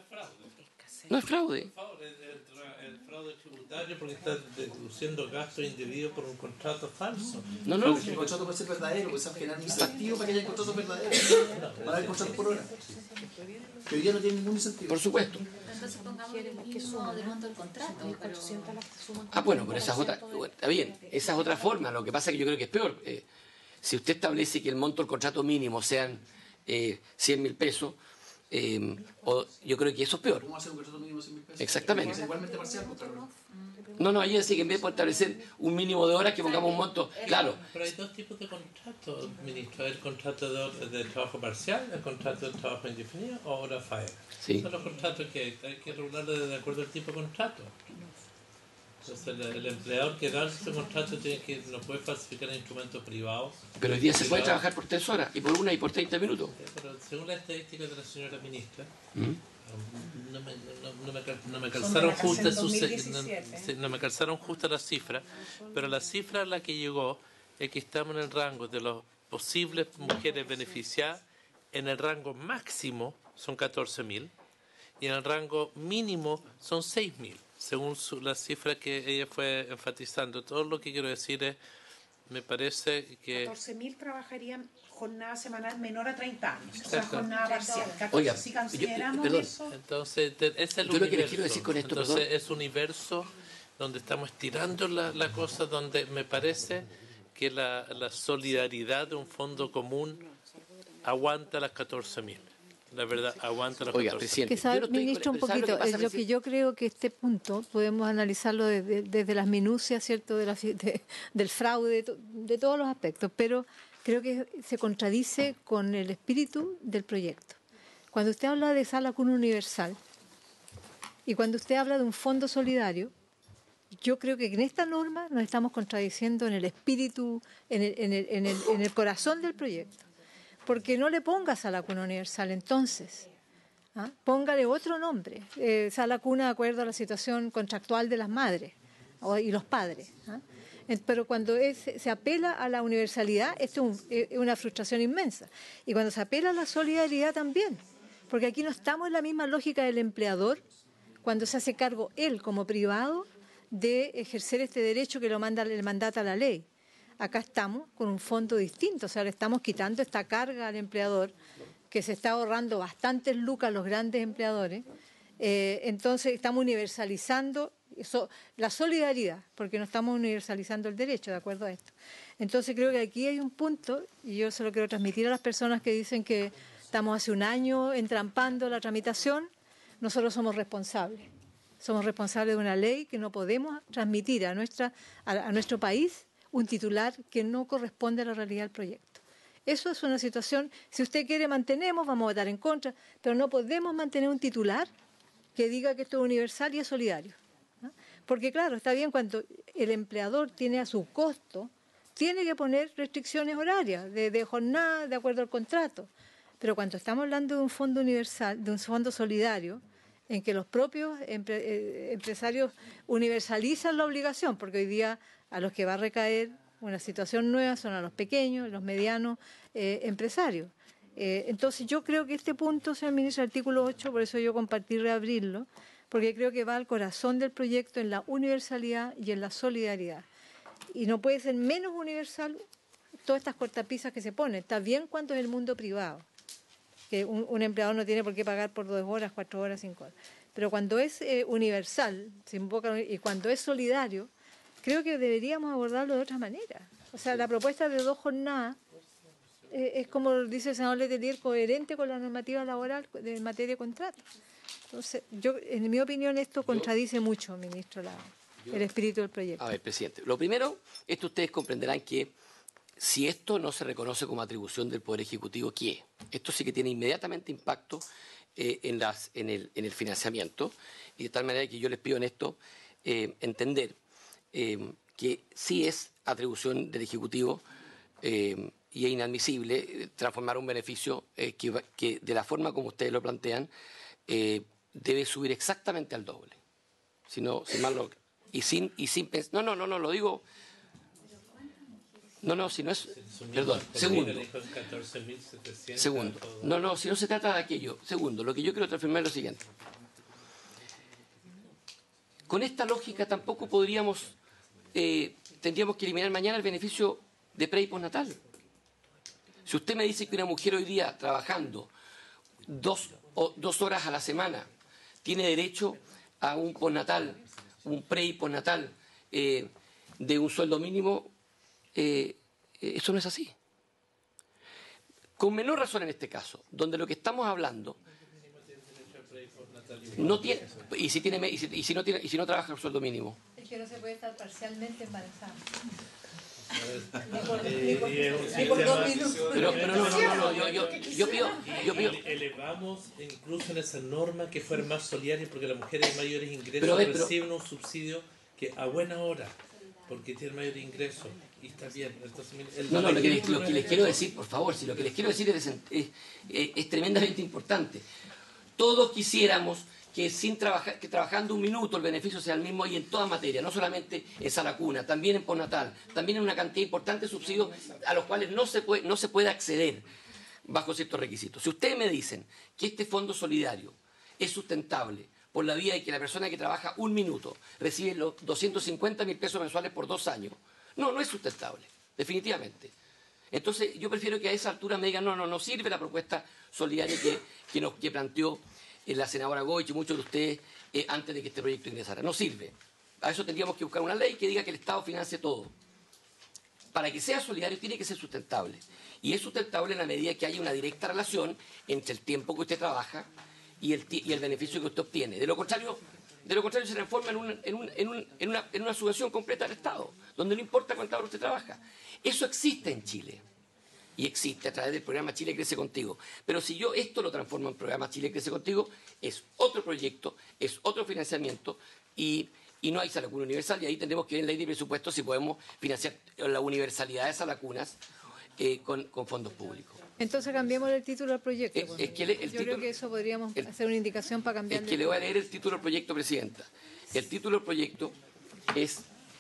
no es fraude. El fraude tributario porque está deduciendo gastos indebidos por un contrato falso. No, no. El contrato puede ser verdadero, puede ser generar un incentivo para que haya contratos verdaderos. Para haber contratos por hora. Que hoy día no tiene ningún incentivo. Por supuesto. Entonces pongamos el mismo del monto del contrato. Pero... Ah, bueno, pero esa es otra. Está bien, esa es otra forma. Lo que pasa es que yo creo que es peor. Eh, si usted establece que el monto del contrato mínimo sean eh, cien mil pesos, Eh, o, yo creo que eso es peor. ¿Cómo hacer un contrato mínimo de cien mil pesos? Exactamente. Igualmente parcial, claro. No, no, ahí decía que en vez de establecer un mínimo de horas que pongamos un monto, claro. Pero hay dos tipos de contratos, ministro. El contrato de, de trabajo parcial, el contrato de trabajo indefinido o hora faena. Sí. Son los contratos que hay, hay que regularlos de acuerdo al tipo de contrato. Entonces el, el empleador que da ese contrato tiene que, no puede falsificar instrumentos privados. Pero hoy día se puede trabajar por tres horas, y por una y por treinta minutos. Pero según la estadística de la señora ministra, ¿Mm? No me, no, no me, no me calzaron justas sus, no, no me calzaron justas las cifras, pero la cifra a la que llegó es que estamos en el rango de las posibles mujeres beneficiadas, en el rango máximo son catorce mil y en el rango mínimo son seis mil, según su, las cifras que ella fue enfatizando. Todo lo que quiero decir es, me parece que... catorce mil trabajarían jornada semanal menor a treinta años, o sea, jornada parcial. Oiga, si consideramos yo, eso... Entonces, es el yo universo. Lo que les quiero decir con esto, Entonces, perdón. es un universo donde estamos estirando la, la cosa, donde me parece que la, la solidaridad de un fondo común aguanta las catorce mil. La verdad, aguanta las Oiga, catorce mil. Que sabe, ministro, un poquito, lo, es lo que yo creo que este punto podemos analizarlo desde, desde las minucias, ¿cierto?, de la, de, del fraude, de, de todos los aspectos, pero creo que se contradice con el espíritu del proyecto. Cuando usted habla de sala cuna universal y cuando usted habla de un fondo solidario, yo creo que en esta norma nos estamos contradiciendo en el espíritu, en el, en el, en el, en el corazón del proyecto. Porque no le ponga sala cuna universal entonces, ¿ah? Póngale otro nombre, eh, sala cuna de acuerdo a la situación contractual de las madres o, y los padres, ¿ah? Pero cuando es, se apela a la universalidad, esto es, un, es una frustración inmensa. Y cuando se apela a la solidaridad también, porque aquí no estamos en la misma lógica del empleador, cuando se hace cargo él como privado de ejercer este derecho que lo manda, le mandata la ley. Acá estamos con un fondo distinto, o sea, le estamos quitando esta carga al empleador, que se está ahorrando bastantes lucas a los grandes empleadores. Eh, entonces estamos universalizando eso, la solidaridad, porque no estamos universalizando el derecho, de acuerdo a esto. Entonces creo que aquí hay un punto, y yo se lo quiero transmitir a las personas que dicen que estamos hace un año entrampando la tramitación. Nosotros somos responsables. Somos responsables de una ley que no podemos transmitir a, nuestra, a, a nuestro país un titular que no corresponde a la realidad del proyecto. Eso es una situación, si usted quiere mantenemos, vamos a votar en contra, pero no podemos mantener un titular que diga que esto es universal y es solidario. ¿No? Porque claro, está bien cuando el empleador tiene a su costo, tiene que poner restricciones horarias de, de jornada de acuerdo al contrato. Pero cuando estamos hablando de un fondo universal, de un fondo solidario, en que los propios empre, eh, empresarios universalizan la obligación, porque hoy día a los que va a recaer una situación nueva son a los pequeños, los medianos eh, empresarios. Eh, entonces yo creo que este punto, señor ministro, el artículo ocho, por eso yo compartí reabrirlo, porque creo que va al corazón del proyecto en la universalidad y en la solidaridad. Y no puede ser menos universal todas estas cortapisas que se ponen. Está bien cuando es el mundo privado, que un, un empleador no tiene por qué pagar por dos horas, cuatro horas, cinco horas. Pero cuando es eh, universal, se invoca, y cuando es solidario, creo que deberíamos abordarlo de otra manera. O sea, la propuesta de dos jornadas eh, es, como dice el senador Letelier, coherente con la normativa laboral de materia de contrato. Entonces, yo, en mi opinión, esto contradice mucho, ministro, la, el espíritu del proyecto. A ver, presidente, lo primero es que ustedes comprenderán que si esto no se reconoce como atribución del Poder Ejecutivo, ¿qué es? Esto sí que tiene inmediatamente impacto eh, en, las, en, el, en el financiamiento, y de tal manera que yo les pido en esto eh, entender Eh, que sí es atribución del Ejecutivo eh, y es inadmisible eh, transformar un beneficio eh, que, que de la forma como ustedes lo plantean eh, debe subir exactamente al doble. Si no, si mal no, y sin y sin pensar, no, no, no, no, lo digo. No, no, si no es. Perdón, segundo. Segundo. No, no, si no se trata de aquello. Segundo, lo que yo quiero transformar es lo siguiente. Con esta lógica tampoco podríamos. Eh, tendríamos que eliminar mañana el beneficio de pre y postnatal. Si usted me dice que una mujer hoy día trabajando dos, o, dos horas a la semana tiene derecho a un postnatal, un pre y postnatal eh, de un sueldo mínimo, eh, eso no es así. Con menor razón en este caso, donde lo que estamos hablando no tiene, y si tiene y si, y si no tiene y si no trabaja el sueldo mínimo. Es que no se puede estar parcialmente embarazada. Pero, pero no, no, no, no, yo, yo, yo pido, yo pido. Elevamos incluso en esa norma que fuera más solidaria porque las mujeres de mayores ingresos pero, ver, pero, reciben un subsidio que a buena hora, porque tienen mayores ingresos y está bien. Entonces, el no, no, lo que, les, lo que les quiero decir, por favor, si lo que les quiero decir es, es, es, es tremendamente importante. Todos quisiéramos que sin trabajar, que trabajando un minuto el beneficio sea el mismo y en todas materias, no solamente en sala cuna, también en postnatal, también en una cantidad importante de subsidios a los cuales no se puede, no se puede acceder bajo ciertos requisitos. Si ustedes me dicen que este fondo solidario es sustentable por la vía de que la persona que trabaja un minuto recibe los doscientos cincuenta mil pesos mensuales por dos años, no, no es sustentable, definitivamente. Entonces yo prefiero que a esa altura me digan, no, no, no sirve la propuesta solidaria que, que, nos, que planteó eh, la senadora Goich y muchos de ustedes eh, antes de que este proyecto ingresara. No sirve. A eso tendríamos que buscar una ley que diga que el Estado financie todo. Para que sea solidario tiene que ser sustentable. Y es sustentable en la medida que haya una directa relación entre el tiempo que usted trabaja y el, y el beneficio que usted obtiene. De lo contrario, de lo contrario se transforma en, un, en, un, en, un, en, una, en una subvención completa del Estado, donde no importa cuántas horas usted trabaja. Eso existe en Chile. Y existe a través del programa Chile Crece Contigo. Pero si yo esto lo transformo en programa Chile Crece Contigo, es otro proyecto, es otro financiamiento y, y no hay sala cuna universal. Y ahí tendremos que ver en ley de presupuesto si podemos financiar la universalidad de esas lacunas eh, con, con fondos públicos. Entonces cambiemos el título del proyecto. Es, es que el, el Yo título, creo que eso podríamos el, hacer una indicación para cambiar. Es que le voy a leer el título del proyecto, Presidenta. El título del proyecto es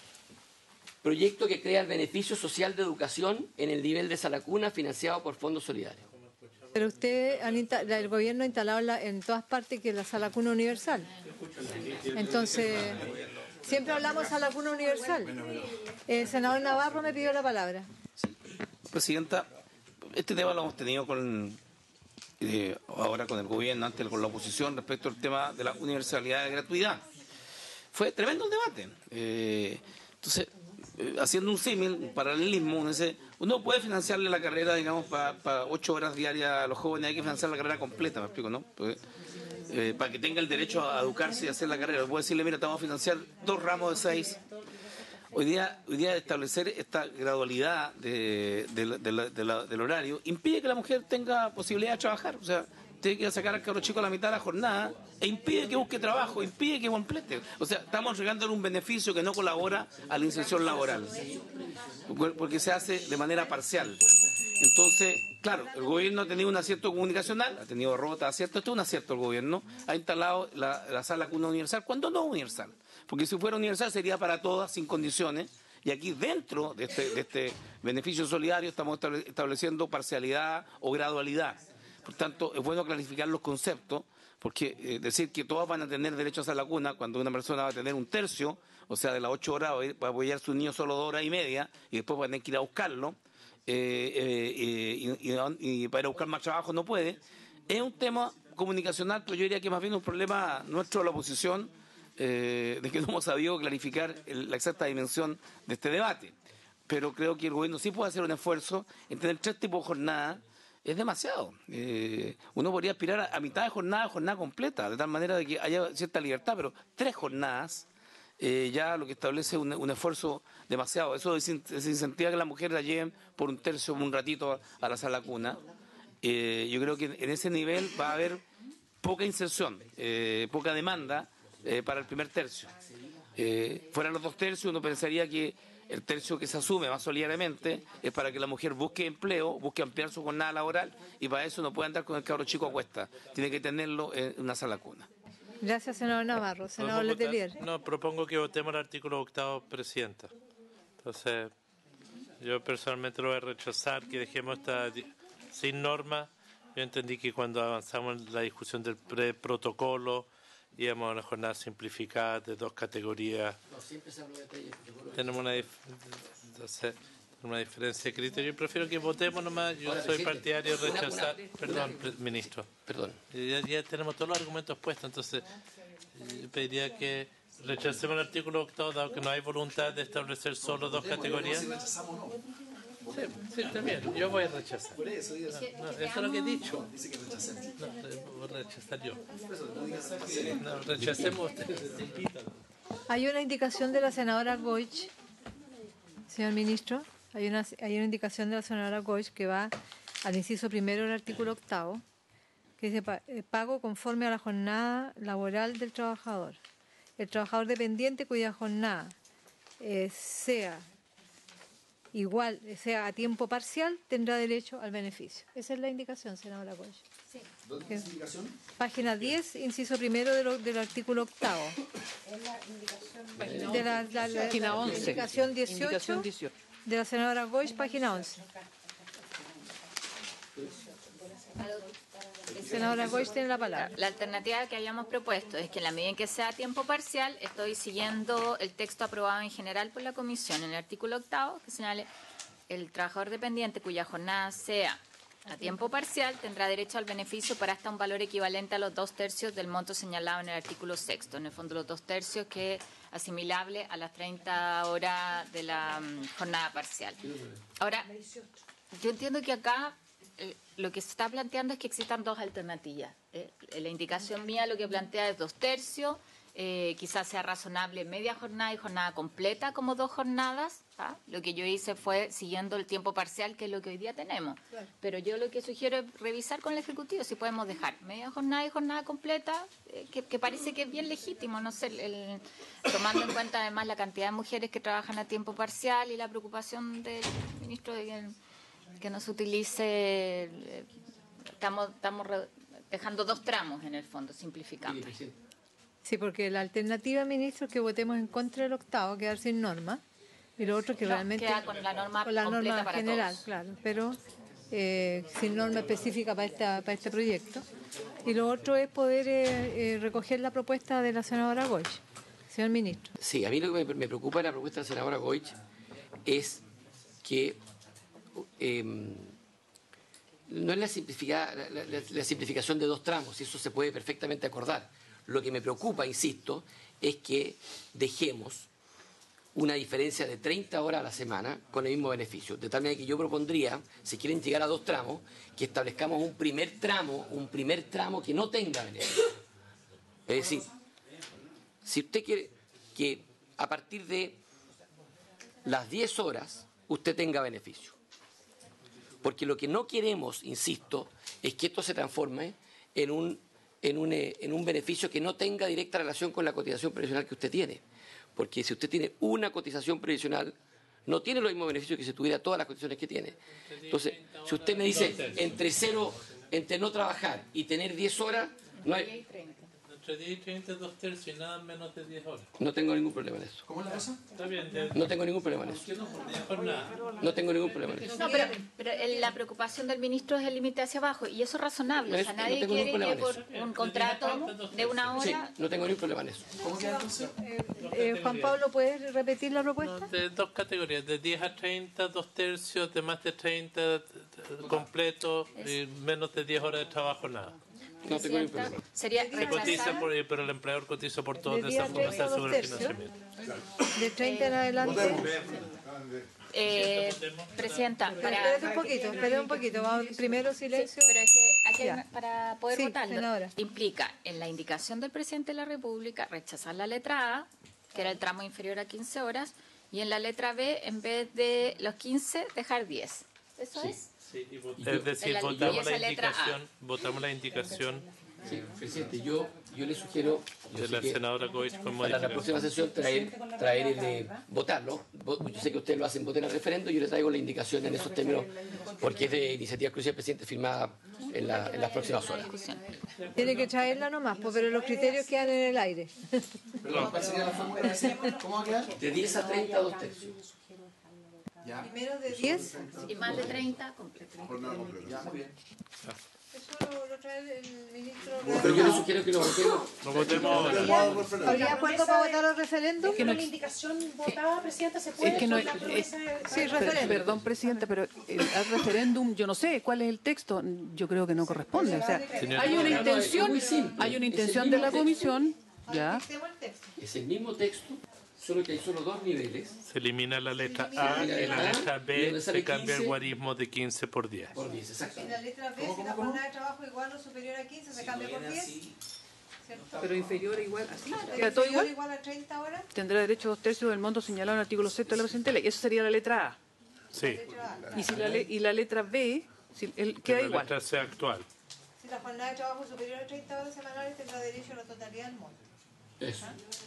Proyecto que crea el beneficio social de educación en el nivel de sala cuna financiado por fondos solidarios. Pero usted, han el gobierno ha instalado la, en todas partes que la sala cuna universal. Entonces, siempre hablamos de sala cuna universal. El senador Navarro me pidió la palabra. Presidenta, este tema lo hemos tenido con eh, ahora con el gobierno, antes con la oposición, respecto al tema de la universalidad y gratuidad. Fue tremendo el debate. Eh, entonces, eh, haciendo un símil, un paralelismo, uno dice, uno puede financiarle la carrera, digamos, para pa ocho horas diarias a los jóvenes, hay que financiar la carrera completa, me explico, ¿no? Pues, eh, para que tenga el derecho a educarse y hacer la carrera. Puedo decirle, mira, te vamos a financiar dos ramos de seis. Hoy día, hoy día establecer esta gradualidad de, de, de, de la, de la, del horario impide que la mujer tenga posibilidad de trabajar. O sea, tiene que sacar al cabro chico a la mitad de la jornada e impide que busque trabajo, impide que complete. O sea, estamos regándole un beneficio que no colabora a la inserción laboral, porque se hace de manera parcial. Entonces, claro, el gobierno ha tenido un acierto comunicacional, ha tenido rota, acierto, esto es un acierto el gobierno, ha instalado la, la sala cuna universal, cuando no universal. Porque si fuera universal sería para todas, sin condiciones, y aquí dentro de este, de este beneficio solidario estamos estableciendo parcialidad o gradualidad. Por tanto, es bueno clarificar los conceptos, porque eh, decir que todas van a tener derecho a sala cuna cuando una persona va a tener un tercio, o sea, de las ocho horas va a apoyar a su niño solo dos horas y media, y después va a tener que ir a buscarlo, eh, eh, y, y, y para ir a buscar más trabajo no puede. Es un tema comunicacional, pero yo diría que más bien un problema nuestro de la oposición, eh, de que no hemos sabido clarificar el, la exacta dimensión de este debate. Pero creo que el gobierno sí puede hacer un esfuerzo en tener tres tipos de jornadas. Es demasiado. Eh, uno podría aspirar a, a mitad de jornada, jornada completa, de tal manera de que haya cierta libertad, pero tres jornadas eh, ya lo que establece un, un esfuerzo demasiado. Eso desincentiva que las mujeres la lleven por un tercio, un ratito a, a la sala cuna. Eh, yo creo que en ese nivel va a haber poca inserción, eh, poca demanda eh, para el primer tercio. Eh, fuera los dos tercios, uno pensaría que el tercio que se asume más solidariamente es para que la mujer busque empleo, busque ampliar su jornada laboral, y para eso no puede andar con el cabro chico a cuesta, tiene que tenerlo en una sala cuna. Gracias, senador Navarro. Senador Letelier. No, propongo que votemos el artículo octavo, Presidenta. Entonces, yo personalmente lo voy a rechazar, que dejemos esta sin norma. Yo entendí que cuando avanzamos en la discusión del pre-protocolo íbamos a una jornada simplificada de dos categorías. No, siempre se habla de detalles. Tenemos una, dif entonces, una diferencia de criterio. Yo prefiero que votemos nomás. Yo Ahora, soy partidario de rechazar. Una, una, perdón, una, ministro. Perdón. Ya, ya tenemos todos los argumentos puestos. Entonces, yo pediría que rechacemos el artículo octavo, dado que no hay voluntad de establecer solo dos categorías. Sí, sí, también. Yo voy a rechazar. Por eso, no, no, eso es lo que he dicho. Dice que rechacemos. No, voy a rechazar yo. No, rechacemos ustedes. Hay una indicación de la senadora Goich, señor ministro. Hay una, hay una indicación de la senadora Goich que va al inciso primero del artículo octavo, que dice pago conforme a la jornada laboral del trabajador. El trabajador dependiente cuya jornada eh, sea igual, sea a tiempo parcial, tendrá derecho al beneficio. Esa es la indicación, senadora Goy. Sí. ¿Dónde es la indicación? Página diez, inciso primero de lo, del artículo octavo. Es la indicación De la, la, la, Página la once. indicación dieciocho, Indicación dieciocho. de la senadora Goy, página once. Senadora Goy tiene la palabra. La alternativa que habíamos propuesto es que en la medida en que sea a tiempo parcial, estoy siguiendo el texto aprobado en general por la Comisión en el artículo octavo, que señale el trabajador dependiente cuya jornada sea a tiempo parcial tendrá derecho al beneficio para hasta un valor equivalente a los dos tercios del monto señalado en el artículo sexto. En el fondo, los dos tercios que es asimilable a las treinta horas de la um, jornada parcial. Ahora, yo entiendo que acá eh, lo que se está planteando es que existan dos alternativas. Eh, la indicación mía lo que plantea es dos tercios, eh, quizás sea razonable media jornada y jornada completa como dos jornadas. ¿Ah? Lo que yo hice fue siguiendo el tiempo parcial, que es lo que hoy día tenemos. Claro. Pero yo lo que sugiero es revisar con el Ejecutivo si podemos dejar media jornada y jornada completa, eh, que, que parece que es bien legítimo, no sé, el, el, tomando en cuenta además la cantidad de mujeres que trabajan a tiempo parcial y la preocupación del ministro de que, que no se utilice, eh, estamos, estamos re, dejando dos tramos en el fondo, simplificando. Sí, porque la alternativa, ministro, es que votemos en contra del octavo, quedar sin norma. Y lo otro que no, realmente queda con la norma, con la norma para general, todos. Claro, pero eh, sin norma específica para, esta, para este proyecto. Y lo otro es poder eh, eh, recoger la propuesta de la senadora Goich, señor ministro. Sí, a mí lo que me, me preocupa de la propuesta de la senadora Goich es que eh, no es la, simplifica, la, la, la simplificación de dos tramos, y eso se puede perfectamente acordar. Lo que me preocupa, insisto, es que dejemos una diferencia de treinta horas a la semana con el mismo beneficio. De tal manera que yo propondría, si quieren llegar a dos tramos, que establezcamos un primer tramo, un primer tramo que no tenga beneficio. Es decir, si usted quiere que a partir de las diez horas usted tenga beneficio. Porque lo que no queremos, insisto, es que esto se transforme en un, en un, en un beneficio que no tenga directa relación con la cotización previsional que usted tiene. Porque si usted tiene una cotización previsional, no tiene los mismos beneficios que si tuviera todas las cotizaciones que tiene. Entonces, si usted me dice entre cero, entre no trabajar y tener diez horas, no hay... Entre diez y treinta, dos tercios y nada menos de diez horas. No tengo ningún problema en eso. ¿Cómo es la cosa? Está bien. De... No tengo ningún problema en eso. No tengo ningún problema en eso. No, pero, pero la preocupación del ministro es el límite hacia abajo, y eso es razonable. O sea, nadie no quiere que por un contrato de una hora... Sí, no tengo ningún problema en eso. ¿Cómo queda entonces? Eh, eh, Juan Pablo, ¿puedes repetir la propuesta? No, de dos categorías, de diez a treinta, dos tercios, de más de treinta, completo, y menos de diez horas de trabajo, nada. No tengo ningún problema. Sería Se cotiza por, pero el empleador cotiza por todo, De de día esa forma se treinta, asegura el dos tercios. financiamiento. De treinta en adelante. Eh, Presidenta, para... Espérate un poquito, espérate un poquito. Vamos, primero silencio. Sí, pero es que aquí Ya. para poder Sí, votarlo senadora. implica en la indicación del presidente de la República rechazar la letra A, que era el tramo inferior a quince horas, y en la letra B, en vez de los quince, dejar diez. ¿Eso Sí. es? Sí, y vot- es decir, En la- votamos y esa la letra A. indicación, votamos la indicación Sí, presidente, yo, yo le sugiero yo de sé la que senadora Goich con para la modificación. próxima sesión traer, traer el, eh, votarlo. Vo- Yo sé que ustedes lo hacen votar en el referendo, yo le traigo la indicación en esos términos, porque es de iniciativa exclusiva del presidente firmada en, la, en las próximas horas. Tiene que traerla nomás, pues, pero los criterios quedan en el aire. Perdón, ¿cuál sería la fórmula de decir? ¿Cómo va a quedar? De diez a treinta, dos tercios. Ya. Primero de diez. Y más de treinta, completo. Jornada completa. Ya, muy bien. Eso lo, lo trae el ministro. Pero yo le sugiero que lo votemos. Lo votemos ahora. ¿Habría acuerdo para votar el referéndum? Que no la indicación votada, Presidenta, se puede Es que no con la es- promesa de- Sí, Per- referéndum. Perdón, Presidenta, pero el, al referéndum, yo no sé cuál es el texto, yo creo que no corresponde. O sea, hay una intención, hay una intención de la Comisión, ya. Es el mismo texto, solo que hay solo dos niveles. Se elimina la letra A y la letra B se cambia el guarismo de quince por diez. Por diez, exacto. En la letra B, si la jornada de trabajo igual o superior a quince, se cambia por diez. ¿Cierto? Pero inferior o igual, así. Claro, ¿Queda todo inferior igual? igual a treinta horas. Tendrá derecho a dos tercios del monto señalado en el artículo sexto de la presente ley. Eso sería la letra A. Sí, Y, si la, le- y la letra B, si, el, que queda la igual. letra sea actual. Si la jornada de trabajo superior a treinta horas semanales, tendrá derecho a la totalidad del monto. Eso.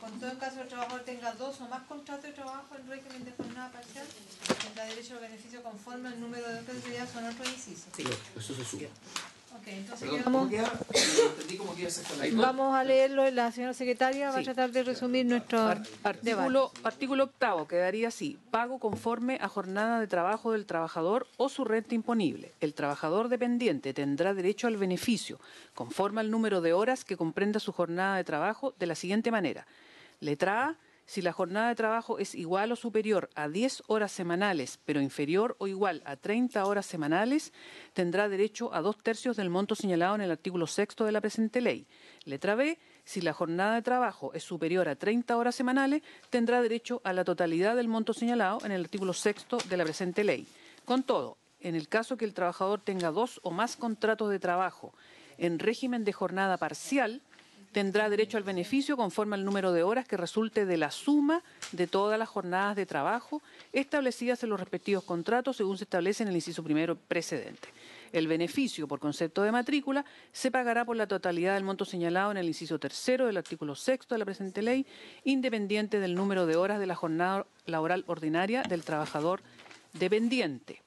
con todo caso el trabajador tenga dos o más contratos de trabajo en régimen de jornada parcial, tendrá derecho al beneficio conforme al número de horas de son otros incisos. Sí, eso se suma. Ok, entonces Perdón, vamos, ¿cómo queda? Eh, entendí cómo queda exactamente. vamos a leerlo. La señora secretaria va a Sí. tratar de resumir nuestro Ar- Artículo, artículo octavo, quedaría así. Pago conforme a jornada de trabajo del trabajador o su renta imponible. El trabajador dependiente tendrá derecho al beneficio, conforme al número de horas que comprenda su jornada de trabajo, de la siguiente manera. Letra A. Si la jornada de trabajo es igual o superior a diez horas semanales, pero inferior o igual a treinta horas semanales, tendrá derecho a dos tercios del monto señalado en el artículo sexto de la presente ley. Letra B. Si la jornada de trabajo es superior a treinta horas semanales, tendrá derecho a la totalidad del monto señalado en el artículo sexto de la presente ley. Con todo, en el caso que el trabajador tenga dos o más contratos de trabajo en régimen de jornada parcial, tendrá derecho al beneficio conforme al número de horas que resulte de la suma de todas las jornadas de trabajo establecidas en los respectivos contratos según se establece en el inciso primero precedente. El beneficio por concepto de matrícula se pagará por la totalidad del monto señalado en el inciso tercero del artículo sexto de la presente ley, independiente del número de horas de la jornada laboral ordinaria del trabajador dependiente.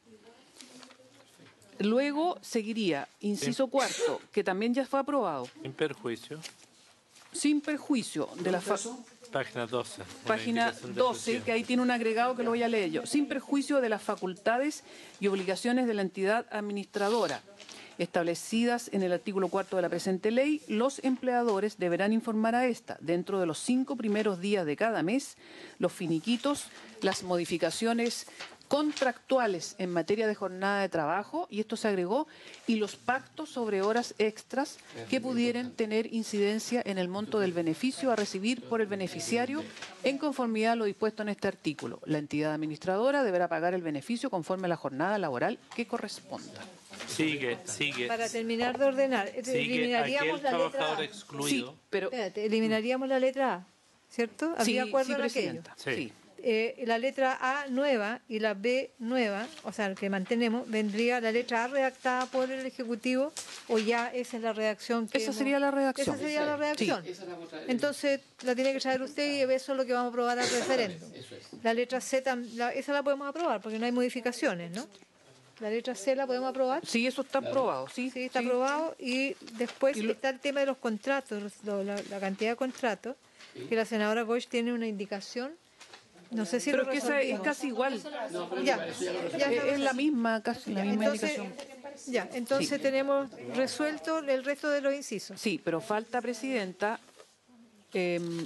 Luego seguiría inciso cuarto, que también ya fue aprobado. Sin perjuicio. Sin perjuicio de la fa- Página doce. página doce, que ahí tiene un agregado que lo voy a leer yo. Sin perjuicio de las facultades y obligaciones de la entidad administradora establecidas en el artículo cuarto de la presente ley, los empleadores deberán informar a esta, dentro de los cinco primeros días de cada mes, los finiquitos, las modificaciones contractuales en materia de jornada de trabajo, y esto se agregó, y los pactos sobre horas extras que pudieran tener incidencia en el monto del beneficio a recibir por el beneficiario en conformidad a lo dispuesto en este artículo. La entidad administradora deberá pagar el beneficio conforme a la jornada laboral que corresponda. Sigue, sigue. Para terminar de ordenar, Sigue eliminaríamos aquel la letra trabajador A. excluido. Sí, pero Espérate, eliminaríamos la letra A, ¿cierto? ¿Habría sí, acuerdo sí, en aquello? presidenta. Sí. Sí. Eh, la letra A nueva y la B nueva, o sea, que mantenemos, vendría la letra A redactada por el Ejecutivo, o ya esa es la redacción que Esa hemos- sería la redacción. Esa sería la redacción. Esa la vamos a traer. Entonces la tiene que saber usted y eso es lo que vamos a aprobar al referéndum. Eso es. La letra C, tam- la- esa la podemos aprobar porque no hay modificaciones, ¿no? La letra C la podemos aprobar. Sí, eso está aprobado, sí. Sí, está aprobado. Y después Y lo- está el tema de los contratos, lo- la, la cantidad de contratos, que la senadora Bosch tiene una indicación. No sé si Pero lo que esa es resolvimos. casi igual. Ya, ya Es, es la misma, casi la misma entonces, indicación. ya, entonces tenemos resuelto el resto de los incisos. Sí, pero falta, presidenta. em,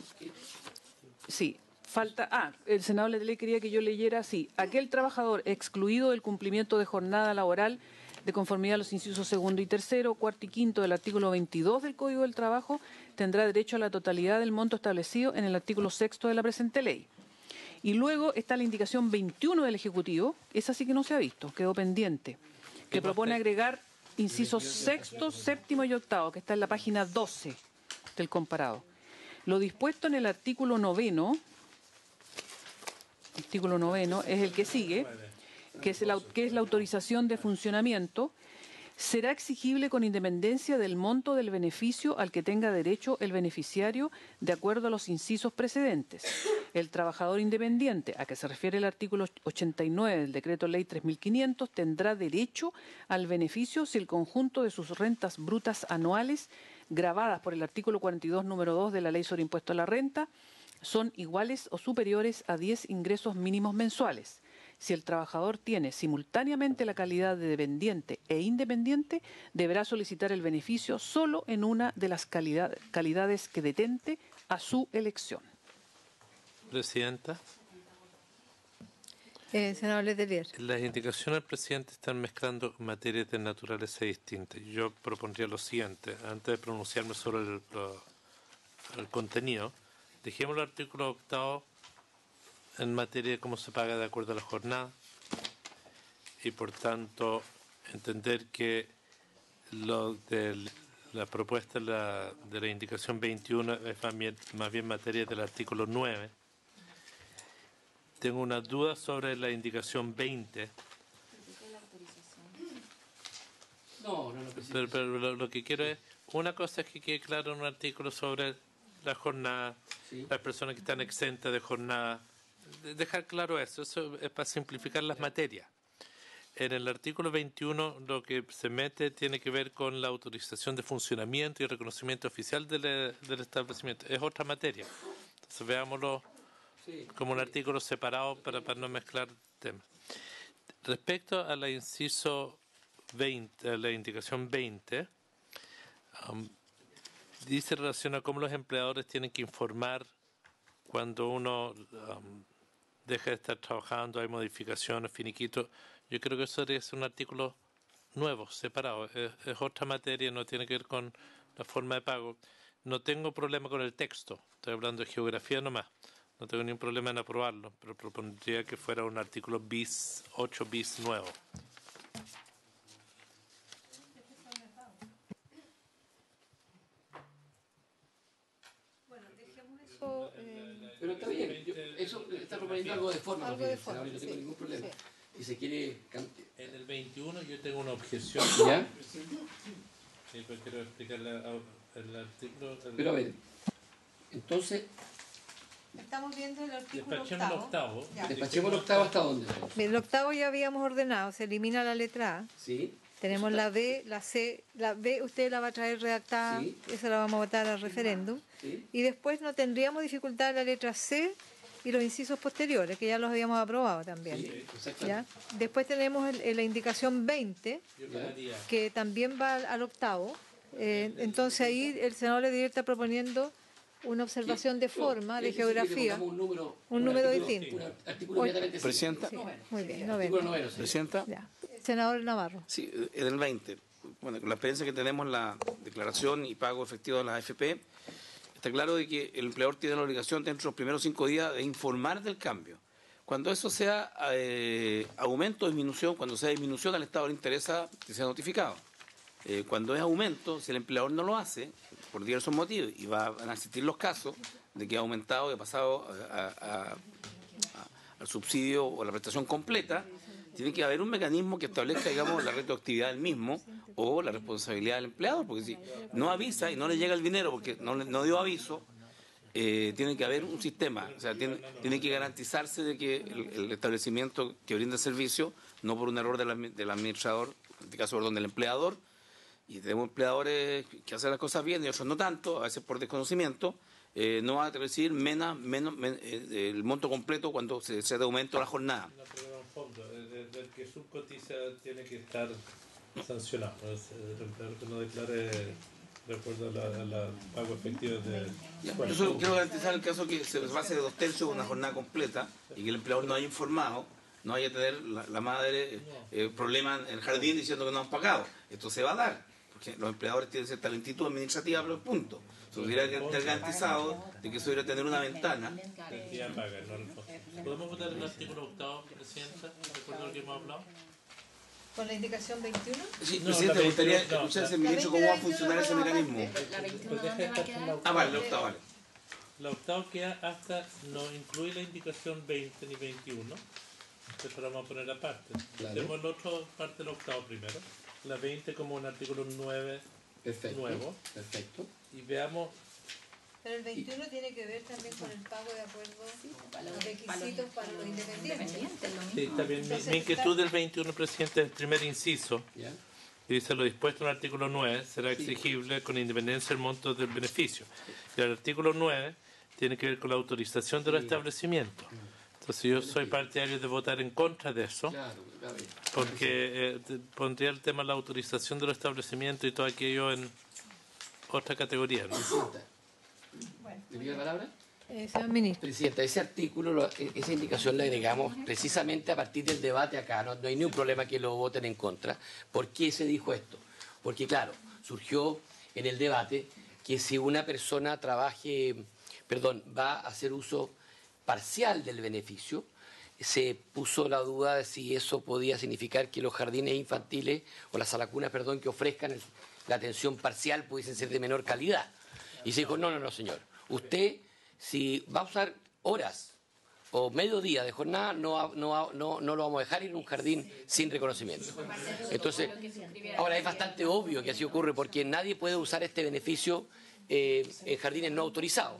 sí, falta. Ah, el senador Letelier quería que yo leyera así. Aquel trabajador excluido del cumplimiento de jornada laboral de conformidad a los incisos segundo y tercero, cuarto y quinto del artículo veintidós del Código del Trabajo tendrá derecho a la totalidad del monto establecido en el artículo sexto de la presente ley. Y luego está la indicación veintiuno del Ejecutivo, esa sí que no se ha visto, quedó pendiente, que propone agregar incisos sexto, séptimo y octavo, que está en la página doce del comparado. Lo dispuesto en el artículo noveno, artículo noveno, es el que sigue, que es, el, que es la autorización de funcionamiento, será exigible con independencia del monto del beneficio al que tenga derecho el beneficiario de acuerdo a los incisos precedentes. El trabajador independiente, a que se refiere el artículo ochenta y nueve del Decreto Ley tres mil quinientos, tendrá derecho al beneficio si el conjunto de sus rentas brutas anuales, gravadas por el artículo cuarenta y dos, número dos de la Ley sobre Impuesto a la Renta, son iguales o superiores a diez ingresos mínimos mensuales. Si el trabajador tiene simultáneamente la calidad de dependiente e independiente, deberá solicitar el beneficio solo en una de las calidad, calidades que detente a su elección. Presidenta, Eh, senador Letelier. las indicaciones del presidente están mezclando materias de naturaleza distintas. Yo propondría lo siguiente, antes de pronunciarme sobre el, lo- el contenido, dejemos el artículo octavo en materia de cómo se paga de acuerdo a la jornada y por tanto entender que lo de la propuesta de la, de la indicación veintiuno es más bien, más bien materia del artículo nueve. Tengo una duda sobre la indicación veinte. No, no, no, presidenta. Pero, pero lo, lo que quiero es, una cosa es que quede claro en un artículo sobre la jornada, Sí. las personas que están exentas de jornada. Dejar claro eso, eso es para simplificar las materias. En el artículo veintiuno lo que se mete tiene que ver con la autorización de funcionamiento y reconocimiento oficial del, del establecimiento. Es otra materia. Entonces veámoslo sí. como un artículo separado para, para no mezclar temas. Respecto a la inciso veinte, a la indicación veinte, um, dice relación a cómo los empleadores tienen que informar cuando uno um, deja de estar trabajando, hay modificaciones, finiquitos. Yo creo que eso debería ser un artículo nuevo, separado. Es, es otra materia, no tiene que ver con la forma de pago. No tengo problema con el texto, estoy hablando de geografía nomás. No tengo ningún problema en aprobarlo, pero propondría que fuera un artículo bis, ocho bis nuevo. Bueno, dejemos eso... Eh, pero está bien, yo, eso está proponiendo algo de forma, algo de forma no tengo sí, ningún problema. Sí. Si se quiere... En el veintiuno yo tengo una objeción. ¿Ya? Sí, pues quiero explicarle el artículo... El... Pero a ver, entonces... Estamos viendo el artículo Despachemos el octavo. Despachemos el octavo hasta dónde. El octavo ya habíamos ordenado, se elimina la letra A. Sí. Tenemos la B, la C, la B usted la va a traer redactada, sí. Esa la vamos a votar al referéndum. Sí. Y después no tendríamos dificultad en la letra C y los incisos posteriores, que ya los habíamos aprobado también. Sí, ¿Ya? Después tenemos el, el, la indicación veinte, que también va al, al octavo. Eh, entonces ahí el senador le está proponiendo una observación de forma, de geografía, un número, un número distinto. Un artículo inmediatamente. Presidenta. Sí, muy bien, noveno. Presidenta. Ya. Senador Navarro. Sí, en el veinte. Bueno, con la experiencia que tenemos en la declaración y pago efectivo de las A F P, está claro de que el empleador tiene la obligación dentro de los primeros cinco días de informar del cambio. Cuando eso sea eh, aumento o disminución, cuando sea disminución al Estado le interesa que sea notificado. Eh, cuando es aumento, si el empleador no lo hace, por diversos motivos, y va, van a existir los casos de que ha aumentado, que ha pasado a, a, a, al subsidio o a la prestación completa, tiene que haber un mecanismo que establezca, digamos, la retroactividad del mismo o la responsabilidad del empleador, porque si no avisa y no le llega el dinero porque no, no dio aviso, eh, tiene que haber un sistema, o sea, tiene, tiene que garantizarse de que el, el establecimiento que brinda el servicio, no por un error del, del administrador, en este caso, perdón, del empleador, y tenemos empleadores que hacen las cosas bien y otros no tanto, a veces por desconocimiento, eh, no va a recibir menos, menos men, eh, el monto completo cuando se, se de aumento a la jornada. No, pero en el fondo, el, el que subcotiza tiene que estar sancionado. El empleador que no declare de acuerdo al pago efectivo de... Ya, yo solo quiero garantizar el caso que se base de dos tercios una jornada completa y que el empleador no haya informado, no haya tener la, la madre eh, problemas en el jardín diciendo que no han pagado. Esto se va a dar. Porque los empleadores tienen cierta lentitud administrativa, pero punto. Se hubiera garantizado de que se hubiera tener una ventana. ¿Podemos votar el artículo octavo, Presidenta? ¿De acuerdo a lo que hemos hablado? ¿Con la indicación veintiuno? Sí, no, Presidente, me gustaría no, escuchar ese ministro cómo va a funcionar ese mecanismo. La veintiuno, ¿dónde va a quedar? Ah, vale, la octava, vale. La octava queda hasta, no incluye la indicación veinte ni veintiuno. Eso lo vamos a poner aparte. Claro. Hacemos la otra parte del octavo primero. La veinte como un artículo nueve perfecto, nuevo. Perfecto. Y veamos... Pero el veintiuno tiene que ver también con el pago de acuerdo a los requisitos para los independientes. Sí, está bien. Mi, mi inquietud del veintiuno, Presidente, es el primer inciso. ¿Ya? Y dice, lo dispuesto en el artículo nueve será exigible sí. con independencia del monto del beneficio. Y el artículo nueve tiene que ver con la autorización de los sí. establecimientos. Entonces yo soy partidario de votar en contra de eso, porque eh, pondría el tema de la autorización de los establecimientos y todo aquello en otra categoría, ¿no? ¿Le pido la palabra? Eh, señor ministro. Presidenta, ese artículo, esa indicación la agregamos precisamente a partir del debate acá, no, no hay ningún problema que lo voten en contra. ¿Por qué se dijo esto? Porque claro, surgió en el debate que si una persona trabaje, perdón, va a hacer uso parcial del beneficio, se puso la duda de si eso podía significar que los jardines infantiles o las salacunas, perdón, que ofrezcan el, la atención parcial pudiesen ser de menor calidad. Y se dijo, no, no, no, señor. Usted, si va a usar horas o medio día de jornada, no, no, no, no lo vamos a dejar ir a un jardín sin reconocimiento. Entonces, ahora es bastante obvio que así ocurre porque nadie puede usar este beneficio eh, en jardines no autorizados.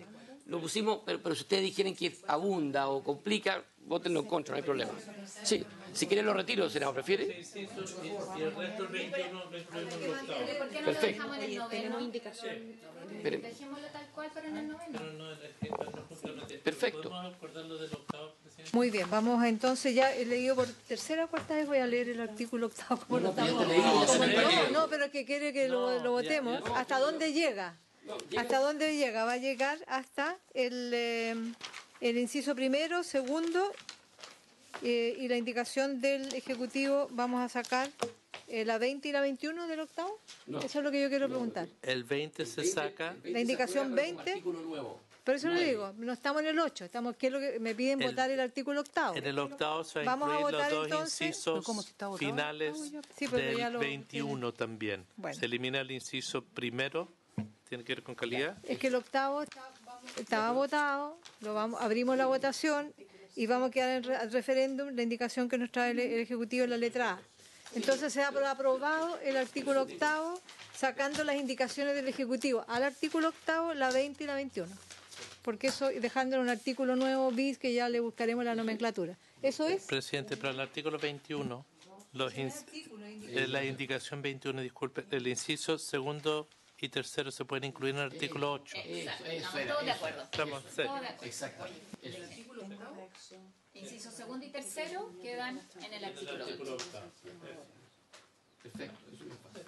lo pusimos, pero, pero si ustedes dijeran que abunda o complica, votenlo en contra, no hay problema. Sí, si quieren lo retiro, senador, ¿prefiere? Sí, sí, y el resto del veintiuno lo incluimos en el octavo. ¿Por qué no lo dejamos en el noveno? Tenemos indicación. Dejémoslo tal cual, pero en el noveno. Perfecto. ¿Podemos acordarlo del octavo, presidente? Muy bien, vamos entonces, ya he leído por tercera o cuarta vez, voy a leer el artículo octavo. Como No, lo estamos- ya te leí, ya como- te leí. no, no, pero que quiere que lo, lo votemos. ¿Hasta dónde llega? ¿Hasta dónde llega? Va a llegar hasta el, eh, el inciso primero, segundo, eh, y la indicación del Ejecutivo, vamos a sacar eh, la veinte y la veintiuno del octavo. No. Eso es lo que yo quiero preguntar. El veinte se saca. La indicación veinte. Por eso lo digo, no estamos en el ocho, estamos, ¿qué es lo que me piden El- votar el artículo octavo? En el octavo se va a Vamos a incluir los votar dos entonces- incisos ¿Pero cómo, si está votado? finales Sí, pero ya del lo- veintiuno también. Bueno. Se elimina el inciso primero, tiene que ver con calidad. Es que el octavo está- estaba votado, lo vamos, abrimos la votación y vamos a quedar en re- al referéndum la indicación que nos trae el, el Ejecutivo en la letra A. Entonces se ha aprobado el artículo octavo sacando las indicaciones del Ejecutivo al artículo octavo, la veinte y la veintiuno. Porque eso, dejando en un artículo nuevo bis que ya le buscaremos la nomenclatura. Eso es. Presidente, pero el artículo veintiuno, los ins- eh, la indicación veintiuno, disculpe, el inciso segundo y tercero se pueden incluir en el artículo ocho. Exacto, estamos todos de acuerdo. Estamos, sí. Todos de acuerdo. Exacto. El artículo octavo, inciso segundo y tercero quedan en el artículo ocho. Perfecto, eso me pasa.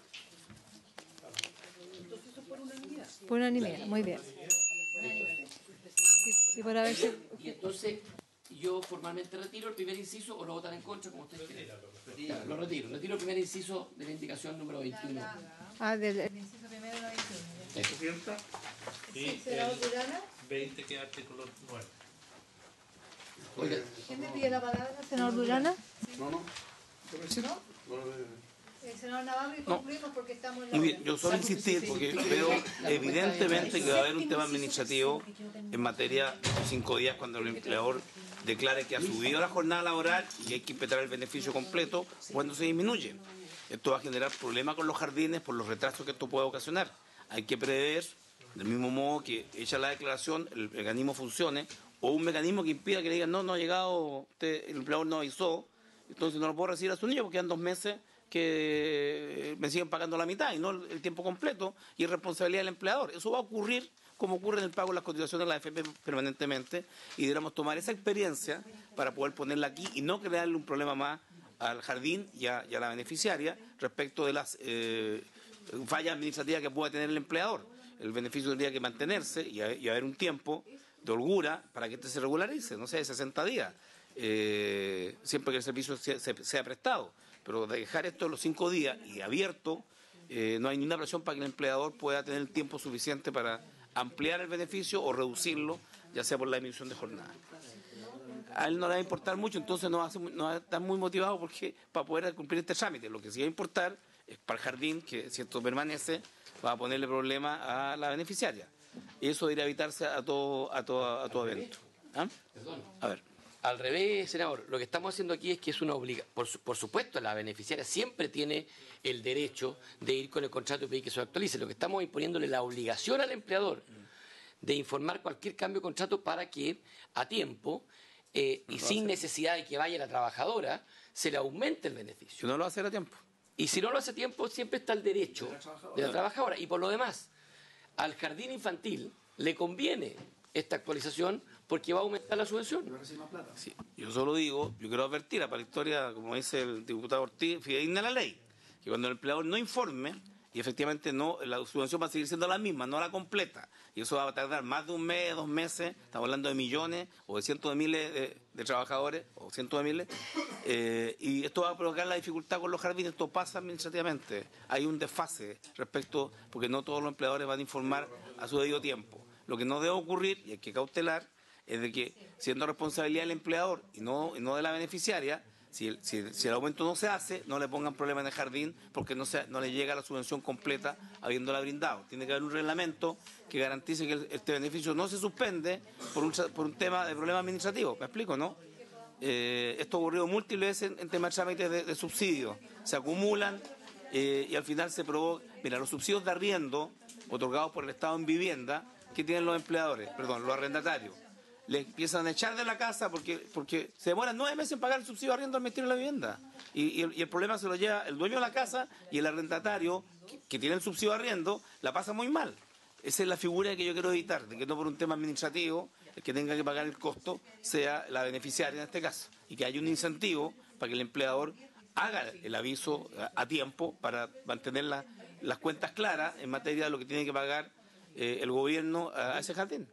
Por unanimidad, muy bien. Y, y por haber sido- Y entonces, yo formalmente retiro el primer inciso o lo votan en contra, como ustedes quieran. Ya, lo retiro. Retiro el primer inciso de la indicación número veintiuno. Ah, del el inciso primero la veintiuno. Eso. ¿Presidenta? Y Sí, senador Durana. el veinte que es artículo nueve. Oiga, ¿Quién me pide la palabra, senador Durana? No, no. El senador Navarro y concluimos porque estamos en la Muy hora. bien, yo solo insistir porque veo evidentemente que va a haber un tema administrativo en materia de cinco días cuando el empleador declare que ha subido la jornada laboral y hay que impetar el beneficio completo cuando se disminuye. Esto va a generar problemas con los jardines por los retrasos que esto puede ocasionar. Hay que prever, del mismo modo que hecha la declaración, el mecanismo funcione, o un mecanismo que impida que le digan, no, no ha llegado, usted, el empleador no avisó, entonces no lo puedo recibir a su niño porque quedan dos meses que me siguen pagando la mitad y no el tiempo completo, y es responsabilidad del empleador. Eso va a ocurrir como ocurre en el pago de las cotizaciones de la A F P permanentemente, y deberíamos tomar esa experiencia para poder ponerla aquí y no crearle un problema más al jardín y a, y a la beneficiaria respecto de las eh, fallas administrativas que pueda tener el empleador. El beneficio tendría que mantenerse y, a, y haber un tiempo de holgura para que este se regularice, no sé, de sesenta días, eh, siempre que el servicio sea, sea prestado. Pero dejar esto en los cinco días y abierto, eh, no hay ninguna presión para que el empleador pueda tener el tiempo suficiente para ampliar el beneficio o reducirlo, ya sea por la disminución de jornada. A él no le va a importar mucho, entonces no va a, ser, no va a estar muy motivado porque para poder cumplir este trámite. Lo que sí va a importar es para el jardín, que si esto permanece, va a ponerle problema a la beneficiaria. Y eso debería evitarse a todo, a todo, a todo evento. ¿Ah? A ver. Al revés, senador, lo que estamos haciendo aquí es que es una obligación. Por, su- por supuesto, la beneficiaria siempre tiene el derecho de ir con el contrato y pedir que se actualice. Lo que estamos imponiéndole la obligación al empleador de informar cualquier cambio de contrato para que a tiempo eh, y sin necesidad de que vaya la trabajadora se le aumente el beneficio. Si no lo va a hacer a tiempo. Y si no lo hace a tiempo, siempre está el derecho de la trabajadora. Y por lo demás, al jardín infantil le conviene esta actualización porque va a aumentar la subvención. Sí, yo solo digo, yo quiero advertir para la historia, como dice el diputado Ortiz, fidedigna la ley, que cuando el empleador no informe, y efectivamente no, la subvención va a seguir siendo la misma, no la completa, y eso va a tardar más de un mes, dos meses, estamos hablando de millones o de cientos de miles de, de trabajadores, o cientos de miles, eh, y esto va a provocar la dificultad con los jardines. Esto pasa administrativamente, hay un desfase respecto, porque no todos los empleadores van a informar a su debido tiempo. Lo que no debe ocurrir, y hay que cautelar, es de que, siendo responsabilidad del empleador y no, y no de la beneficiaria, si el, si, si el aumento no se hace, no le pongan problema en el jardín porque no, se, no le llega la subvención completa habiéndola brindado. Tiene que haber un reglamento que garantice que el, este beneficio no se suspende por un, por un tema de problema administrativo. ¿Me explico, no? Eh, esto ha ocurrido múltiples veces en, en temas de trámites de, de subsidios. Se acumulan eh, y al final se provoca... Mira, los subsidios de arriendo otorgados por el Estado en vivienda que tienen los empleadores, perdón, los arrendatarios. Le empiezan a echar de la casa porque, porque se demoran nueve meses en pagar el subsidio de arriendo al Ministerio de la Vivienda. Y, y, el, y el problema se lo lleva el dueño de la casa y el arrendatario, que, que tiene el subsidio de arriendo, la pasa muy mal. Esa es la figura que yo quiero evitar, de que no por un tema administrativo, el que tenga que pagar el costo sea la beneficiaria en este caso. Y que haya un incentivo para que el empleador haga el aviso a, a tiempo para mantener la, las cuentas claras en materia de lo que tiene que pagar eh, el gobierno a, a ese jardín.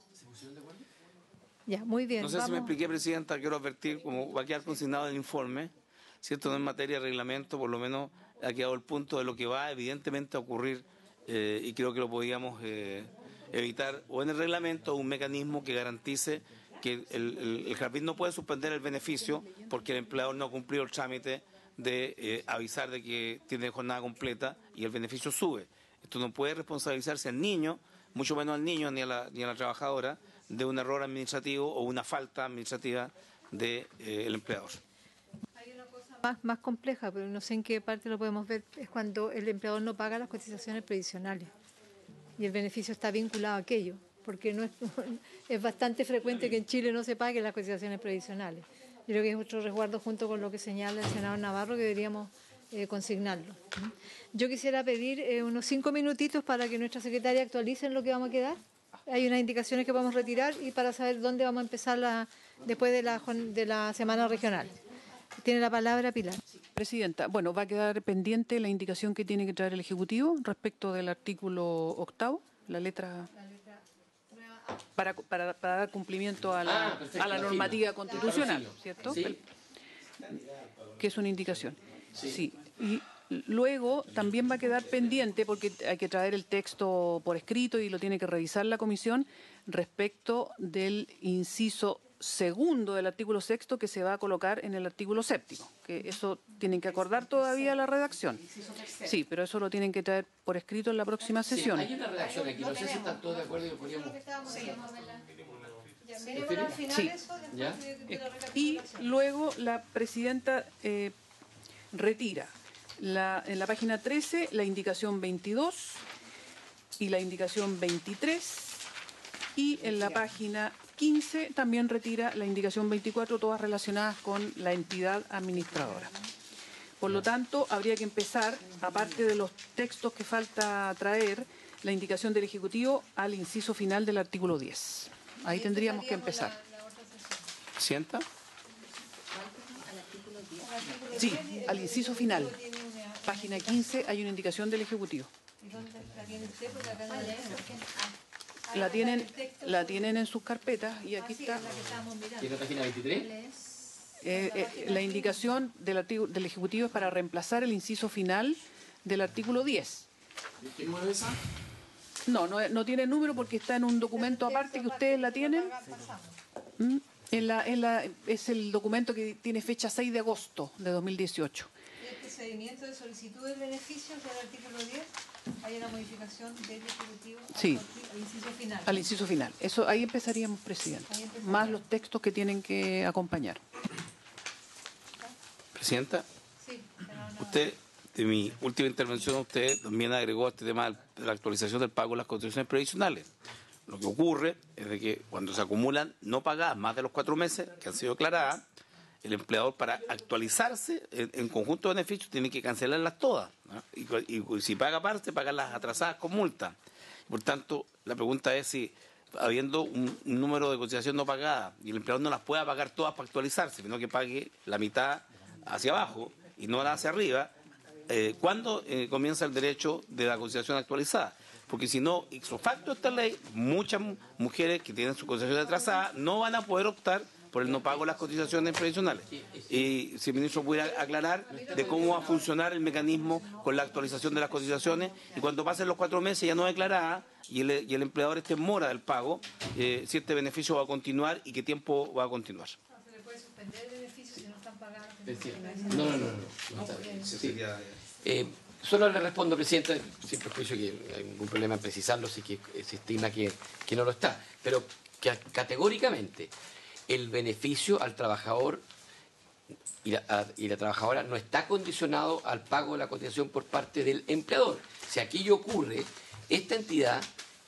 Ya, muy bien. No sé vamos. si me expliqué, Presidenta, quiero advertir, como va a quedar consignado el informe, ¿cierto? No en materia de reglamento, por lo menos ha quedado el punto de lo que va evidentemente a ocurrir eh, y creo que lo podíamos eh, evitar o en el reglamento o un mecanismo que garantice que el, el, el jardín no puede suspender el beneficio porque el empleador no ha cumplido el trámite de eh, avisar de que tiene jornada completa y el beneficio sube. Esto no puede responsabilizarse al niño, mucho menos al niño ni a la, ni a la trabajadora, de un error administrativo o una falta administrativa del de, eh, empleador. Hay una cosa más, más compleja, pero no sé en qué parte lo podemos ver, es cuando el empleador no paga las cotizaciones previsionales y el beneficio está vinculado a aquello, porque no es, es bastante frecuente que en Chile no se paguen las cotizaciones previsionales. Yo creo que es otro resguardo junto con lo que señala el senador Navarro que deberíamos eh, consignarlo. Yo quisiera pedir eh, unos cinco minutitos para que nuestra secretaria actualice en lo que vamos a quedar. Hay unas indicaciones que vamos a retirar y para saber dónde vamos a empezar la, después de la, de la semana regional. Tiene la palabra Pilar. Presidenta, bueno, va a quedar pendiente la indicación que tiene que traer el Ejecutivo respecto del artículo octavo, la letra... Para, para, para dar cumplimiento a la, ah, perfecto, a la normativa constitucional, ¿cierto? ¿Sí? Que es una indicación. Sí. sí. Y luego también va a quedar pendiente, porque hay que traer el texto por escrito y lo tiene que revisar la comisión, respecto del inciso segundo del artículo sexto que se va a colocar en el artículo séptimo, que eso tienen que acordar todavía la redacción. Sí, pero eso lo tienen que traer por escrito en la próxima sesión. Sí, hay una redacción aquí, no sé si están todos de acuerdo y podríamos... Sí. ¿Ya? Y luego la presidenta eh, retira la, en la página trece la indicación veintidós y la indicación veintitrés y en la página quince también retira la indicación veinticuatro, todas relacionadas con la entidad administradora. Por lo tanto, habría que empezar, aparte de los textos que falta traer, la indicación del Ejecutivo al inciso final del artículo diez. Ahí tendríamos que empezar. ¿Sienta? Sí, al inciso final. Página quince hay una indicación del Ejecutivo. La tienen, la tienen en sus carpetas y aquí está. ¿Y en la página veintitrés? Eh, eh, la indicación del, artículo, del Ejecutivo es para reemplazar el inciso final del artículo diez. ¿Qué número es esa? No, no, no tiene número porque está en un documento aparte que ustedes la tienen. ¿Mm? En la, en la, es el documento que tiene fecha seis de agosto de dos mil dieciocho. El procedimiento de solicitud de beneficios del artículo diez, hay una modificación del Ejecutivo sí, al inciso final. Al inciso final. Eso, ahí empezaríamos, Presidente. Ahí empezaríamos. Más los textos que tienen que acompañar. Presidenta, sí, usted, de mi última intervención, usted también agregó este tema de la actualización del pago de las contribuciones previsionales. Lo que ocurre es de que cuando se acumulan no pagadas más de los cuatro meses que han sido declaradas, el empleador para actualizarse en, en conjunto de beneficios tiene que cancelarlas todas, ¿no? y, y, y si paga parte, pagarlas atrasadas con multa. Por tanto, la pregunta es si, habiendo un, un número de cotización no pagada y el empleador no las pueda pagar todas para actualizarse, sino que pague la mitad hacia abajo y no la hacia arriba, eh, ¿cuándo eh, comienza el derecho de la cotización actualizada? Porque si no, ipso facto esta ley, muchas mujeres que tienen su cotización atrasada no van a poder optar por el no pago de las cotizaciones previsionales. Y si el ministro pudiera aclarar de cómo va a funcionar el mecanismo con la actualización de las cotizaciones y cuando pasen los cuatro meses ya no declarada y el, y el empleador esté en mora del pago, eh, si este beneficio va a continuar y qué tiempo va a continuar. ¿Se le puede suspender el beneficio si no están pagados? No, no, no. no, no está bien. Sí. Eh, solo le respondo, Presidenta, sin prejuicio que hay ningún problema en precisarlo si que se estima que, que no lo está, pero que categóricamente el beneficio al trabajador y la, a, y la trabajadora no está condicionado al pago de la cotización por parte del empleador. Si aquello ocurre, esta entidad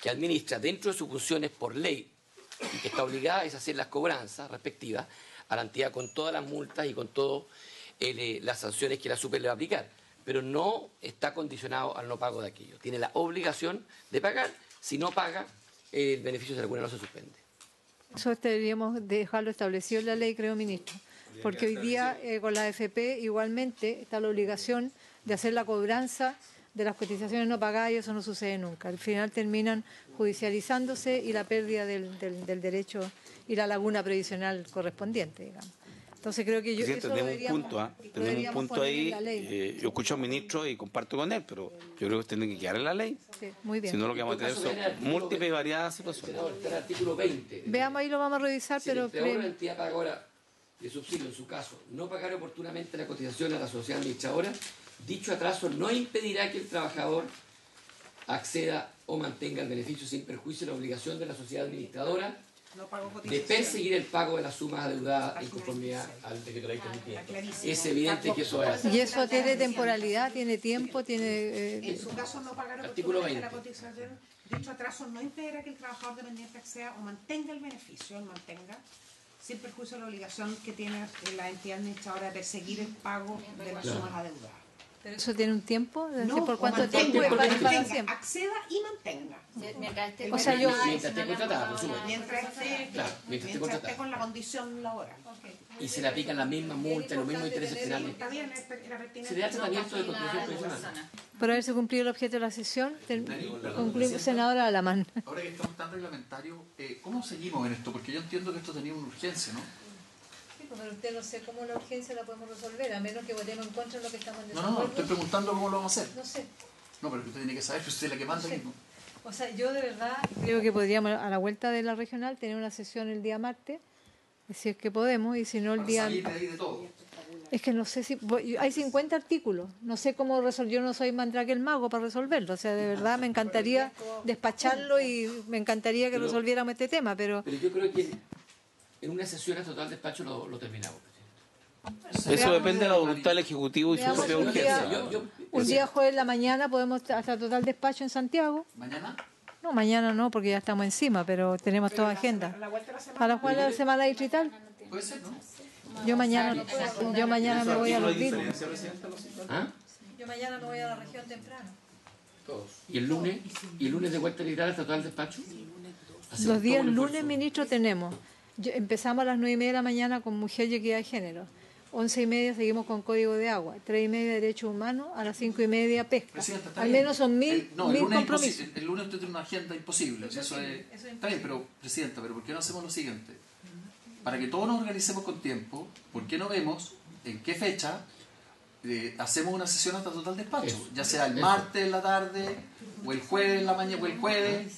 que administra dentro de sus funciones por ley y que está obligada es hacer las cobranzas respectivas a la entidad con todas las multas y con todas eh, las sanciones que la Super le va a aplicar, pero no está condicionado al no pago de aquello. Tiene la obligación de pagar. Si no paga, el beneficio de la cuna no se suspende. Eso deberíamos dejarlo establecido en la ley, creo, ministro, porque hoy día eh, con la A F P igualmente está la obligación de hacer la cobranza de las cotizaciones no pagadas y eso no sucede nunca. Al final terminan judicializándose y la pérdida del, del, del derecho y la laguna previsional correspondiente, digamos. Entonces creo que yo Presidente, eso tenemos un punto, ¿eh? tenemos un punto ahí. Eh, yo escucho al ministro y comparto con él, pero yo creo que tiene que quedar en la ley. Sí, muy bien. Si no, lo que vamos a tener son múltiples y variadas situaciones. Está el artículo veinte. Veamos, ahí lo vamos a revisar, Si pero... el empleador o la entidad pagadora de subsidio, en su caso, no pagar oportunamente la cotización a la sociedad administradora, dicho atraso no impedirá que el trabajador acceda o mantenga el beneficio sin perjuicio de la obligación de la sociedad administradora de perseguir el pago de las sumas adeudadas en conformidad al decreto de ley cumplimiento. Es evidente que eso es así. ¿Y eso tiene temporalidad, tiene tiempo, tiene...? Eh... En su caso, no pagar oportunamente la cotización, dicho atraso no impedirá que el trabajador dependiente acceda o mantenga el beneficio, él mantenga, sin perjuicio de la obligación que tiene la entidad administradora de perseguir el pago de las sumas adeudadas. ¿Pero eso tiene un tiempo? No, ¿Por cuánto mantenga, tiempo? mantenga, ¿Para siempre? acceda y mantenga. Mientras esté, o sea, yo, mientras esté contratada, por supuesto. Mientras esté, claro, mientras mientras esté esté con la condición laboral. Okay. Y se le aplican las mismas multas, los mismos intereses penales. Está bien, era pertinente. Se le da tratamiento de contribución pensional. Por haberse cumplido el objeto de la sesión, concluimos, senadora Alamán. Ahora que estamos tan reglamentarios, eh, ¿cómo seguimos en esto? Porque yo entiendo que esto tenía una urgencia, ¿no? Pero usted no sé cómo la urgencia la podemos resolver, a menos que votemos en contra de lo que estamos en No, desacuerdo. no, no, estoy preguntando cómo lo vamos a hacer. No sé. No, pero usted tiene que saber, que usted es la que manda No sé. aquí, ¿no? O sea, yo de verdad... Creo que podríamos, a la vuelta de la regional, tener una sesión el día martes, si es que podemos, y si no el Para día... salir de ahí de todo. Es que no sé si... Hay cincuenta artículos, no sé cómo resolver, yo no soy Mandrake el mago para resolverlo, o sea, de verdad me encantaría despacharlo y me encantaría que Pero- resolviéramos este tema, pero... Pero yo creo que en una sesión a total despacho lo, lo terminamos. Eso depende de la voluntad del Ejecutivo y su Veamos propia un urgencia. día- Yo- yo- Un día jueves en la mañana podemos hasta total despacho en Santiago. ¿Mañana? No, mañana no, porque ya estamos encima, pero tenemos toda agenda. A la cual la semana distrital. Puede ser, ¿no? Yo mañana, yo mañana me voy a los Vinos. ¿Ah? Yo mañana me voy a la región temprano. ¿Y el lunes? ¿Y el lunes de vuelta liberal hasta total despacho? Hacemos Los días todo el lunes, esfuerzo. ministro, tenemos. Yo- empezamos a las nueve y media de la mañana con Mujer y Equidad de Género. Once y media seguimos con Código de Agua. Tres y media Derechos Humanos. A las cinco y media Pesca. Presidenta, está Al bien. menos son mil, El- no, el mil lunes es compromisos. imposi- El lunes usted tiene una agenda imposible. Eso es, está bien, pero, Presidenta, pero ¿por qué no hacemos lo siguiente? Para que todos nos organicemos con tiempo, ¿por qué no vemos en qué fecha eh, hacemos una sesión hasta total despacho? Eso. Ya sea el Eso. martes en la tarde, o el jueves en la mañana, o el jueves.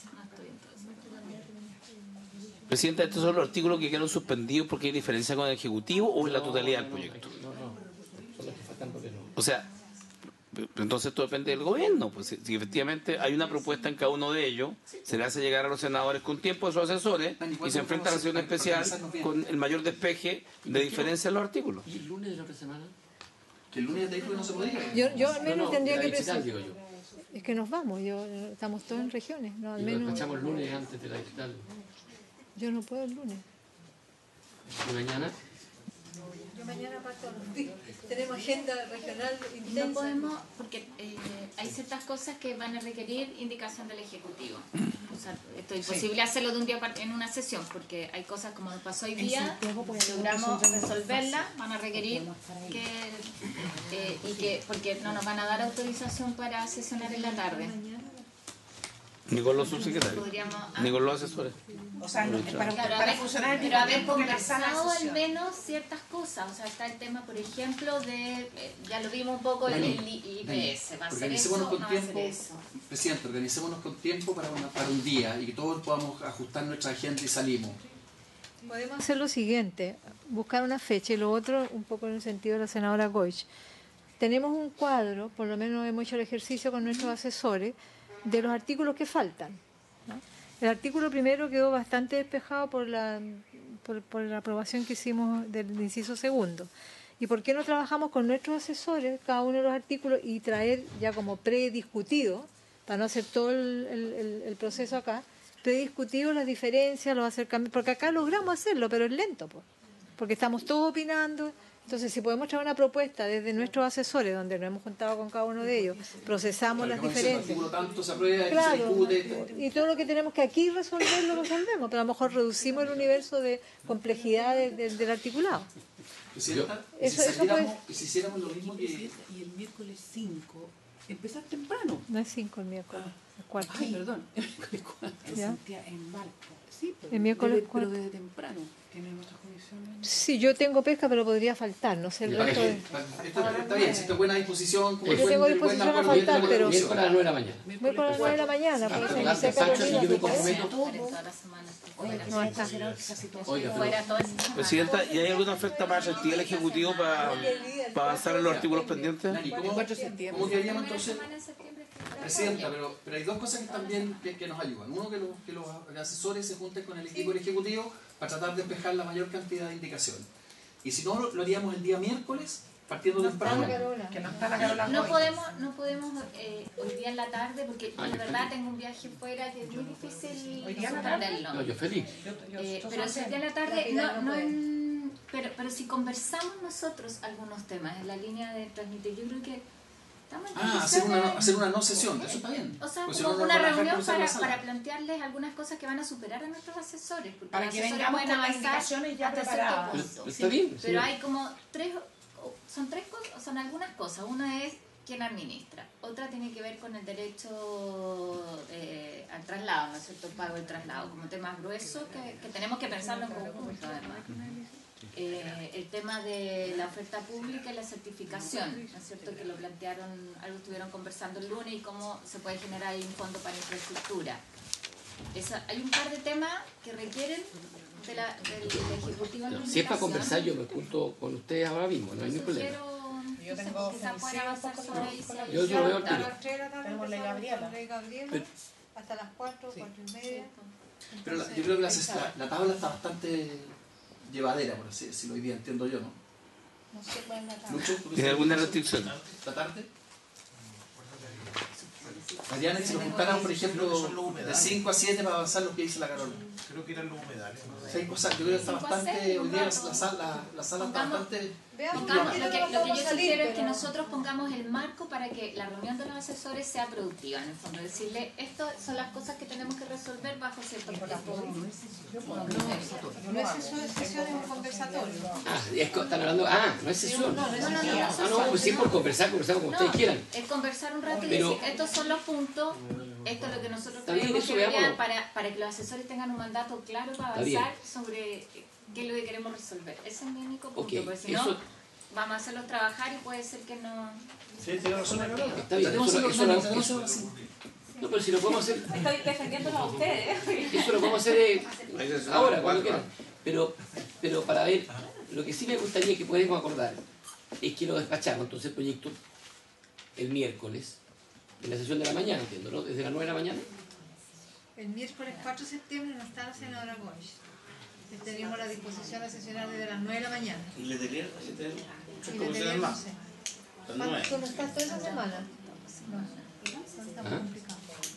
Presidenta, estos son los artículos que quedaron suspendidos porque hay diferencia con el Ejecutivo o en la totalidad del proyecto. No, no, son los que faltan porque no. O sea, p- entonces esto depende del gobierno. Pues si, si efectivamente hay una propuesta en cada uno de ellos, se le hace llegar a los senadores con tiempo a sus asesores y se enfrenta a la sesión especial con el mayor despeje de diferencia en los artículos. ¿Y el lunes de la otra semana? Que el lunes te dijo que no se podía. Yo, yo al menos No, no, tendría de la que digital, presentar. digo yo. Es que nos vamos, yo, estamos todos en regiones. No, al Y lo menos despachamos el lunes antes de la digital. yo no puedo el lunes. ¿Y mañana? Yo mañana parto a los días. Tenemos agenda regional intensa. No podemos, porque eh, hay ciertas cosas que van a requerir indicación del Ejecutivo. O sea, esto es imposible hacerlo de un día par- en una sesión, porque hay cosas como nos pasó hoy día, logramos resolverlas, van a requerir que, eh, y que, porque no nos van a dar autorización para sesionar en la tarde. Ni con los subsecretarios, Podríamos, ni con los asesores. O sea, no, para, Claro, para haber- funcionar el pero mismo haber tiempo que la sala de conversado al sesión. menos ciertas cosas. O sea, está el tema, por ejemplo, de, eh, ya lo vimos un poco, el, el I P S. ¿Va a hacer eso? Organicémonos ¿No con va a hacer tiempo, eso? Presidente, organicémonos con tiempo para, una- para un día y que todos podamos ajustar nuestra agenda y salimos. Podemos hacer lo siguiente, buscar una fecha y lo otro un poco en el sentido de la senadora Goich. Tenemos un cuadro, por lo menos hemos hecho el ejercicio con nuestros asesores, de los artículos que faltan, ¿no? El artículo primero quedó bastante despejado por la, por, por la aprobación que hicimos del inciso segundo. ¿Y por qué no trabajamos con nuestros asesores cada uno de los artículos y traer ya como prediscutido para no hacer todo el, el, el proceso acá, prediscutimos las diferencias, los acercamientos, porque acá logramos hacerlo, pero es lento, pues, porque estamos todos opinando. Entonces, si podemos traer una propuesta desde nuestros asesores, donde nos hemos juntado con cada uno de ellos, procesamos las diferencias. Tanto se aprueba, claro, se discute. Y todo lo que tenemos que aquí resolver lo resolvemos, pero a lo mejor reducimos el universo de complejidad de, de, del articulado. Presidenta, eso, si, eso puede... y si hiciéramos lo mismo que... Y el miércoles cinco, empezar temprano. No es cinco el miércoles, es cuatro. Ay, perdón, el miércoles cuatro. ¿Ya? En barco. Sí, pero, el miércoles desde, cuatro. pero desde temprano. ¿Tienen otras condiciones? Sí, yo tengo pesca, pero podría faltar, no sé el resto de... Esto está bien, si esto es buena disposición... Como yo tengo disposición a faltar, pero... Miércoles a las nueve de la mañana. Miércoles a las nueve de la mañana, por eso me sé Carolina. Yo me comprometo. No está. Presidenta, ¿y hay alguna oferta más reactiva del Ejecutivo para, para avanzar en los artículos pendientes? ¿Cómo, ¿Cómo quedaríamos entonces? Presidenta, pero, pero hay dos cosas que también que, que nos ayudan. Uno, que los, que los asesores se junten con el equipo del Ejecutivo para tratar de despejar la mayor cantidad de indicaciones. Y si no, lo, lo haríamos el día miércoles, partiendo no temprano. Que no está la Carola. No podemos, no podemos eh, hoy día en la tarde, porque de verdad tengo un viaje fuera que es muy difícil suspenderlo. No, yo feliz. Eh, pero si hoy día en la tarde, no, no en, pero, pero si conversamos nosotros algunos temas en la línea de transmitir, yo creo que Ah, hacer una, hacer una no sesión, eso está bien. O sea, pues como si no, una no reunión para, para plantearles algunas cosas que van a superar a nuestros asesores. Porque para los que asesores vengamos pueden con las avanzar indicaciones ya hasta preparadas. cierto punto. Pero, está bien, Pero sí. hay como tres, son tres cosas, son algunas cosas. Una es quién administra. Otra tiene que ver con el derecho eh, al traslado, ¿no es cierto? El pago del traslado, como temas gruesos que, que tenemos que pensarlo en conjunto, además. Eh, el tema de la oferta pública y la certificación, ¿no es cierto? Que lo plantearon, algo estuvieron conversando el lunes y cómo se puede generar ahí un fondo para infraestructura. Esa, hay un par de temas que requieren de la, del, del Ejecutivo en Si es para conversar, yo me junto con ustedes ahora mismo, no hay ningún problema. Yo tengo quizás pueda avanzar sobre ahí. Yo, yo lo veo al tiro. Tenemos ley Gabriela. Hasta las cuatro, cuatro y media. Pero la, yo creo que la, la, la tabla está bastante llevadera, por así decirlo, hoy día entiendo yo, ¿no? No sé cuál es la tabla. ¿Tiene alguna restricción? ¿La tarde? Adriana, si nos juntaran, por ejemplo, de cinco a siete para avanzar lo que dice la Carola. Creo que eran los humedales. Sí, hay cosas, yo creo que está bastante, hoy día la, la, la, la sala está bastante... Pongamos, lo, que, lo que yo sugiero es que nosotros pongamos el marco para que la reunión de los asesores sea productiva, en el fondo, decirle, estas son las cosas que tenemos que resolver bajo ciertos tiempos. No es sesión, es un conversatorio. Ah, es, están hablando, ah, no es sesión. No, no, no, no, Ah, no, pues sí, por conversar, conversar como ustedes quieran. Es conversar un rato y Pero, decir, estos son los puntos, esto es lo que nosotros bien, creemos eso que deberían veámoslo. para, para que los asesores tengan un mandato claro para Está avanzar sobre qué es lo que queremos resolver. Ese es mi único punto, Okay, porque si eso- no, vamos a hacerlos trabajar y puede ser que no... Sí, tiene razón. Está bien, eso, eso, eso, eso, eso- no, pero si lo podemos hacer, Estoy defendiéndolo a ustedes. eso lo podemos hacer eh, ahora, cuando quieran. Pero, pero para ver, lo que sí me gustaría que podamos acordar es que lo despachamos, entonces el proyecto, el miércoles, en la sesión de la mañana, entiendo, ¿no? Desde las nueve de la mañana. El miércoles cuatro de septiembre no está la senadora Goich. Tenemos la disposición a sesionar desde las nueve de la mañana. ¿Y le tenía Y le tenemos más. ¿Tú no estás toda esa semana? No, está muy complicado.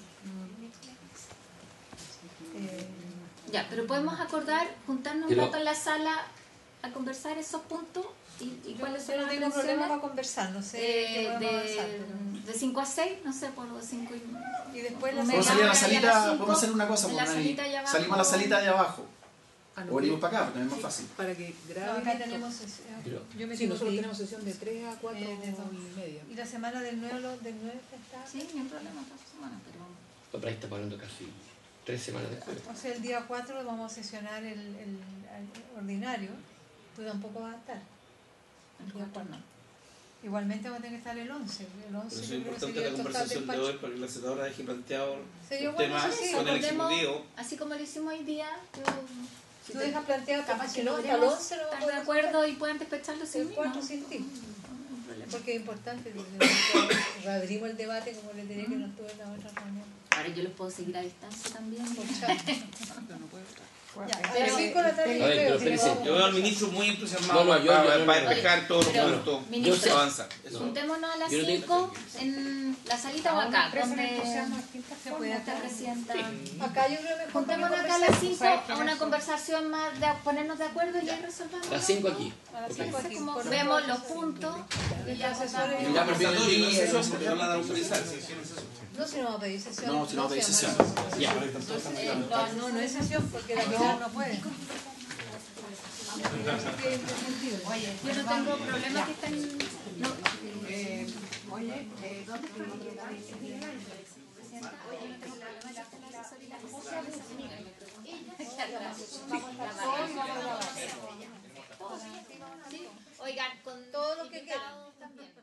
Eh, Ya, pero podemos acordar, juntarnos Pero- un rato en la sala a conversar esos puntos y, y yo cuáles no son sé, no las tengo problema dimensiones. para conversar, no sé Eh, qué podemos avanzar, pero- de cinco a seis, no sé, por los cinco y... Y después la Podemos Media salir a la hora y a salita, las cinco, podemos hacer una cosa, en la pues, salita allá abajo. salimos a la salita de abajo. Ah, no, O venimos para acá, porque es más fácil. para que No, graben. acá esto. tenemos sesión. Pero- Yo me Sí, tengo nosotros que ir. tenemos sesión de tres a cuatro Eh, de dos. y media. Y la semana del nueve, lo- del nueve está. Sí, ni un problema esta semana, pero... Por ahí está hablando casi tres semanas después. O sea, el día cuatro vamos a sesionar el, el, el ordinario. Tú tampoco vas a estar. El cuatro no. Igualmente vamos a tener que estar el once. El once Por eso es yo creo que importante sería la el total conversación de despacho. hoy para que la senadora deje planteado Sería los bueno, temas sí, con el Recordemos, Ejecutivo. así como lo hicimos hoy día, yo... si Tú te- dejas planteado capaz porque que si no, hasta el logremos once no estar vamos de a acuerdo y puedan despecharlo sin el mí, cuatro ¿no? sin ti. No hay problema. Porque es importante que reabrimos el debate como le tenía que no estuve en la otra reunión. Ahora yo los puedo seguir a distancia también. Por porque- chat. Bueno, Ya, a las cinco de la tarde A ver, yo creo pero que espérese. vamos- Yo veo al ministro muy entusiasmado No, no, yo- para, yo- para no, no. despejar todos los Pero, puntos ministro, que avanzan. No. Juntémonos a las Yo no tengo- cinco en la salita. ahorita o acá, donde se puede estar presidenta. Acá yo creo que juntémonos acá a las cinco a una conversación más, de ponernos de acuerdo y ya resolvamos. A las cinco aquí. A las cinco aquí. Como vemos los puntos y ya votamos. Ya, pero viene el día, eso es porque no la damos prisa. No, si no va a pedir sesión. No, si no va a pedir sesión. Ya. No, no, no es sesión porque la mitad no puede. Oye, yo no tengo problema que estén... No. Eh, oye, eh, Oigan, con todo lo que queda. también.